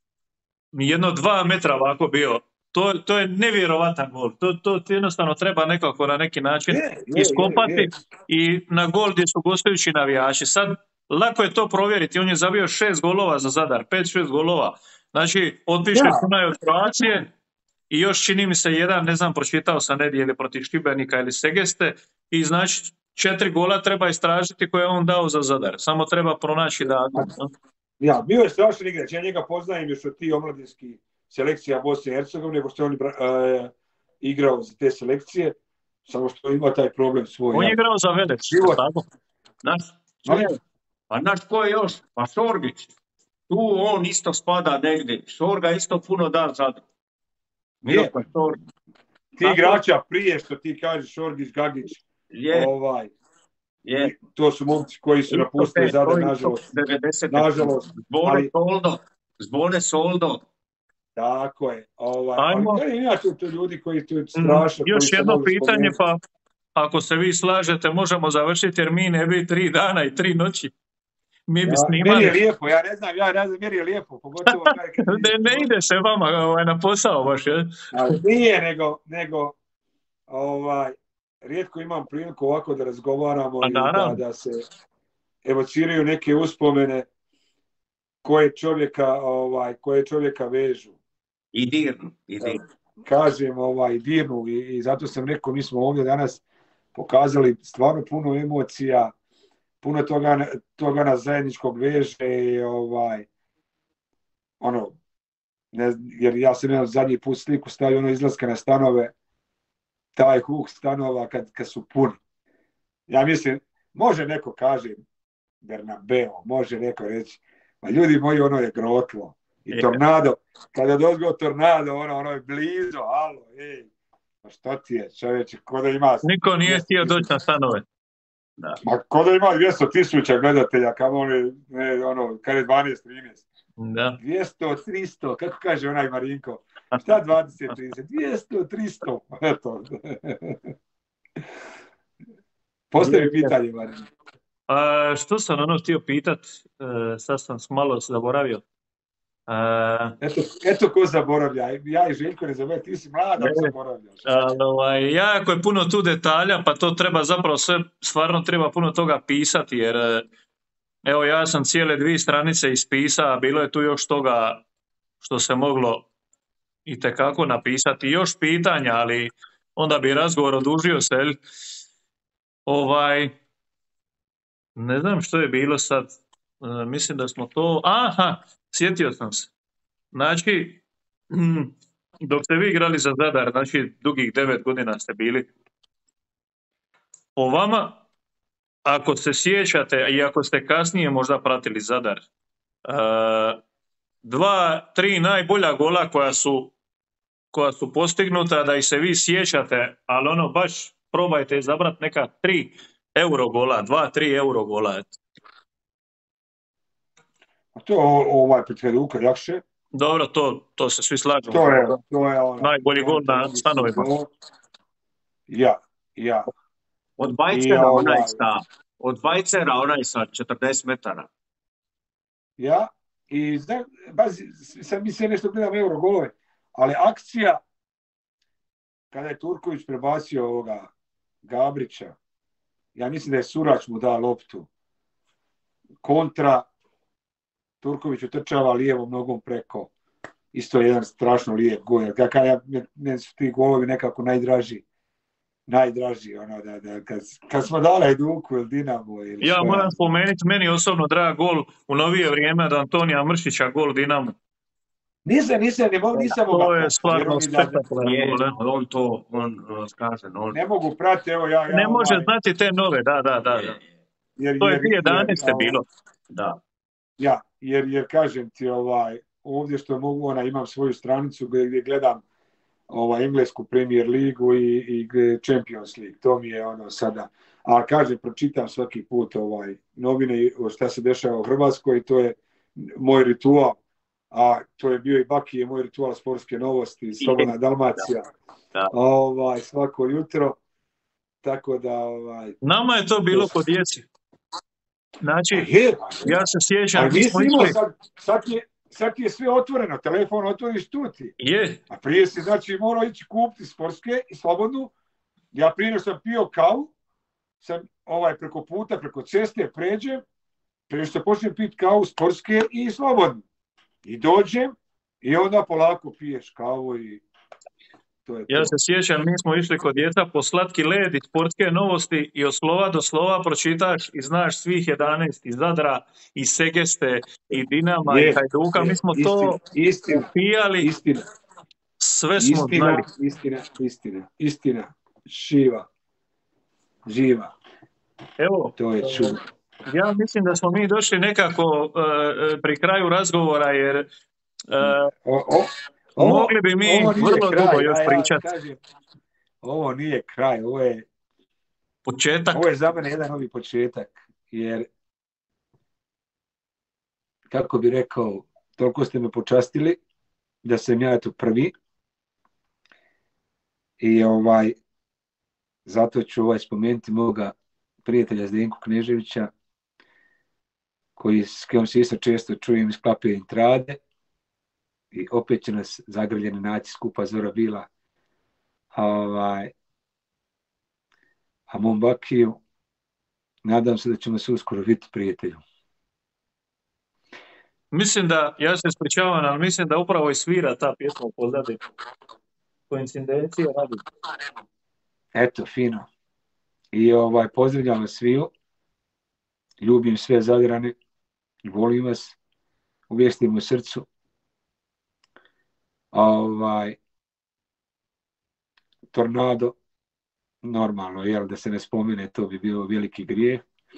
jedno dva metra ovako bio. To, to je nevjerovatan gol. To, to jednostavno treba nekako na neki način Je, je, iskopati je, je. i na gol gdje su gostujući navijači. Sad, lako je to provjeriti. On je zabio šest golova za Zadar, pet, šest golova. Znači, otpiše Ja. punaj od Kroacije i još čini mi se jedan, ne znam, pročitao sam negdje ili protiv Šibenika ili Segeste i znači četiri gola treba istražiti koje je on dao za Zadar. Samo treba pronaći da... Ja, bio je strašan igrač, ja njega poznajem još od ti omladinski selekcija Bosne i Hercegovine, pošto je on uh, igrao za te selekcije, samo što ima taj problem svoj. On je ja. igrao za Velec, Život. tako? Naš, Molim? a naš ko je još? Pa Šorgić. Tu on isto spada negdje. Šorga isto puno da Zadru. Miroslav Šorgić. Ti igrača prije što ti kažeš Šorgić, Gagić, Je, ovaj, je. to su momci koji su napustili Zadar, nažalost. Nažalost. Zbone ali- Soldo. Zbone Soldo. Tako je. Ovaj, Ajmo. ali to je inače to ljudi koji tu Mm, strašno. Još koji se jedno mogu pitanje, spomenuti. pa ako se vi slažete, možemo završiti, jer mi ne bi tri dana i tri noći. Mi bi Ja, meni snimali. je lijepo, ja ne znam, ja ne znam, meni je lijepo, pogotovo kaj kad Ne, ne ide se vama ovaj, na posao baš, je? Ali nije, nego, nego ovaj, rijetko imam priliku ovako da razgovaramo Pa i da, naravno. da se evociraju neke uspomene koje čovjeka, ovaj, koje čovjeka vežu. I dirnu. I dirnu. Kažem, ovaj, dirnu i, i zato sam rekao, mi smo ovdje danas pokazali stvarno puno emocija, puno toga, toga nas zajedničkog veže i ovaj, ono, ne, jer ja sam jedan zadnji put sliku stavio ono izlaska na stanove, taj huk stanova kad, kad su puni. Ja mislim, može neko kaže Bernabeo, može neko reći, ma ljudi moji, ono je grotlo. I tornado, kada dođe tornado, ono, ono je blizu, alo, ej, pa što ti je, čovječe, ko da ima... Niko nije htio doći na stanove. Da. Ma ko da ima dvjesto tisuća gledatelja, kamo oni, ne, ono, kad je dvanaest trinaest. Da. dvjesto tristo, kako kaže onaj Marinko, šta dvadeset trideset, dvjesto tristo, eto. Postavi pitanje, Marinko. A, što sam ono htio pitat, e, sad sam malo zaboravio. A, Eto, eto ko zaboravlja, ja i Željko ne zaboravlja, ti si mlada, ali zaboravljaš. ali, ovaj, jako je puno tu detalja, pa to treba zapravo sve, stvarno treba puno toga pisati, jer e, evo ja sam cijele dvije stranice ispisao, a bilo je tu još toga što se moglo itekako napisati, još pitanja, ali onda bi razgovor odužio se. jel? Ovaj, ne znam što je bilo sad, e, mislim da smo to, aha, sjetio sam se. Znači, mm, dok ste vi igrali za Zadar, znači dugih devet godina ste bili, po vama, ako se sjećate i ako ste kasnije možda pratili Zadar, e, dva, tri najbolja gola koja su, koja su postignuta, da ih se vi sjećate, ali ono baš probajte izabrati neka tri euro gola, dva, tri euro gola. A to je o- ovaj pred Hajduka Jakše. Dobro, to, to se svi slažemo. To je, to je ono. Najbolji gol na stanovima. Ja, ja. Od Bajcera I, onaj ovaj, sa, od Bajcera onaj sa četrdeset metara. Ja, i znam, bazi, sad mi se nešto gledam euro golove, ali akcija kada je Turković prebacio ovoga Gabrića, ja mislim da je Surač mu dao loptu, kontra, Turković utrčava lijevom nogom preko, isto je jedan strašno lijep gol, kakav ja, meni su ti golovi nekako najdraži, najdraži, ono, da, da, kad, kad smo dali Hajduku ili Dinamo ili Ja što moram ja. spomenuti, meni osobno drag gol u novije vrijeme od Antonija Mršića, gol Dinamo. Nisam, nisam, ne mogu, nisam To mogao. je stvarno Jer ovi da- spektakularan Je, gol. ne? ali on to, on, on kaže, on... Ne mogu pratiti, evo ja... ja Ne može ovaj, znati te nove, da, da, da. da. jer, To je jer- dvije tisuće jedanaeste jer, bilo. Da. Ja, jer, jer kažem ti, ovaj, ovdje što mogu, ona, imam svoju stranicu gdje, gdje gledam ovaj, englesku Premier ligu i, i Champions League, to mi je ono sada. Ali kažem, pročitam svaki put ovaj, novine o šta se dešava u Hrvatskoj i to je moj ritual. A to je bio i Bakije, moj ritual sportske novosti, Slobodna Dalmacija, Da. ovaj, svako jutro. Tako da, ovaj, Nama je to bilo kod djeci. Znači, je, ja se sjećam, ali mi nisi smo imao, išli, sad, sad, je, sad je sve otvoreno, telefon otvoriš tu ti. je, A prije si, znači, morao ići kupiti sportske i slobodnu. Ja prije nego sam pio kavu, sam ovaj, preko puta, preko ceste pređem, prije nego što počnem piti kavu sportske i slobodnu. I dođem i onda polako piješ kavu i to je Ja to. se sjećam, mi smo išli kod djeca po slatki led i sportske novosti i od slova do slova pročitaš i znaš svih jedanaest iz Zadra, iz Segeste, i Dinama, i Je, Hajduka. Mi je, smo istina, to istina, upijali, istina, sve smo istina, znali. istina, istina, istina, živa, živa, Evo, to je čudo. ja mislim da smo mi došli nekako uh, pri kraju razgovora, jer uh, O, o, ovo, mogli bi mi ovo nije vrlo kraj, dugo još ja, ja pričati. kažem, ovo nije kraj, ovo je, Početak. ovo je za mene jedan novi početak, jer, kako bi rekao, toliko ste me počastili, da sam ja tu prvi, i ovaj, zato ću ovaj spomenuti moga prijatelja Zdenku Kneževića, koji, s kojom se isto često čujem iz Klape Intrade, i opet će nas zagrljeni naći skupa Zora Bila, a, ovaj, a mom Bakiju, nadam se da ćemo se uskoro vidjeti prijatelju. Mislim da, ja se ispričavam, ali mislim da upravo i svira ta pjesma u pozadini. Koincidencije radi. Eto, fino. I ovaj, pozdravljam vas sviju, ljubim sve Zadrane, volim vas, uvijek ste im u srcu. Ovaj, tornado, normalno, jel, da se ne spomene, to bi bio veliki grijeh.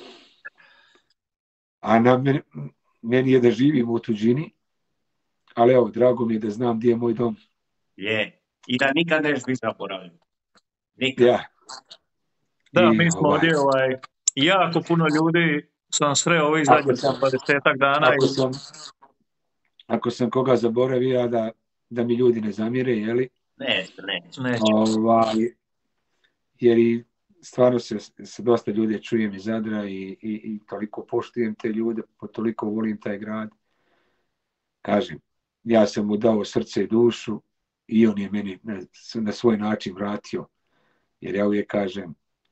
A na meni, meni je da živim u tuđini, ali evo, drago mi je da znam gdje je moj dom. Je, i da nikad neš biti zaboravljen. Nikad. Ja. Da, I, mi smo ovaj, ovdje, ovaj, jako puno ljudi sam sreo ovih Ako zadnjih sam- dvadesetak dana. ako i sam, ako sam koga zaboravio, da, da mi ljudi ne zamire, jeli? Ne, ne. Neću. Ovaj, jer i stvarno se, se dosta ljudi čujem iz Zadra i, i, i toliko poštujem te ljude, toliko volim taj grad. Kažem, ja sam mu dao srce i dušu i on je meni na, na svoj način vratio. Jer ja uvijek kažem,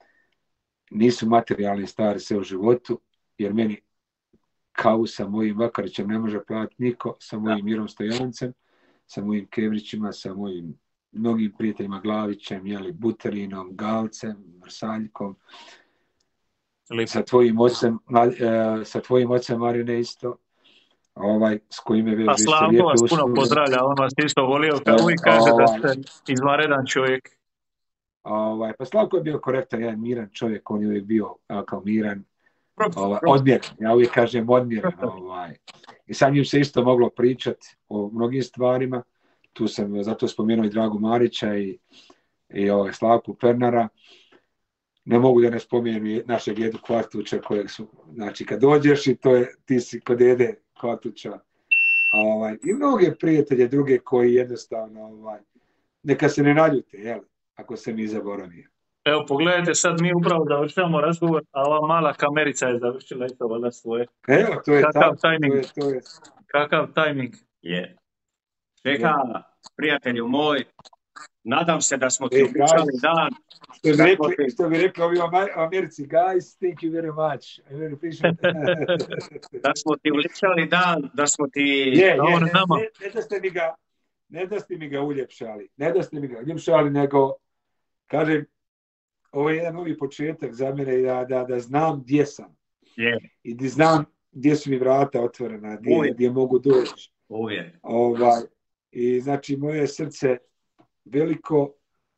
nisu materijalne stvari sve u životu, jer meni kavu sa mojim Vakarićem ne može platiti niko, sa mojim Mirom Stojancem, sa mojim Kevrićima, sa mojim mnogim prijateljima Glavićem, jeli, Buterinom, Galcem, Mrsaljkom, Lipo. sa tvojim ocem, uh, sa tvojim ocem Marine isto, ovaj, s kojim je A veže isto Slavko lijepe vas puno usluge. pozdravlja, on vas isto volio, kao uvijek kaže da Ovaj, ste izvanredan čovjek. ovaj, pa Slavko je bio korektan, jedan miran čovjek, on je uvijek bio a, kao miran, Prof, ovaj, prof. odmjeren, ja uvijek kažem odmjeren. Ovaj. I sa njim se isto moglo pričati o mnogim stvarima, tu sam zato spomenuo i Dragu Marića i, i ovaj, Slavku Pernara. Ne mogu da ne spomenem i našeg Edu Kvartuća, kojeg su, znači kad dođeš i to je, ti si kod Ede Kvartuća. Ovaj, i mnoge prijatelje druge koji jednostavno, ovaj, neka se ne naljute, jel, ako se mi zaboravio. Evo, pogledajte, sad mi upravo završavamo razgovor, a ova mala kamerica je završila isto valjda svoje. Evo, to je Kakav tako, to tajming. je, to je. Kakav tajming. Je. Čeka, prijatelju moj, nadam se da smo ti E, uključali guys. dan. Što bi Da smo rekli, ti- što bi rekli ovi u Ama- u Americi, guys, thank you very much. I really appreciate it. Da smo ti uljepšali dan, da smo ti... Je, je, Dobro, ne, nama. ne, ne da ste mi ga, ne da ste mi ga uljepšali, ne da ste mi ga uljepšali, nego, kažem, ovo je jedan novi početak za mene, da, da, da znam gdje sam. Je, I da znam gdje su mi vrata otvorena, gdje, Uvijek. gdje mogu doći. uvijek. Ovaj, I znači, moje srce veliko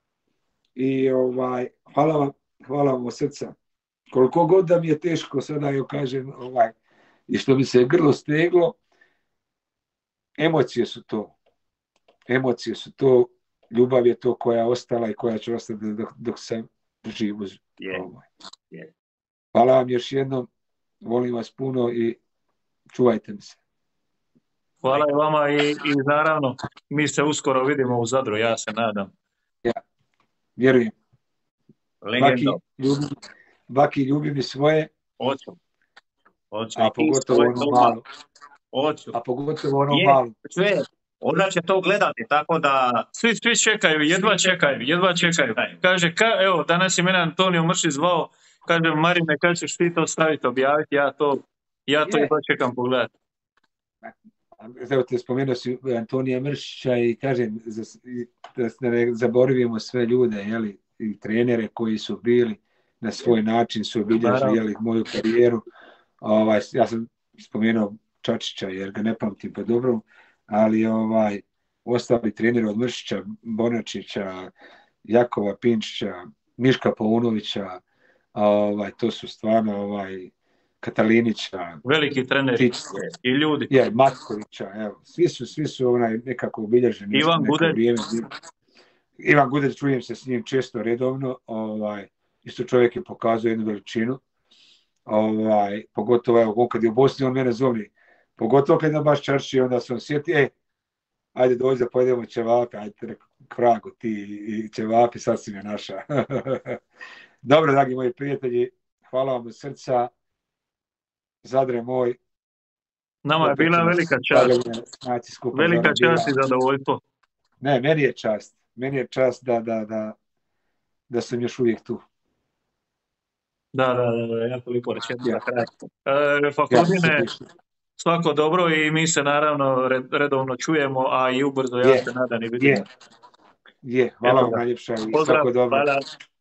i ovaj, hvala vam, hvala vam od srca. Koliko god da mi je teško, sada joj kažem, ovaj, i što mi se grlo steglo, emocije su to. Emocije su to, ljubav je to koja je ostala i koja će ostati dok, dok sam živ uz Je. ovaj. Je. Hvala vam još jednom, volim vas puno i čuvajte mi se. Hvala i vama i, i naravno, mi se uskoro vidimo u Zadru, ja se nadam. Vjerujem. Baki, Legendo. ljubi, Baki ljubi mi svoje, Hoću. Hoću. a I ti pogotovo svoj ono doma. malo. Hoću. A pogotovo ono Je. malo. Sve. Ona će to gledati, tako da... Svi, svi čekaju, jedva čekaju, jedva čekaju. Kaže, ka, evo, danas je mene Antonio Mršić zvao, kaže, Marine, kad ćeš ti to staviti, objaviti, ja to, ja to Je. jedva čekam pogledati. Evo te spomenuo si Antonija Mršića i kažem da ne zaboravimo sve ljude, jeli, i trenere koji su bili na svoj način, su obilježili jeli, moju karijeru. Ovaj, ja sam spomenuo Čačića jer ga ne pamtim po dobrom, ali ovaj, ostali treneri od Mršića, Bonačića, Jakova Pinčića, Miška Paunovića, ovaj, to su stvarno ovaj, Katalinića, veliki treneri i ljudi. Je, Matkovića, evo, svi su, svi su onaj nekako obilježeni. Ivan Gudeć. Ivan Gudeć, čujem se s njim često redovno, ovaj, isto čovjek je pokazao jednu veličinu, ovaj, pogotovo, evo, kad je u Bosni, on mene zove, pogotovo kad je baš čarši, onda sam sjeti, e, ajde dođi da pojedemo ćevape, ajde, Kragu, ti i ćevapi, sad si me naša. Dobro, dragi moji prijatelji, hvala vam od srca. Zadre moj. Nama je bila velika čast. Velika čast i zadovoljstvo. Ne, meni je čast. Meni je čast da, da, da, da sam još uvijek tu. Da, da, da, jako lijepo rečeno za kraj. E, Fakludine, svako dobro i mi se naravno redovno čujemo, a i ubrzo ja se nadam i vidimo. Je, je. Hvala vam najljepša i svako dobro. Hvala.